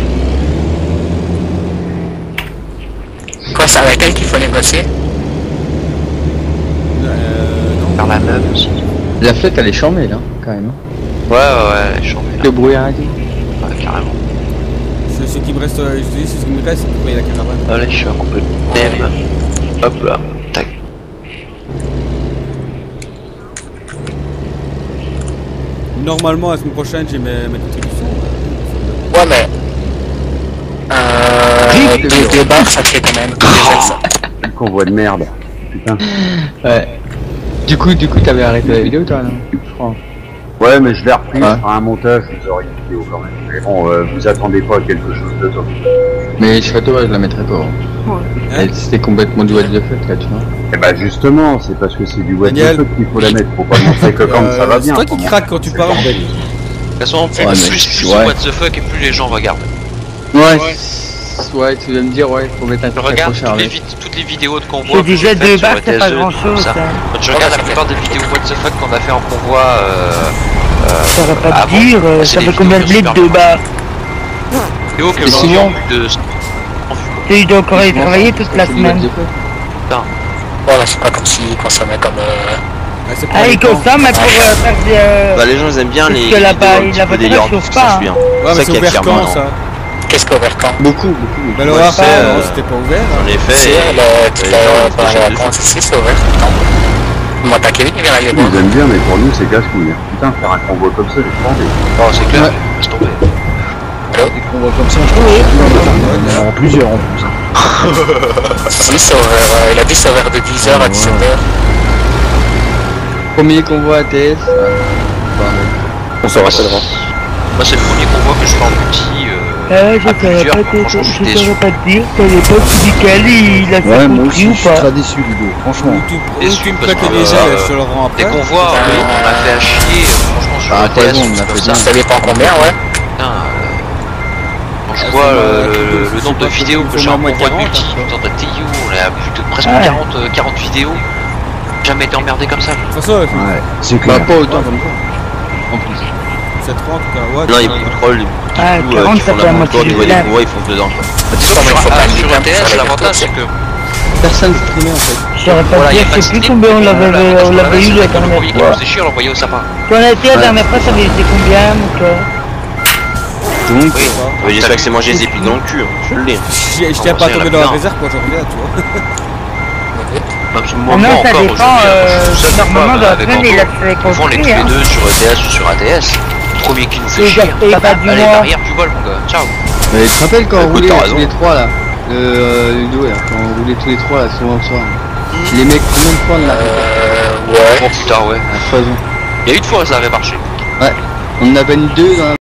T: Quoi, c'est avec elle qu'il faut négocier?
S: Euh, non.
C: Faire la meuf aussi.
B: La fête elle est charmée là, quand même.
C: Ouais, ouais, ouais, elle est chambée là.
B: Le brouillard dit.
C: Ouais, carrément.
S: C'est ce qui me reste, euh, je te dis, c'est ce qui me reste, c'est pour payer la caravane.
C: Allez, je suis un peu de thème. Hop là, tac.
S: Normalement, la semaine prochaine, j'ai mes, mes contributions.
T: Ouais, mais. Euh. Deux, deux barres, ça te fait quand même.
G: Un convoi de merde. Putain.
B: Ouais. Du coup, du coup, t'avais arrêté la vidéo toi, non? Je crois.
G: Ouais, mais je l'ai repris,
B: Ouais.
G: je ferai un montage, je vous aurai une vidéo quand même. Mais bon, euh, vous attendez pas à quelque chose de top.
B: Mais je serais toi, je la mettrais pas. Ouais. C'était complètement du what the fuck là, tu vois.
G: Et bah justement, c'est parce que c'est du what the
S: Daniel.
G: fuck qu'il faut la mettre, faut pas montrer que quand
S: Euh,
G: ça va
S: c'est
G: bien.
S: toi qui craque quand tu parles.
C: De toute façon, plus,
B: Ouais, mais-
C: plus, plus
B: ouais.
C: what the fuck et plus les gens regardent.
B: Ouais. ouais, tu vas me dire, ouais, faut mettre un
C: Je
B: truc
C: regarde
B: accroché à
C: toutes les,
B: l'arrière.
C: vid- toutes les vidéos de convoi
O: C'est
C: que
O: du
C: j'ai
O: jet de
C: faites sur
O: base, c'est pas
C: E T S deux,
O: grand
C: tout
O: chose.
C: ça. Quand je regarde la plupart des vidéos what the fuck qu'on a fait en convoi, euh,
O: Ça va pas
C: avant,
O: te dire, euh,
C: c'est
O: ça
C: des
O: fait combien de
C: vidéos
O: litres
C: super
O: de bas
C: vidéos que
B: Et
C: j'ai
B: sinon-
C: envie de...
O: Tu dois encore y travailler toute la semaine.
C: Putain.
T: Voilà, c'est pas comme s'ils consommaient comme. Euh...
O: Ah, ils consomment, mais pour euh, faire des. euh,
J: Bah les gens ils aiment bien
O: parce
J: les
O: que
J: les
O: là-bas,
J: vidéos un petit
O: la
J: peu
O: voiture,
J: délirantes,
O: elle
J: parce
O: chauffe
J: que ça
O: pas,
J: suit, hein.
S: Ouais, mais
J: C'est
S: c'est
J: ça qui
S: ouvert
J: attire
S: quand
J: maintenant.
S: ça?
T: Qu'est-ce qu'on ouvert quand?
B: Beaucoup, beaucoup.
S: Bah, le
J: Ouais,
S: Rafale,
J: c'est, euh,
S: non, c'était pas ouvert.
J: J'en ai fait
T: C'est
J: et
T: le.
J: les gens ils
T: Pendant
J: se
T: les
J: jettent
T: vacances
J: dessus.
T: ici, c'est ouvert. Moi, t'as Kevin qui vient d'aller voir.
G: Ils aiment bien, mais pour nous, c'est casse-couille. hein. Putain, faire un convoi comme ça, j'ai pas envie.
C: Oh, c'est clair,
B: Ouais.
C: laisse tomber.
A: Des convois comme ça, je crois qu'il y en a plusieurs en plus.
T: Si, c'est ouvert. euh, Il a dit c'est ouvert de dix heures à dix-sept heures.
B: Premier convoi A T S.
F: On se rappellera.
C: Moi, c'est le premier convoi que je fais en petit. Euh,
O: Euh, je
C: à
O: saurais
C: plusieurs,
O: pas te,
C: franchement, je suis
O: je
C: déçu.
O: saurais pas te dire, qu'à l'époque, Michael, il a fait
A: Ouais, moi
O: compris
A: aussi,
O: ou
A: je suis
O: pas.
A: très déçu, Ludo, franchement.
S: Ou tu, ou
C: Déçu
S: tu me
C: parce
S: plaques
C: que,
S: les ailes,
C: euh,
S: je te le rends après.
C: Des convois,
T: Putain.
C: oui, on a fait à chier, euh, franchement, sur
A: Ah,
C: le
A: t'as
C: T S,
A: raison, on a
C: comme
A: fait
C: ça.
A: bien.
T: Ça dépend combien, ouais.
C: Putain, euh, quand je
S: Ah,
C: vois
S: c'est
C: le,
S: ma-
C: le- le
S: c'est
C: nombre de
S: pas que
C: vidéos
S: il
C: que
S: faut
C: j'ai en
S: moins
C: convoi de
S: quarante,
C: multi,
S: hein,
C: dans ta T I O, on est à plus de presque
O: Ouais.
C: quarante, euh, quarante vidéos. Jamais été emmerdé comme ça.
S: De toute façon,
A: Ouais, c'est
B: Bah,
A: clair.
B: pas autant comme ça. En plus.
S: c'est trente, quoi. Ouais,
J: Non, ils
S: tu-
J: contrôlent les
O: Ah,
J: petits coups, euh,
O: quarante,
J: qui
O: ça
J: font
O: fait la
J: la
O: moitié
J: montée au
O: du
J: niveau des
O: plein.
J: convois, ils foncent dedans. Quoi.
C: Disons que sur,
T: faut pas
C: ah,
T: aller
C: sur
T: bien
C: E T S,
T: pour faire
C: l'avantage
T: les
C: c'est que
B: Personne streamait en fait.
O: Je saurais pas
C: voilà,
O: te
C: il y
O: dire,
C: a pas
O: je
C: de
O: sais plus
C: slip,
O: combien on
C: mais
O: l'avait
C: l'avantage
O: on
C: qu'on
O: l'avait
C: avait,
O: eu
C: c'est
O: la
C: que le
O: dernière
C: courrier qui
O: fois.
C: nous faisait chier, on l'envoyait au sapin.
O: Quand on a été la dernière fois, ça avait été combien, mon cœur?
A: Donc,
C: Oui,
J: Ouais, J'espère que c'est mangé les épis dans le cul, hein, je le dis.
S: Je je tiens pas à tomber dans la réserve quand je reviens, tu vois.
C: Même si
O: Ah
C: moi,
O: non,
C: moi
O: ça
C: encore
O: dépend,
C: aujourd'hui, hein,
O: euh,
C: je suis tout seul,
O: normalement,
C: quoi,
O: dans la
C: avec
O: semaine,
C: Anto.
O: il a fait
C: Souvent, on est tous
O: construire,
C: les
O: hein.
C: deux sur E T S ou sur A T S. Premier qui nous fait
O: Et
C: chier.
O: il a pas du
C: Allez,
O: mois.
C: derrière, tu voles, mon gars. Ciao.
B: Mais tu te rappelles quand on
J: Écoute,
B: roulait
J: t'as
B: tous
J: raison.
B: les trois là, le euh, Ludo là, quand on roulait tous les trois là, souvent le soir. Les mecs, combien de fois on l'a fait?
T: Euh, ouais.
C: Oh putain, ouais.
B: À foison.
C: Il y a une fois, ça avait marché.
B: Ouais. On en a banni deux dans la